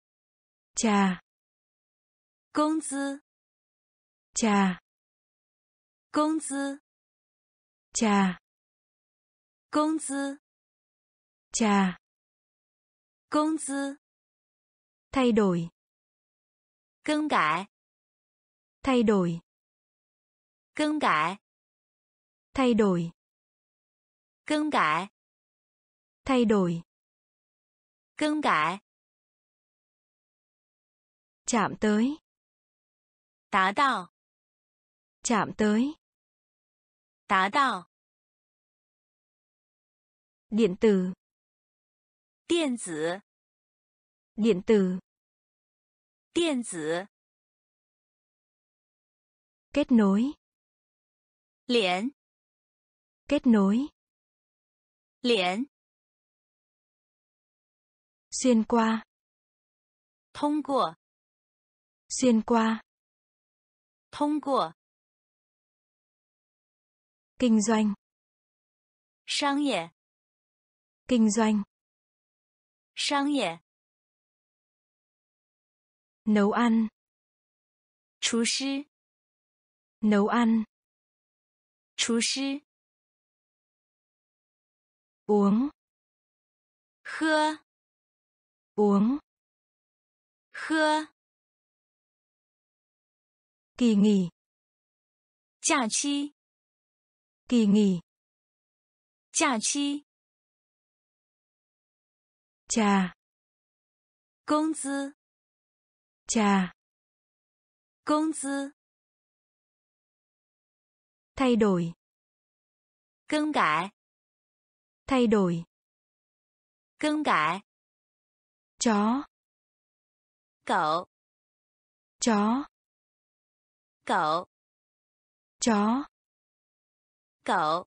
trà, 工资 trà, 工资 trà, 工资 trà, 工资 thay đổi, 更改 thay đổi, 更改 thay đổi, 更改 thay đổi, 更改 chạm tới, 达到 chạm tới, 达到 điện tử, 电子 điện tử, 电子 kết nối, 连 kết nối, 连 xuyên qua, 通过 xuyên qua, 通过 kinh doanh, 商业 kinh doanh, 商业 nấu ăn, 厨师 nấu ăn, 厨师 uống, 喝 uống, 喝 kỳ nghỉ, 假期 kỳ nghỉ, 假期 trà, 工资 trà, 工资 Thay đổi. 更改， Thay đổi. 更改， Chó. 狗， Chó. 狗， Chó. 狗，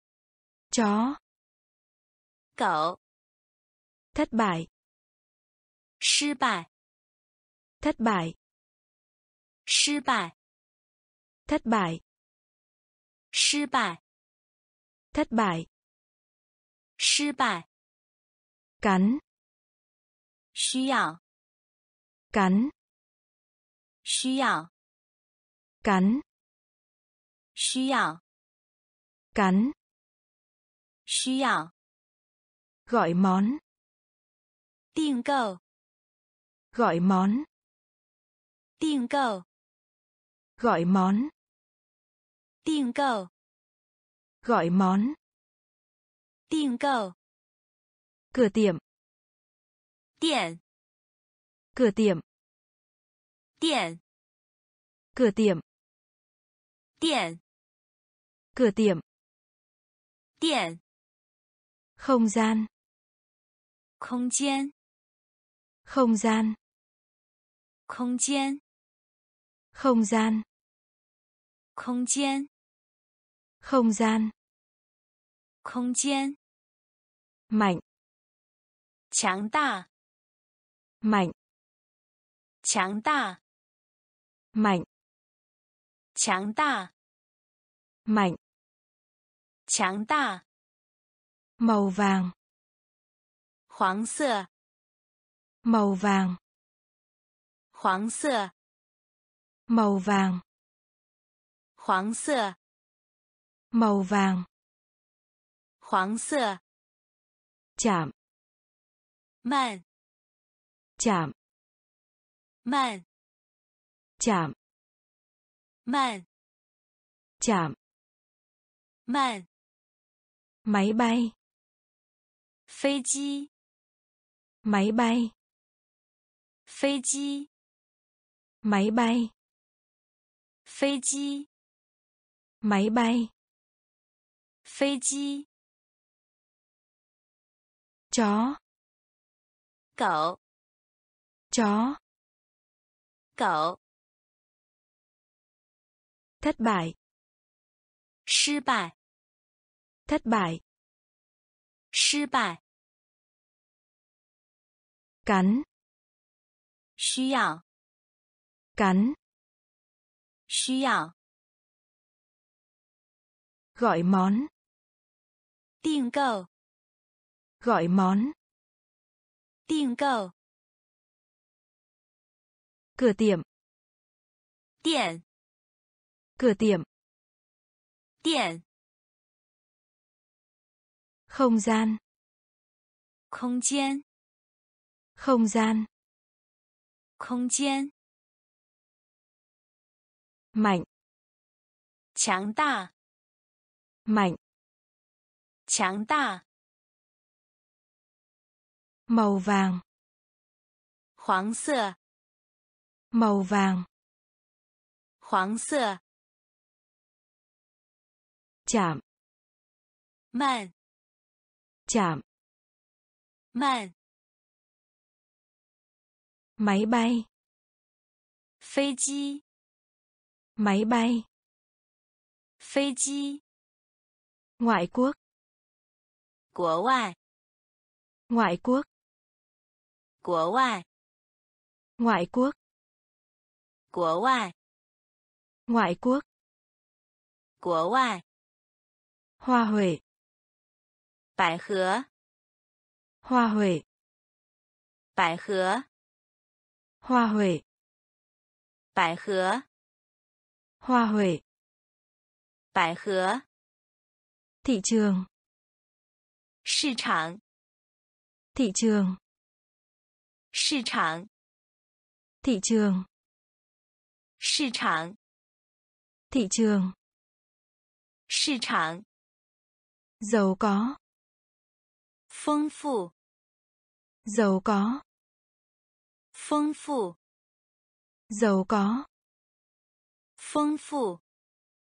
Chó. 狗， Thất bại. 失败， Thất bại. 失败， Thất bại. 失败， Thất bại. 失败， Cắn. 需要， Cắn. 需要， Cắn. 需要， Cắn. 需要， Gọi món. 订购， Gọi món. 订购， Gọi món. 订购， Gọi món. 订购， Cửa tiệm. 店， Cửa tiệm. 店， Cửa tiệm. 店， Cửa tiệm. 店， Không gian. 空间， Không gian. 空间， Không gian. 空间， Không gian. 空间， Mạnh. 强大， Mạnh. 强大， Mạnh. 强大， Mạnh. 强大， Màu vàng. 黄色， Màu vàng. 黄色， Màu vàng. 黄色， Màu vàng. 黄色， Chạm. 慢， Chạm. 慢， Chạm. 慢， Chạm. 慢， Máy bay. 飞机， Máy bay. 飞机， Máy bay. 飞机， Máy bay. 飞机， Chó. 狗， Chó. 狗， Thất bại. 失败， Thất bại. 失败， Cắn. 需要， Cắn. 需要， Gọi món. 订购， Gọi món. 订购， Cửa tiệm. 店， Cửa tiệm. 店， Không gian. 空间， Không gian. 空间， Mạnh. 强大， Mạnh. 强大， Màu vàng. 黄色， Màu vàng. 黄色， Chạm. 慢， Chạm. 慢， Máy bay. 飞机， Máy bay. 飞机， Ngoại quốc. 国外， Ngoại quốc. 国外， Ngoại quốc. 国外， Ngoại quốc. 国外， Hoa huệ. 百合， Hoa huệ. 百合， Hoa huệ. 百合， Hoa huệ. 百合， Thị trường. 市场， Thị trường. 市场， Thị trường. 市场， Thị trường. 市场， Giàu có. 丰富， Giàu có. 丰富， Giàu có. 丰富，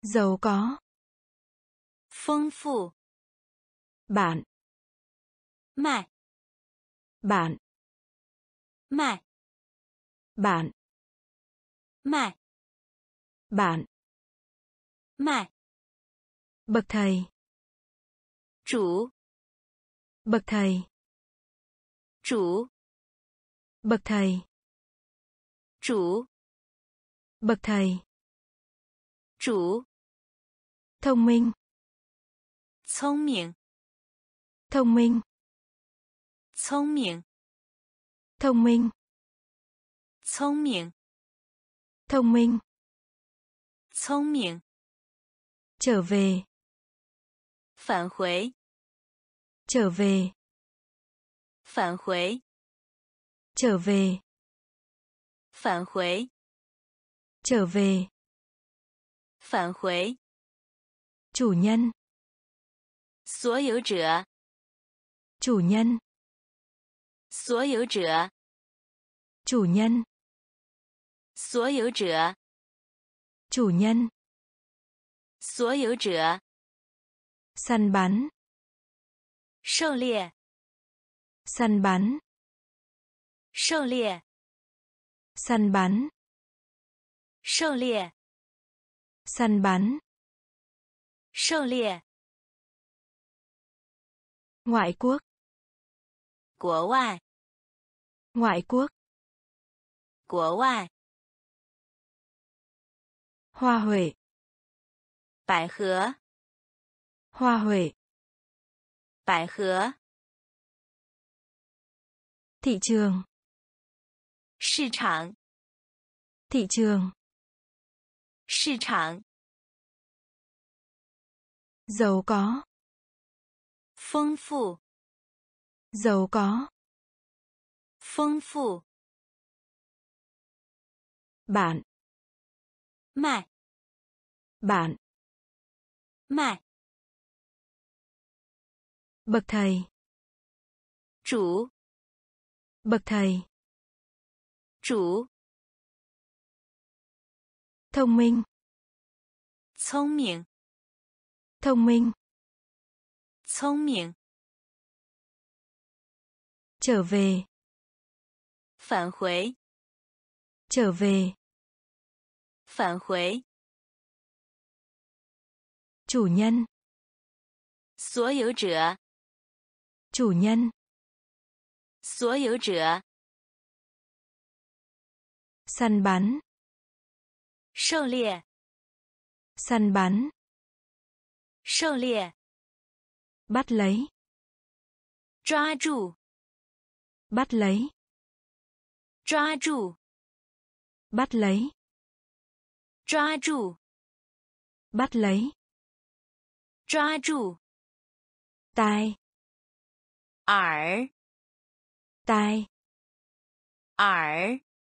Giàu có. 丰富 Bạn. 卖 Bạn. 卖 Bạn. 卖 Bạn. 卖 Bậc thầy. 主 Bậc thầy. 主 Bậc thầy. 主 Bậc thầy. 主 Thông minh. 聪明 Thông minh. 聪明 Thông minh. 聪明 Thông minh. 聪明 Trở về. 返回 Trở về. 返回 Trở về. 返回 Trở về. 返回 Chủ nhân. 所有者 Chủ nhân. 所有者 Chủ nhân. 所有者 Chủ nhân. 所有者 Săn bắn. 狩猎 Săn bắn. 狩猎 Săn bắn. 狩猎 Săn bắn. 狩猎 Ngoại quốc. 国外 Ngoại quốc. 国外 Hoa huệ. 百合 Hoa huệ. 百合 Thị trường. 市场 Thị trường. 市场 Giàu có. 丰富 Giàu có. 丰富 Bạn. 卖 Bạn. 卖 Bậc thầy. 主 Bậc thầy. 主 Thông minh. 聪明 Thông minh. 聪明 Trở về. 返回 Trở về. 返回 Chủ nhân. 所有者 Chủ nhân. 所有者 Săn bắn. 狩猎 Săn bắn. 狩猎 Bắt lấy. 抓住 Bắt lấy. 抓住 Bắt lấy. 抓住 Bắt lấy. 抓住 Tai. 耳 Tai. 耳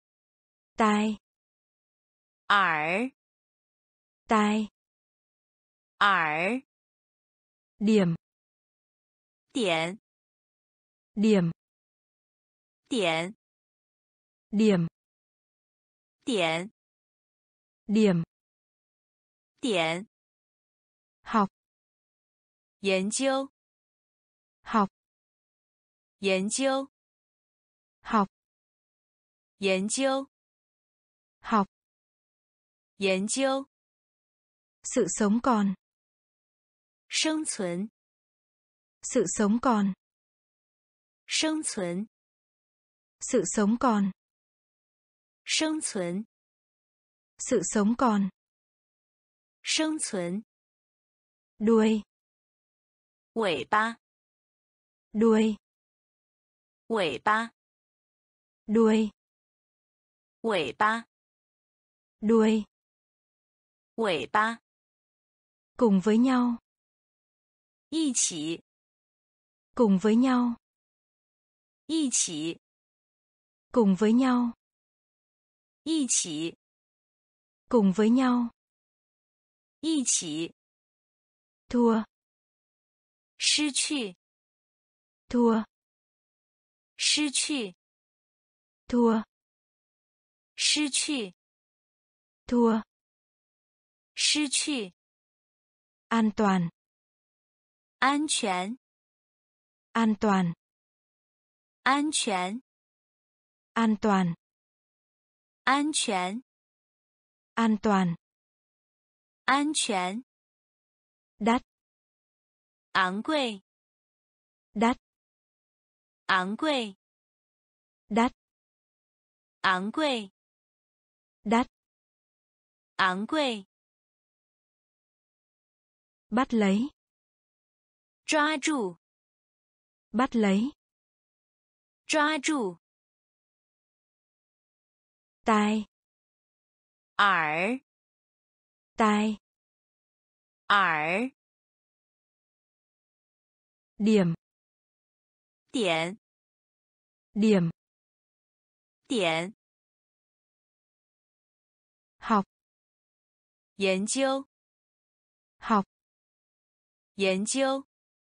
Tai. 耳 Tai. 耳 Điểm. 点 Điểm. 点 Điểm. 点 Điểm. 点 Học. 研究 Học. 研究 Học. 研究 Học. 研究 Sự sống còn. 生存 Sự sống còn. 生存 Sự sống còn. 生存 Sự sống còn. 生存 Đuôi. 尾巴 Đuôi. 尾巴 Đuôi. 尾巴 Đuôi. 尾巴 Cùng với nhau. 一起 Cùng với nhau. 一起 Cùng với nhau. 一起 Cùng với nhau. 一起 Thua. 失去 Thua. 失去 Thua. 失去 Thua. 失去 An toàn. 安全 An toàn. 安全 An toàn. 安全 An toàn. 安全 Đắt. 昂贵 Đắt. 昂贵 Đắt. 昂贵 Đắt. 昂贵 Bắt lấy. 抓住 Bắt lấy. 抓住 Tai. 耳 Tai. 耳 Điểm. 点 Điểm. 点 Học. 研究 Học. 研究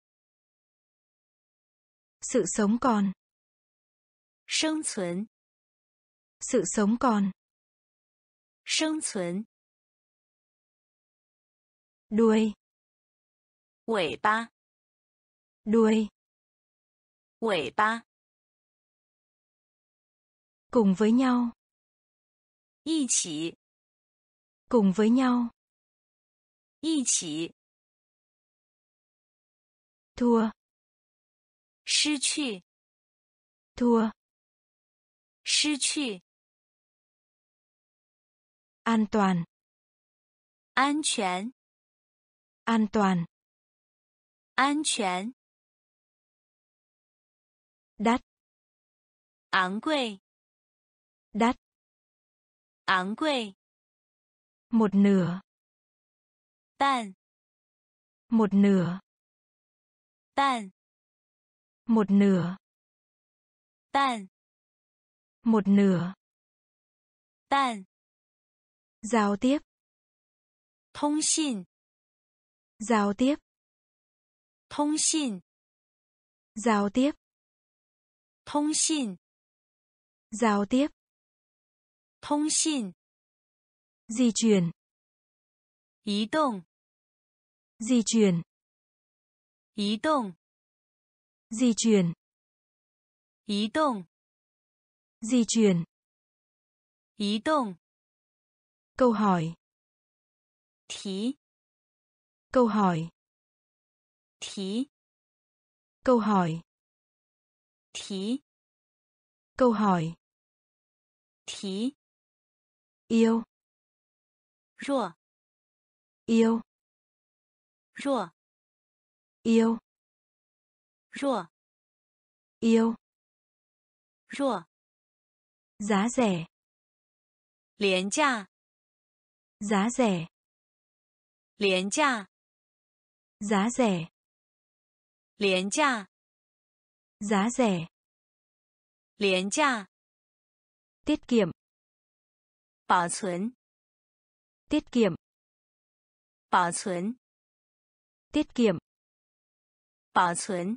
Sự sống còn. 生存 Sự sống còn. 生存 Đuôi. 尾巴 Đuôi. 尾巴 Cùng với nhau. 一起 Cùng với nhau. 一起 Thua. 失去 Thua. 失去 An toàn. 安全 An toàn. 安全 Đắt. 昂贵 Đắt. 昂贵 Một nửa. 但 Một nửa. 但 Một nửa. 但 Một nửa. 但 Giao tiếp. 通信 Giao tiếp. 通信 Giao tiếp. 通信 Giao tiếp. 通信 Di chuyển. 移动 Di chuyển. 移动 Di chuyển. 移动 Di chuyển. 移动 Câu hỏi. 提 Câu hỏi. 提 Câu hỏi. 提 Câu hỏi. 提 Yêu. 弱 Yêu. 弱 Yêu. 弱 Yêu. 弱 Giá rẻ. 廉价 Giá rẻ. 廉价 Giá rẻ. 廉价 Giá rẻ. 廉价 Tiết kiệm. 保存 Tiết kiệm. 保存 Tiết kiệm. 保存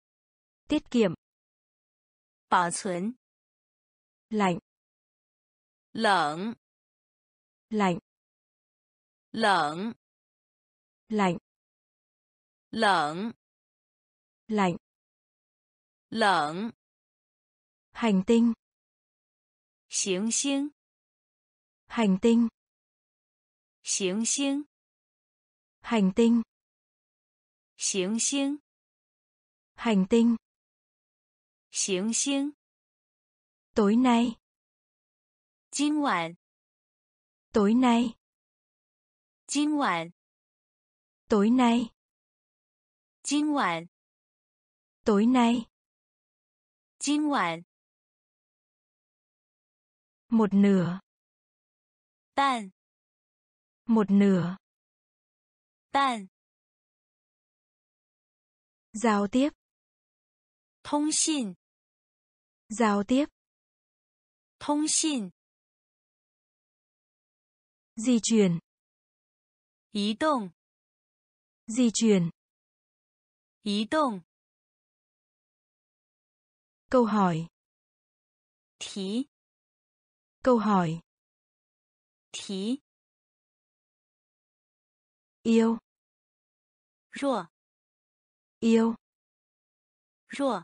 Tiết kiệm. 保存 Lạnh. 冷 Lạnh. 冷 Lạnh. 冷 Lạnh. 冷 Hành tinh. 行星 Hành tinh. 行星 Hành tinh. 行星 Hành tinh. 行星 Tối nay. 今晚 Tối nay. 今晚 Tối nay. 今晚 Tối nay. 今晚 Một nửa. 但 Một nửa. 但 Giao tiếp. 通信 Giao tiếp. 通信 Di chuyển. 移动 Di chuyển. 移动 Câu hỏi. 提 Câu hỏi. 提 Yêu. 弱。 Yêu. 弱。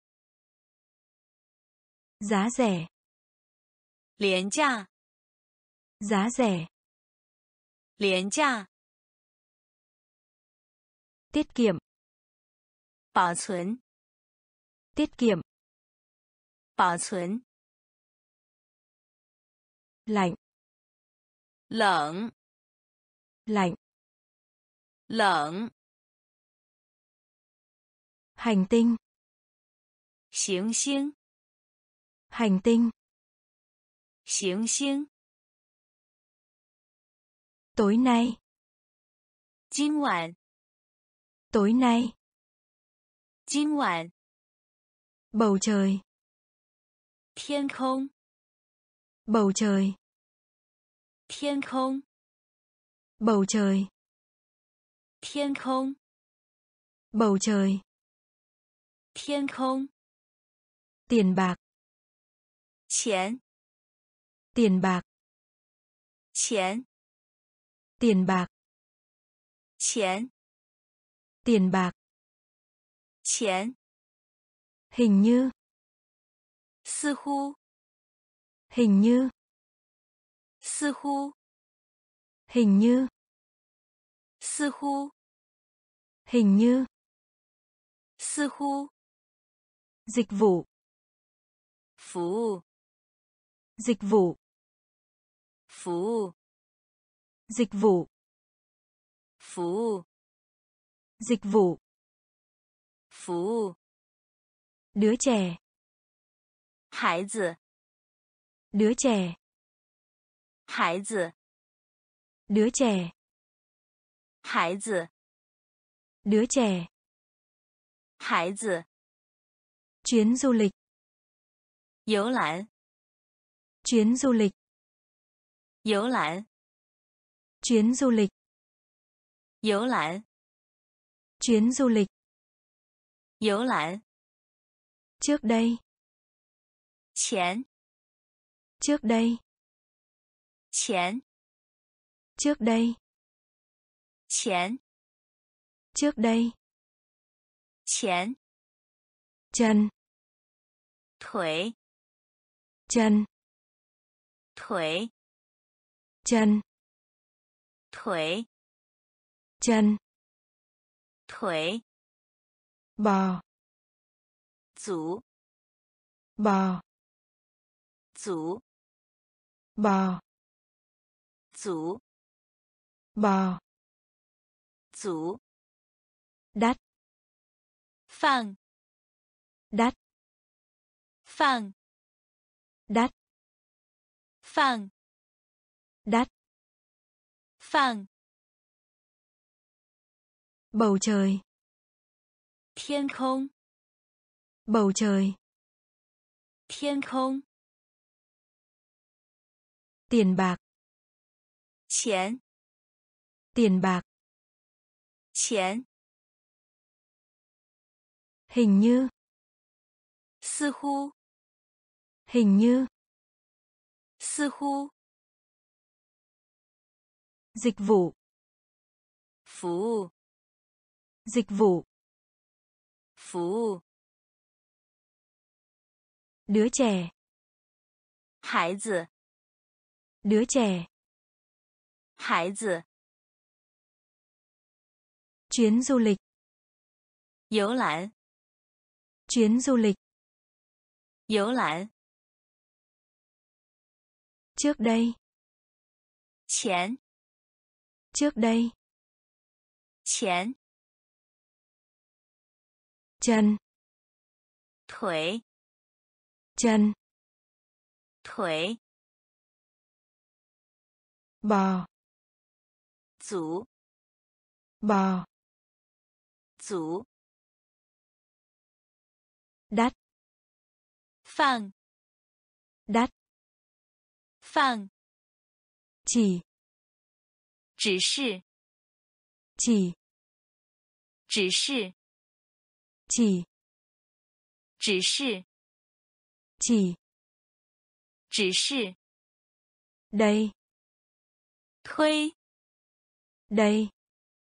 Giá rẻ. 廉价。 Giá rẻ. 廉价。 Tiết kiệm. 保存。 Tiết kiệm. 保存。 Lạnh. 冷。 Lạnh. 冷。 Hành tinh. 行星。 Hành tinh. 行星。 Tối nay. 今晚。 Tối nay. 今晚。 Bầu trời. 天空。 Bầu trời. 天空。 Bầu trời. 天空。 Bầu trời. 天空。 Tiền bạc. 钱。 Tiền bạc. 钱。 Tiền bạc. 钱。 Tiền bạc. 钱。 Hình như. 似乎。 Hình như. 似乎。 Hình như. 似乎。 Hình như. 似乎。 Dịch vụ. 服务。 Dịch vụ. 服务。 Dịch vụ. 服务。 Dịch vụ. 服务。 Đứa trẻ. 孩子。 Đứa trẻ. 孩子。 Đứa trẻ. 孩子。 Đứa trẻ. 孩子。 Chuyến du lịch. 游览。 Chuyến du lịch. 游览。 Chuyến du lịch. 游览。 Chuyến du lịch. 游览。 Trước đây. 前。 Trước đây. 前。 Trước đây. 前。 Trước đây. 前。 Chân. 腿。 Chân. 腿。 Chân. 腿。 Chân. 腿。 Bò. 组。 Bò. 组。 Bò. 组。 Bò. 组。 Đắt. 放。 Đắt. 放。 Đắt. 放。 Đắt. 放。 Bầu trời. 天空。 Bầu trời. 天空。 Tiền bạc. 钱。 Tiền bạc. 钱。 Hình như. 似乎。 Hình như. 似乎。 Dịch vụ. 服务。 Dịch vụ. 服务。 Đứa trẻ. 孩子。 Đứa trẻ. 孩子。 Chuyến du lịch. 游览。 Chuyến du lịch. 游览。 Trước đây. 前。 Trước đây. 前。 Chân. 腿。 Chân. 腿。 Bò. 组。 Bò. 组。 Đắt. 放。 Đắt. 放。 Chỉ. 指示。 Chỉ. 指示。 Chỉ. 指示。 Chỉ. 指示。 Đây. 推。 Đây.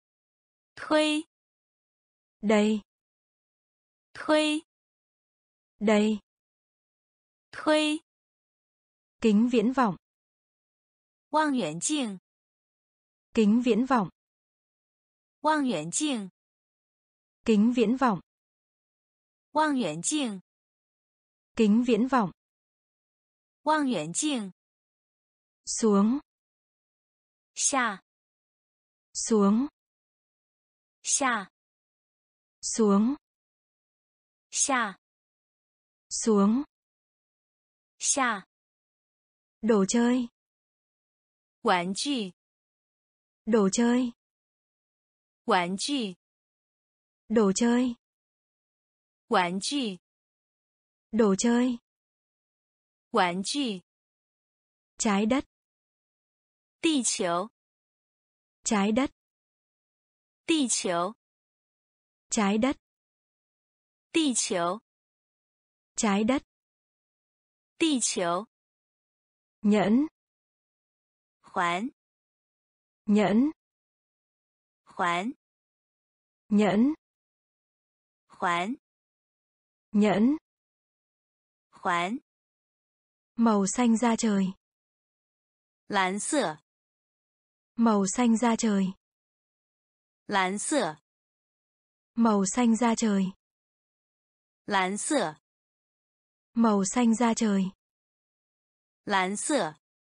推， đây, 推， đây, 推， kính viễn vọng, 望远镜， kính viễn vọng, 望远镜， kính viễn vọng, 望远镜， kính viễn vọng, 望远镜， xuống, 下， xuống, 下， xuống, 下， xuống, 下， đồ chơi, 玩具， đồ chơi, 玩具， đồ chơi, 玩具， đồ chơi, 玩具， trái đất, 地球， trái đất, 地球， trái đất, 地球， trái đất, 地球， nhẫn, 环， nhẫn, 环， nhẫn, 环， nhẫn, 环， màu xanh da trời, 蓝色， màu xanh da trời, 蓝色， màu xanh da trời, 蓝色， màu xanh da trời, 蓝色，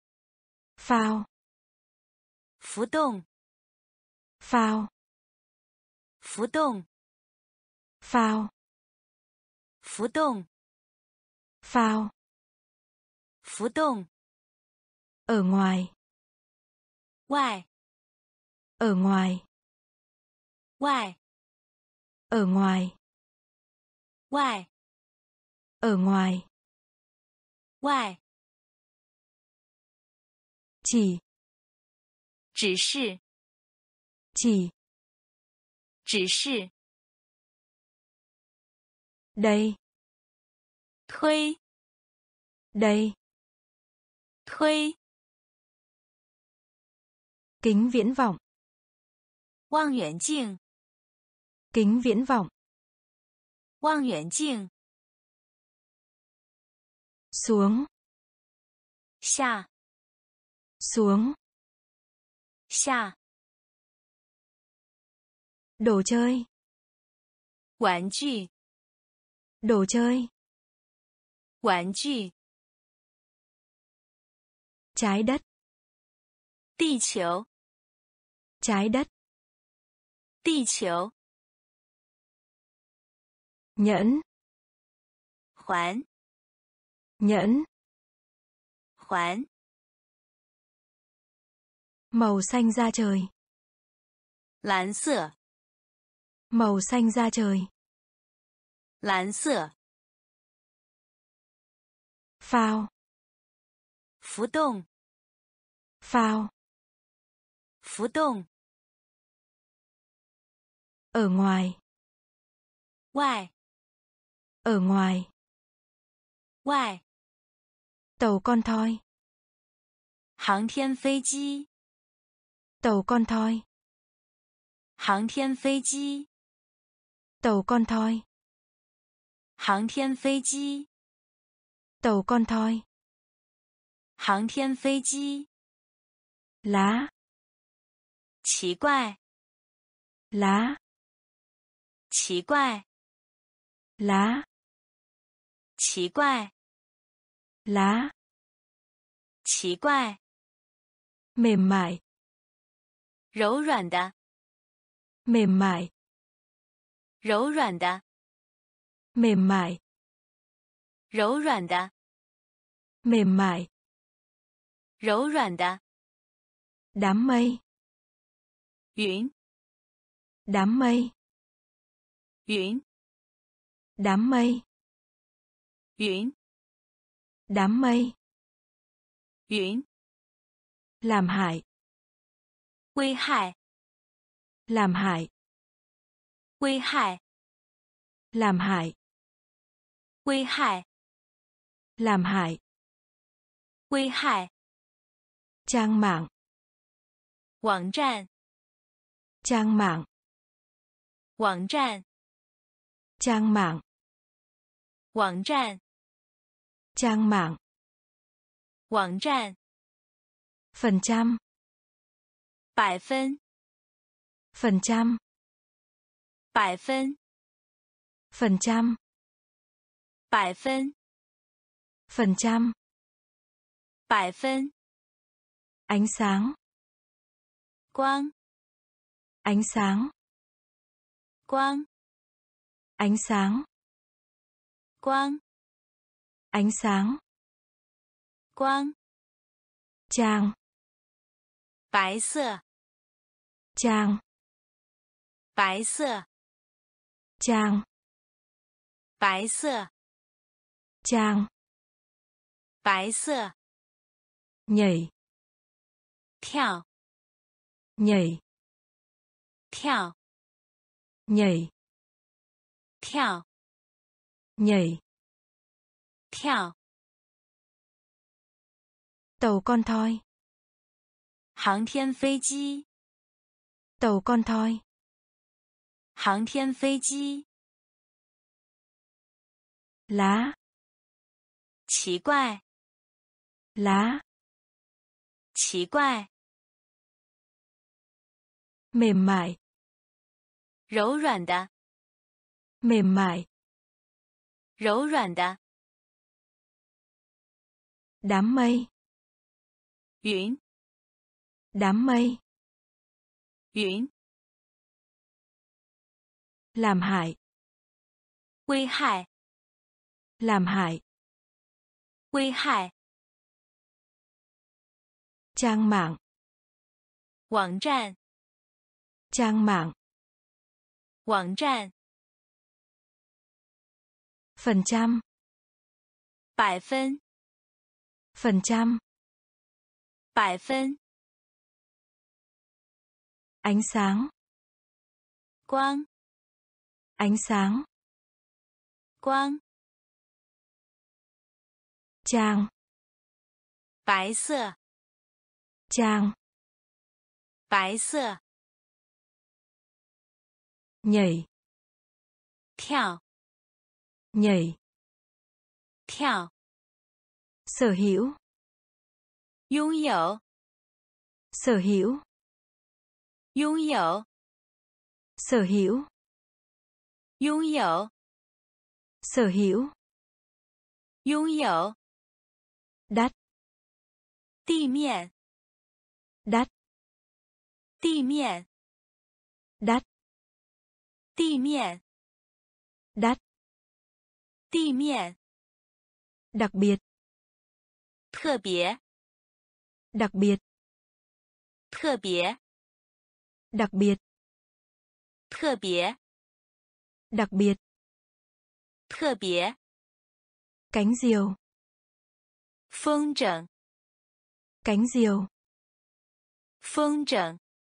phao, 浮动， phao, 浮动， phao, 浮动， phao, 浮动， ở ngoài, 外， ở ngoài, 外， ở ngoài, 外， ở ngoài, 外， chỉ, 指示， chỉ, 指示， đây, 推， đây, 推， kính viễn vọng, 望远镜， kính viễn vọng, 望远镜， xuống, 下， xuống, 下， đồ chơi, 玩具， đồ chơi, 玩具， trái đất, 地球， trái đất, 地球， nhẫn, 环， nhẫn, 环， màu xanh da trời, 蓝色， màu xanh da trời, 蓝色， phao, 浮动， phao, 浮动， ở ngoài, 外， ở ngoài, 外， tàu con thoi, 航天飞机， tàu con thoi, 航天飞机， tàu con thoi, 航天飞机， tàu con thoi, 航天飞机， lá, 奇怪， lá, 奇怪， lá, 奇怪， lá, 奇怪， mềm mại, 柔软的， mềm mại, 柔软的， mềm mại, 柔软的， mềm mại, 柔软的， đám mây, 云， đám mây, 云， đám mây, 云， đám mây, 云， làm hại, 危害， làm hại, 危害， làm hại, 危害， làm hại, 危害， trang mạng, 网站， trang mạng, 网站 trang mạng, 网站 trang mạng, 网站 phần trăm, 百分 phần trăm, 百分 phần trăm, 百分 phần trăm, 百分 ánh sáng, 光 ánh sáng, 光 ánh sáng, 光 ánh sáng, 光 trang, 白色 trang, 白色 trang, 白色 trang, 白色 nhảy, 跳 nhảy, 跳 nhảy, 跳 nhảy, 跳 tàu con thoi, 航天飞机 tàu con thoi, 航天飞机 lá, 奇怪 lá, 奇怪 mềm mại, 柔软的 mềm mại, 柔软的 đám mây, 云 đám mây, 云 làm hại, 危害 làm hại, 危害 trang mạng, 网站 trang mạng, 网站 phần trăm, 百分 phần trăm, 百分 ánh sáng, 光 ánh sáng, 光 trang, 白色 trang, 白色 nhảy, 跳 nhảy, 跳 sở hữu, 拥有 sở hữu, 拥有 sở hữu, 拥有 sở hữu, 拥有 đắt, 地面 đắt, 地面 đắt, 地面 đắt, 地面 đặc biệt, 特别 đặc biệt, 特别 đặc biệt, 特别 đặc biệt, 特别 cánh diều, 风筝 cánh diều, 风筝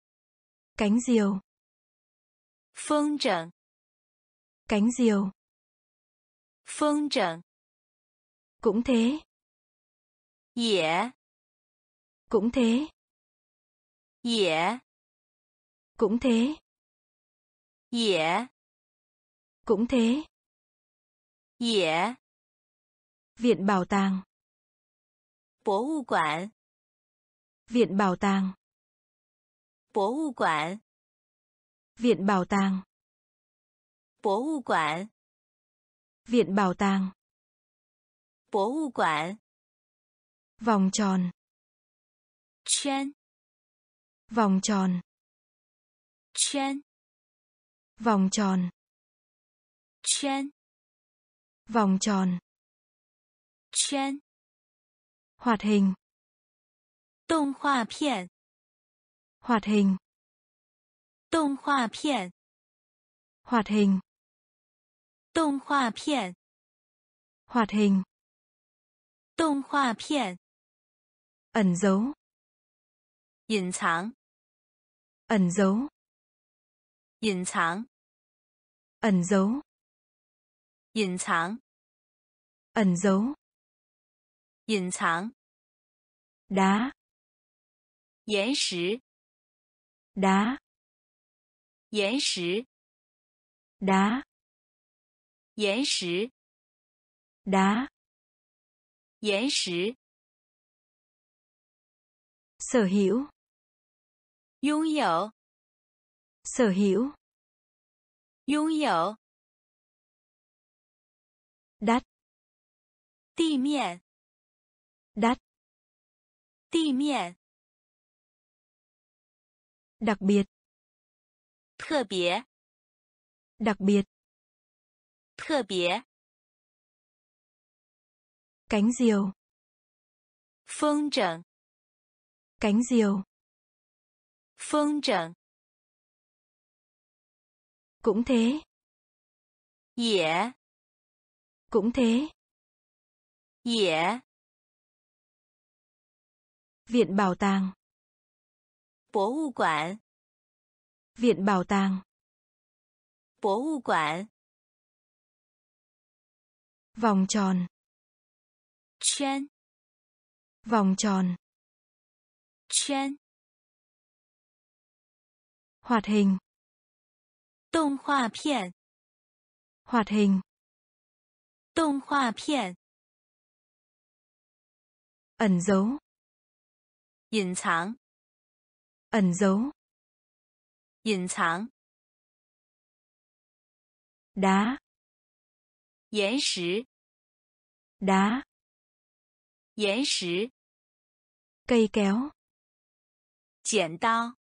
cánh diều, 风筝 cánh diều, 风筝 cũng thế, 也 cũng thế, 也 cũng thế, 也 cũng thế, 也 viện bảo tàng, 博物馆 viện bảo tàng, 博物馆 viện bảo tàng, 博物馆 viện bảo tàng, 博物馆 vòng tròn, 圈 vòng tròn, 圈 vòng tròn, 圈 vòng tròn, 圈 hoạt hình, 动画片 hoạt hình, 动画片 hoạt hình, 动画片 hoạt hình, 动画片 ẩn dấu, 隐藏 ẩn dấu, 隐藏 ẩn dấu, 隐藏 ẩn dấu, 隐藏 đá, 岩石 đá, 岩石 đá, 岩石， đá, 岩石， sở hữu, 拥有， sở hữu, 拥有， đắt, 地面， đắt, 地面， đặc biệt, 特别， đặc biệt, 特别， cánh diều, 风筝， cánh diều, 风筝， cũng thế, 也， cũng thế, 也， viện bảo tàng, 博物馆， viện bảo tàng, 博物馆， vòng tròn, 圈， vòng tròn, 圈， hoạt hình, 动画片， hoạt hình, 动画片， ẩn giấu, 隐藏， ẩn giấu, 隐藏， đá, 岩石， đá, 岩石， cây kéo, 剪刀，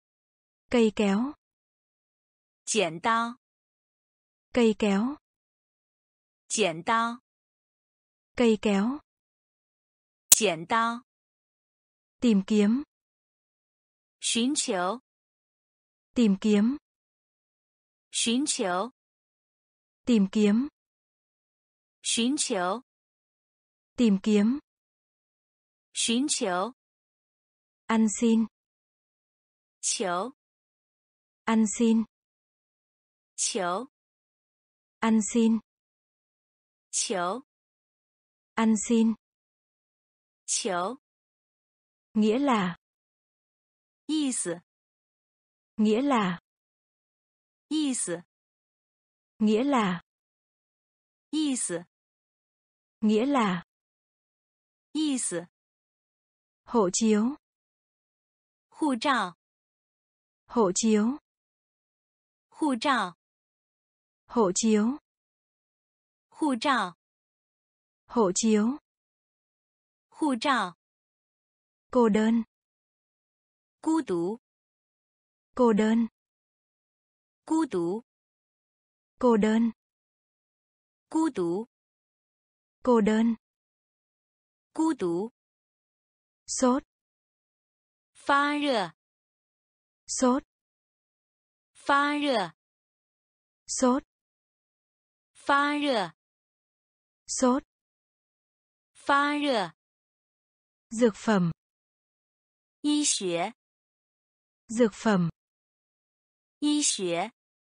cây kéo, 剪刀， cây kéo, 剪刀， cây kéo, 剪刀， tìm kiếm, 寻求， tìm kiếm, 寻求， tìm kiếm, 寻求， tìm kiếm, 寻求， ăn xin, 求， ăn xin, 求， ăn xin, 求， ăn xin, 求， nghĩa là, 意思， nghĩa là, 意思， nghĩa là, 意思， nghĩa là, 意思， hộ chiếu, 护照， hộ chiếu, 护照， hộ chiếu, 护照， hộ chiếu, 护照， cô đơn, 孤独， cô đơn, 孤独， cô đơn, 孤独， cô đơn, 孤独， sốt, 发热， sốt, 发热， sốt, 发热， sốt, 发热， dược phẩm, 医学， dược phẩm, 医学，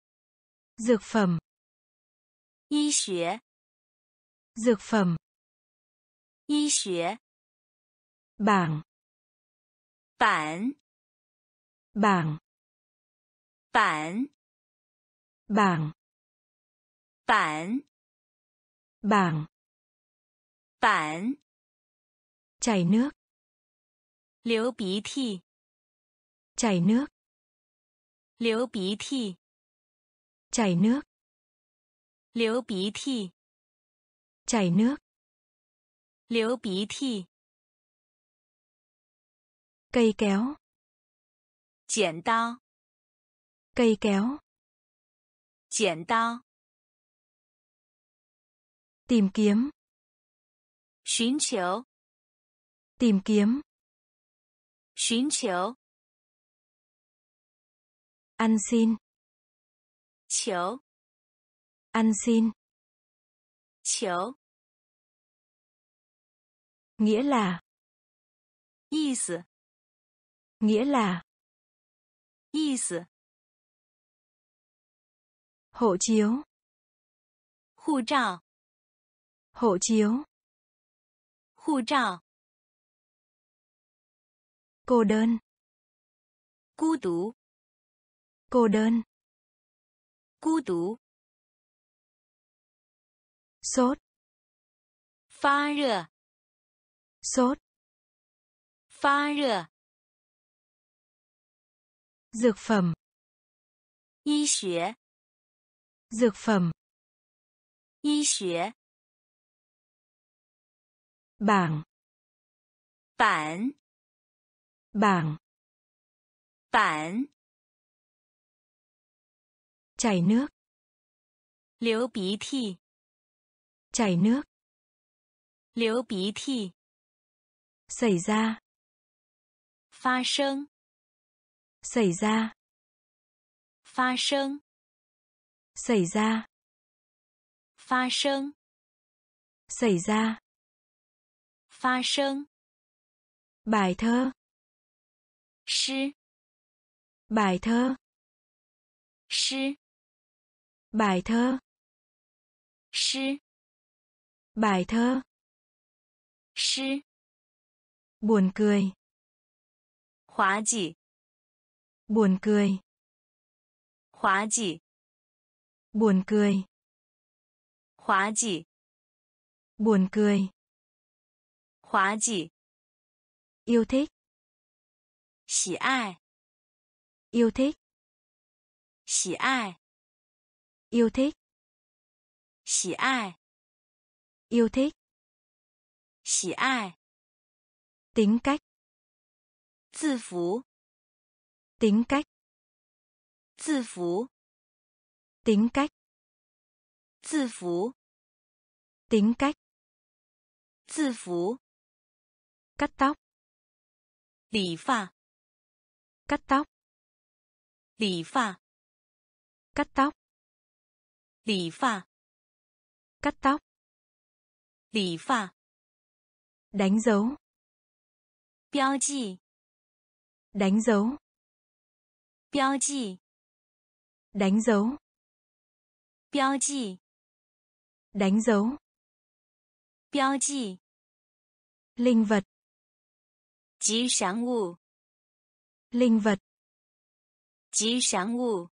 dược phẩm, 医学， dược phẩm, 医学， bảng, 板， bảng, 板， bảng, 板， bảng, 板， chảy nước, 流鼻涕， chảy nước, 流鼻涕， chảy nước, 流鼻涕， chảy nước, 流鼻涕， cây kéo, 剪刀， cây kéo, 剪刀， tìm kiếm, 寻求， tìm kiếm, 寻求， ăn xin, 求， ăn xin, 求， nghĩa là, 意思， nghĩa là, 意思， hộ chiếu, 护照， hộ chiếu, 护照， cô đơn, 孤独， cô đơn, 孤独， Sốt. Phát热. Sốt. Phát热. Dược phẩm. Y學. Dược phẩm. Y學. Bảng. Bản. Bảng. Bản. Chảy nước. 流鼻涕. Chảy nước. 流鼻涕. Xảy ra. Phát生. Xảy ra. Phát生. Xảy ra. Phát生. Xảy ra. Phát生. Bài thơ. 詩. Bài thơ. 詩. Bài thơ. 詩. Bài thơ. 詩. Buồn cười. 滑稽. Buồn cười. 滑稽. Buồn cười. 滑稽. Buồn cười. 滑稽. Yêu thích. 喜愛. Yêu thích. 喜愛. Yêu thích. 喜愛. Yêu thích. 喜愛. Tính cách. 字符. Tính cách. 字符. Tính cách. 字符. Tính cách. 字符. Cắt tóc. 理髮. Cắt tóc. 理髮. Cắt tóc. 理髮. Cắt tóc. 理髮. Đánh dấu. 標記. Đánh dấu. 標記. Đánh dấu. 標記. Đánh dấu. 標記. Linh vật. 吉祥物. Linh vật. 吉祥物.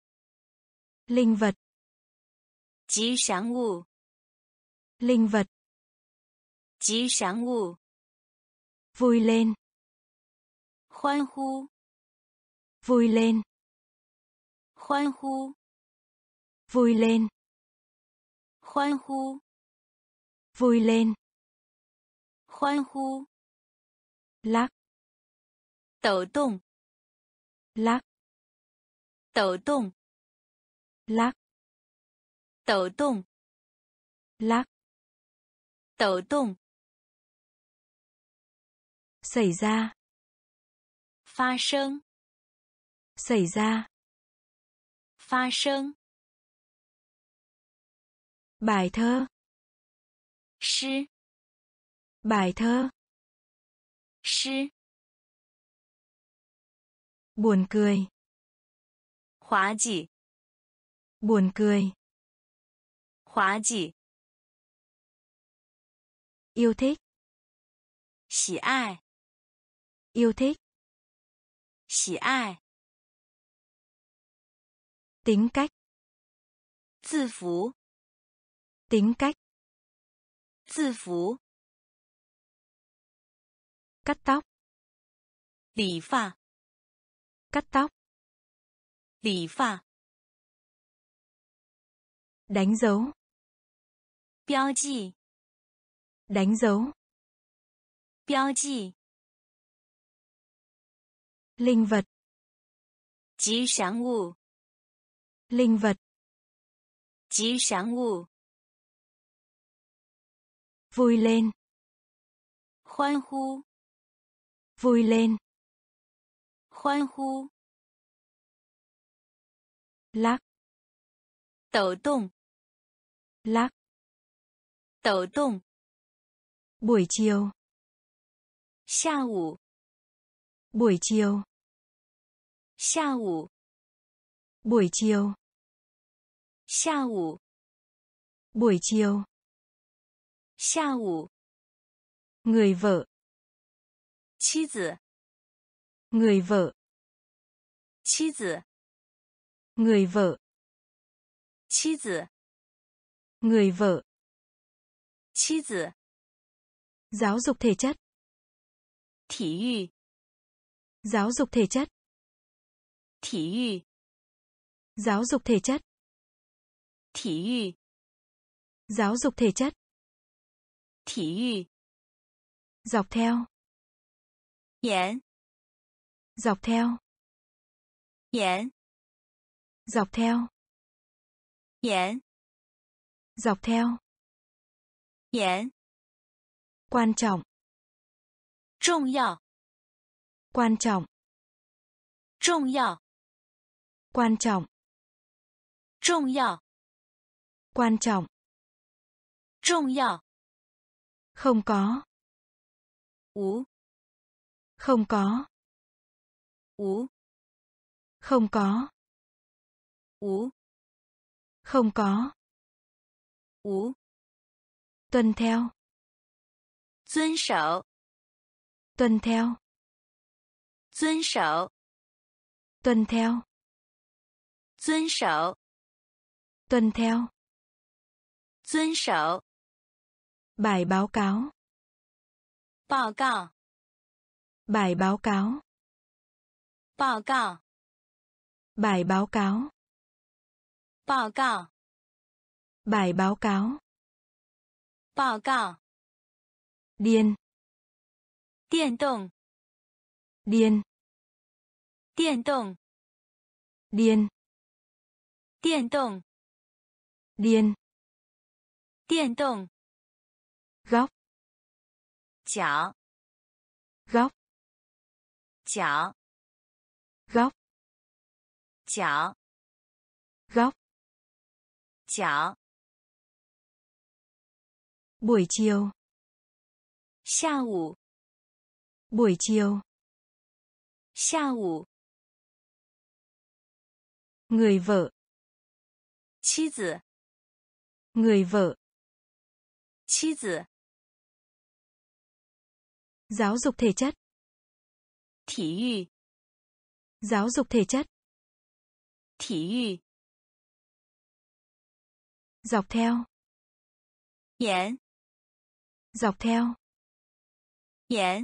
Linh vật. 吉祥物. Linh vật. 吉祥物. Vui lên. 歡呼. Vui lên. 歡呼. Vui lên. 歡呼. Vui lên. 歡呼. Lắc. 抖動. Lắc. 抖動. Lắc. 抖動. Lắc. 抖動. Xảy ra. Phát生. Xảy ra. Phát生. Bài thơ. 詩. Bài thơ. 詩. Buồn cười. 滑稽. Buồn cười. 滑稽. Yêu thích. 喜愛. Yêu thích. 喜愛. Tính cách. 字符. Tính cách. 字符. Cắt tóc. 理髮. Cắt tóc. 理髮. Đánh dấu. 標記. Đánh dấu. 標記. Linh vật. 吉祥物. Linh vật. 吉祥物. Vui lên. 歡呼. Vui lên. 歡呼. Lắc. 抖動. Lắc. 抖動. Buổi chiều. 下午. Buổi chiều. 下午. Buổi chiều. 下午. Buổi chiều. 下午. Người vợ. 妻子. Người vợ. 妻子. Người vợ. 妻子. Người vợ. 妻子 Giáo dục thể chất. 体育 Giáo dục thể chất. 体育 Giáo dục thể chất. 体育 Giáo dục thể chất. 体育 Dọc theo. 沿 Dọc theo. 沿 Dọc theo. 沿 Dọc theo. 沿 Quan trọng. 重要 Quan trọng. 重要 Quan trọng. 重要 Quan trọng. 重要 Không có. 无 Không có. 无 Không có. 无 Không có. 无 Tuân theo. 遵守 Tuân theo. 遵守 Tuân theo. 遵守 Tuân theo. 遵守 Bài báo cáo. 报告 Bài báo cáo. 报告 Bài báo cáo. 报告 Bài báo cáo. 报告 Điên. 电动 Điên. 电动 Điên. 电动 Điên. 电动 Góc. 脚 Góc. 脚 Góc. 脚 Góc. 脚 Buổi chiều. 下午 Buổi chiều. 下午 Người vợ. 妻子 Người vợ. 妻子 Giáo dục thể chất. 体育 Giáo dục thể chất. 体育 Dọc theo. 沿 Dọc theo. 沿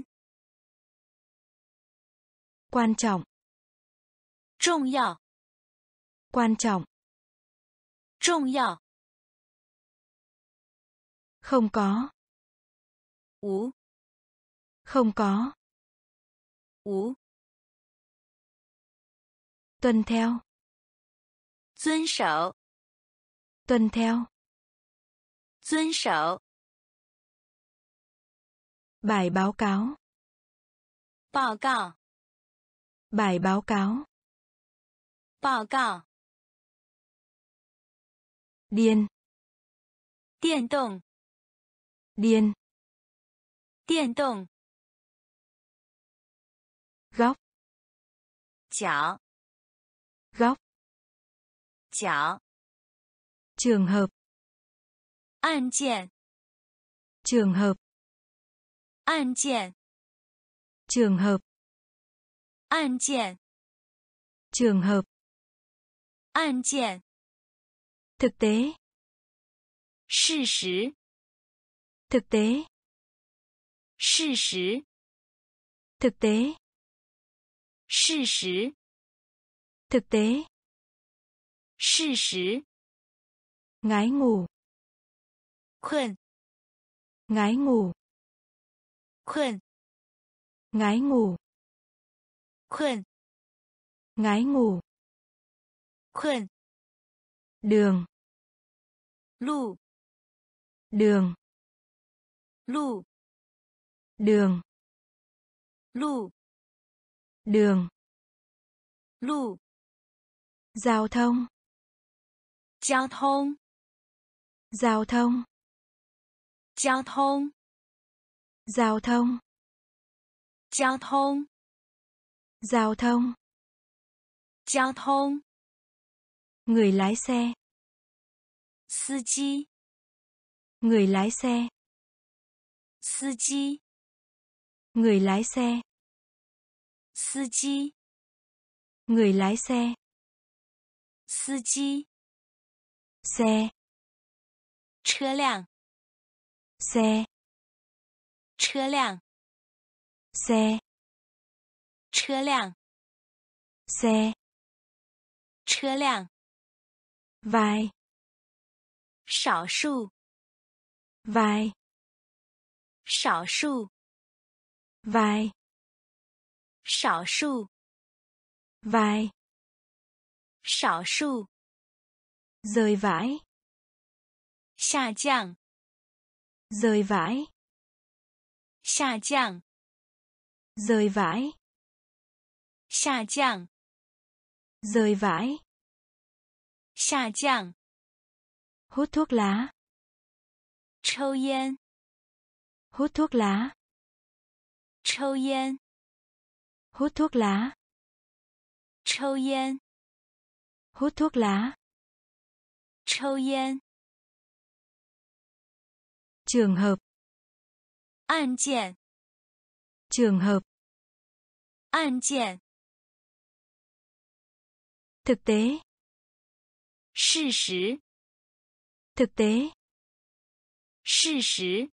Quan trọng. 重要 Quan trọng. 重要 Không có. 无 Không có. 无 Tuân theo. 遵守 Tuân theo. 遵守 Bài báo cáo. 报告 Bài báo cáo. 报告 Điên. 电动 Điên. 电动 Góc. 脚 Góc. 脚 Trường hợp. 案件 Trường hợp. 案件 Trường hợp. 案件 Trường hợp. 案件 Thực tế. 事实 Thực tế. 事实 Thực tế. 事实 Thực tế. 事实 Ngái ngủ. 困 Ngái ngủ. 困 Ngái ngủ. 困 Ngái ngủ. 困 Đường. 路 Đường. 路 Đường. 路 Đường. 路 Giao thông. 交通 Giao thông. 交通 Giao thông. 交通 Giao thông. 交通 Người lái xe. 司机 Người lái xe. 司机 Người lái xe. 司机 Người lái xe. 司机 Xe. 车辆 xe, 车辆， xe, 车辆， xe, 车辆， vài, 少数， vài, 少数， vài, 少数， vài, 少数， rời vãi, 下降， rời vãi, 下降， rời vãi, 下降， rời vãi, 下降， hút thuốc lá, 抽烟， hút thuốc lá, 抽烟， hút thuốc lá, 抽烟， hút thuốc lá, 抽烟， trường hợp, 案件， trường hợp, 案件， thực tế, 事实， thực tế, 事实，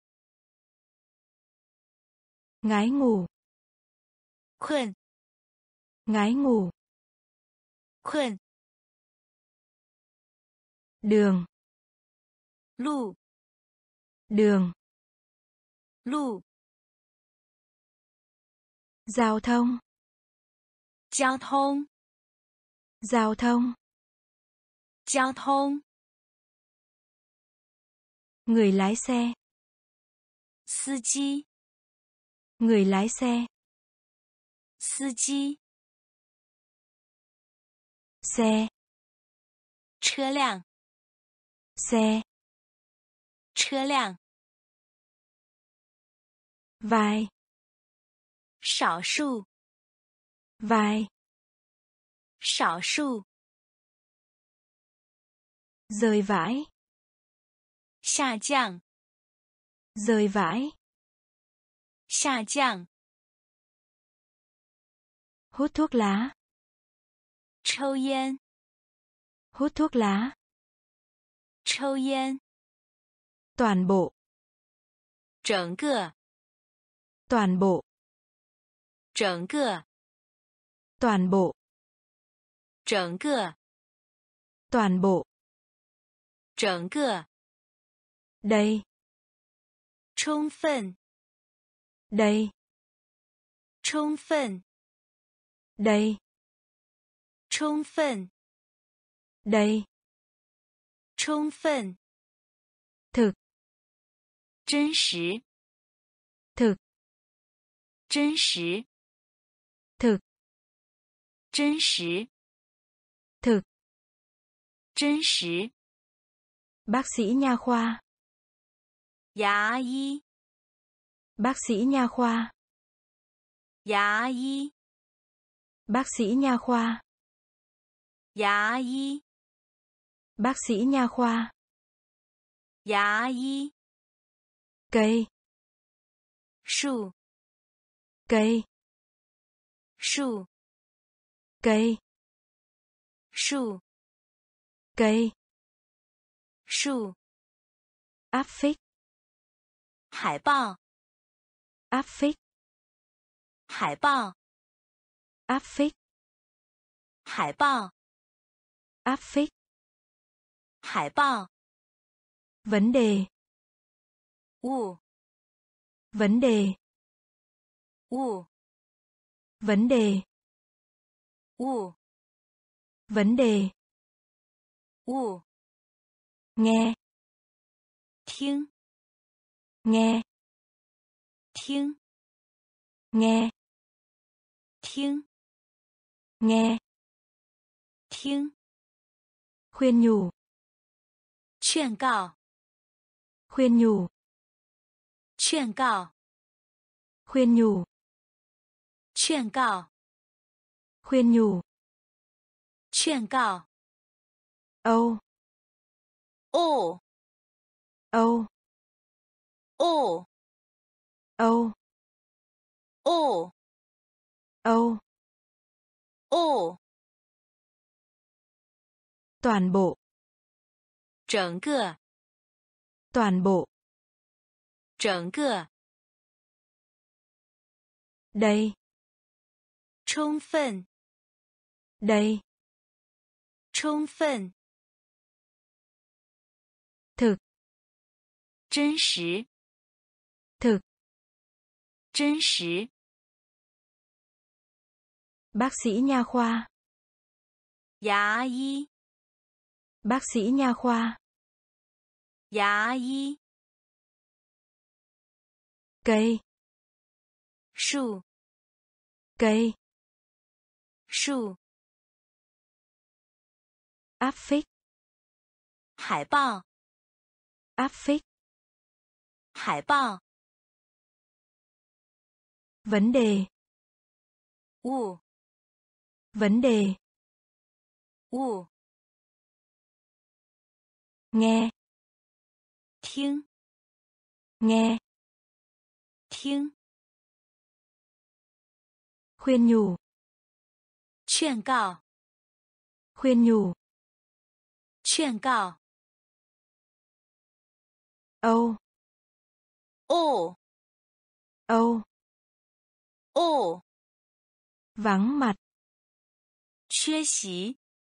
ngái ngủ, 困， ngái ngủ, 困， đường, 路， đường, 路， giao thông, 交通， giao thông, 交通， người lái xe, 司机， người lái xe, 司机， xe, 车辆， xe, 车辆， vài, 少数， vài, 少数， rời vãi, 下降， rời vãi, 下降， hút thuốc lá, 抽烟， hút thuốc lá, 抽烟， toàn bộ, 整个， toàn bộ, 整个， toàn bộ, 整个， toàn bộ, 整个， đầy, 充分， đầy, 充分， đầy, 充分， đầy, 充分， thực, 真实， thực, 真实， thực, 真实， thực, 真实， bác sĩ nha khoa, 牙医， bác sĩ nha khoa, 牙医， bác sĩ nha khoa, 牙医， bác sĩ nha khoa, 牙医， cây, 树， cây, 树， cây, 树， cây, 树， áp phích, 海报， áp phích, 海报， áp phích, 海报， áp phích, 海报， vấn đề, 物， vấn đề, 物， vấn đề, 物， vấn đề, 物， nghe, 听， nghe, 听， nghe, 听， nghe, 听， khuyên nhủ, 劝告， khuyên nhủ, 劝告， khuyên nhủ, 劝告， khuyên nhủ, 劝告， âu, 哦， âu, 哦， âu, 哦， âu, 哦， toàn bộ, 整个， toàn bộ, 整个 đây, 充分 đây, 充分 thực, 真实 thực, 真实 bác sĩ nha khoa, 牙医 bác sĩ nha khoa, 牙医 cây, 树 cây, 树 áp phích, 海报 áp phích, 海报 vấn đề, 物 vấn đề, 物 nghe, 听 nghe, 听 khuyên nhủ, 劝告 khuyên nhủ, 劝告 âu, 哦 âu, 哦 vắng mặt, 缺席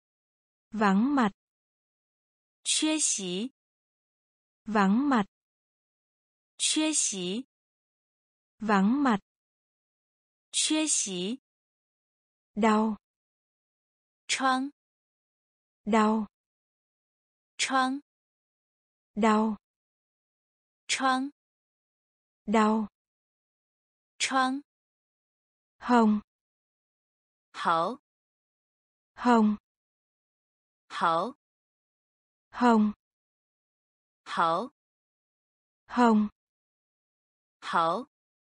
vắng mặt, 缺席 vắng mặt, 缺席 vắng mặt, 缺席 đau, 窗 đau, 窗 đau, 窗 đau, 窗 hồng, 好 hồng, 好 hồng, 好 hồng, 好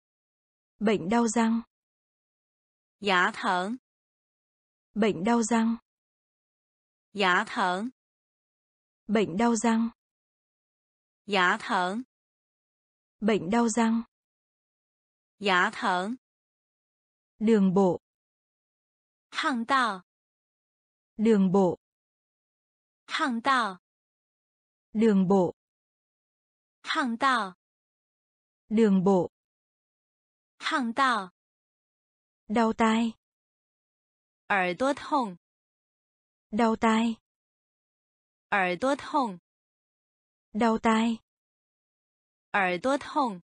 bệnh đau răng, 牙疼 bệnh đau răng, 牙疼 bệnh đau răng, 牙疼 bệnh đau răng, 牙疼 đường bộ, 巷道 đường bộ, 巷道 đường bộ, 巷道 đường bộ, 巷道 đau tai, 耳朵痛 đau tai, 耳朵痛 đau tai, 耳朵痛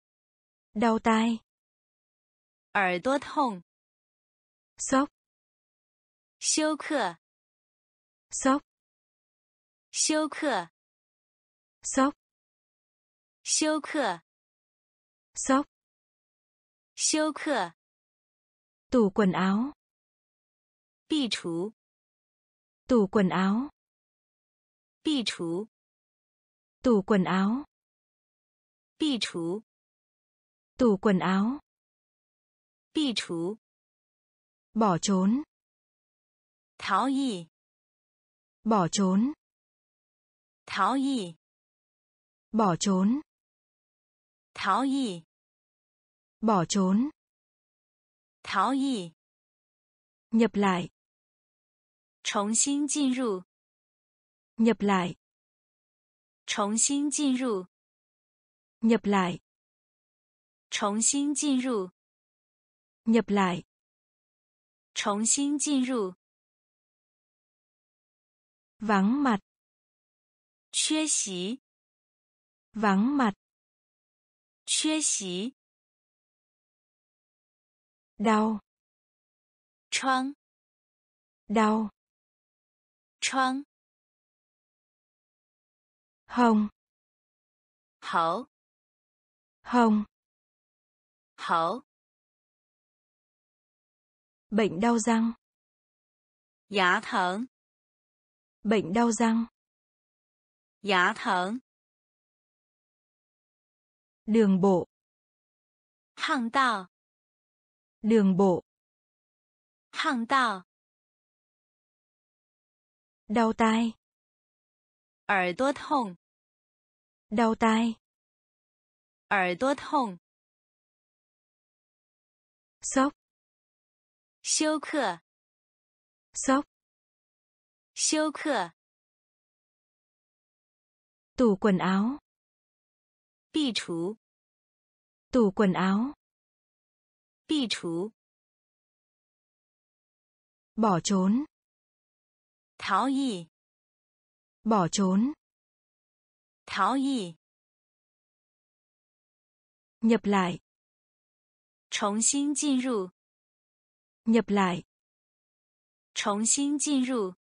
đau tai, 耳朵痛 sốc, 休克 sốc, 休克 sốc, 休克 sốc, 休克 tủ quần áo, 壁橱 tủ quần áo, 壁橱 tủ quần áo, 壁橱 tủ quần áo, 壁橱 bỏ trốn, 逃逸 bỏ trốn, 逃逸 bỏ trốn, 逃逸 bỏ trốn, 逃逸 nhập lại, 重新进入 nhập lại, 重新进入 nhập lại, 重新进入 nhập lại, 重新进入 vắng mặt, 缺席 vắng mặt, 缺席 đau, 窗 đau, 窗 hồng, 好 hồng, 好 bệnh đau răng, 牙疼 bệnh đau răng, 牙疼 đường bộ, 巷道 đường bộ, 巷道 đau tai, 耳朵痛 đau tai, 耳朵痛 sốc, 休克 sốc, 休克 tủ quần áo, 壁橱 Tủ quần áo. 壁橱， Bỏ trốn. 逃逸， Bỏ trốn. 逃逸， Nhập lại. 重新进入， Nhập lại. 重新进入，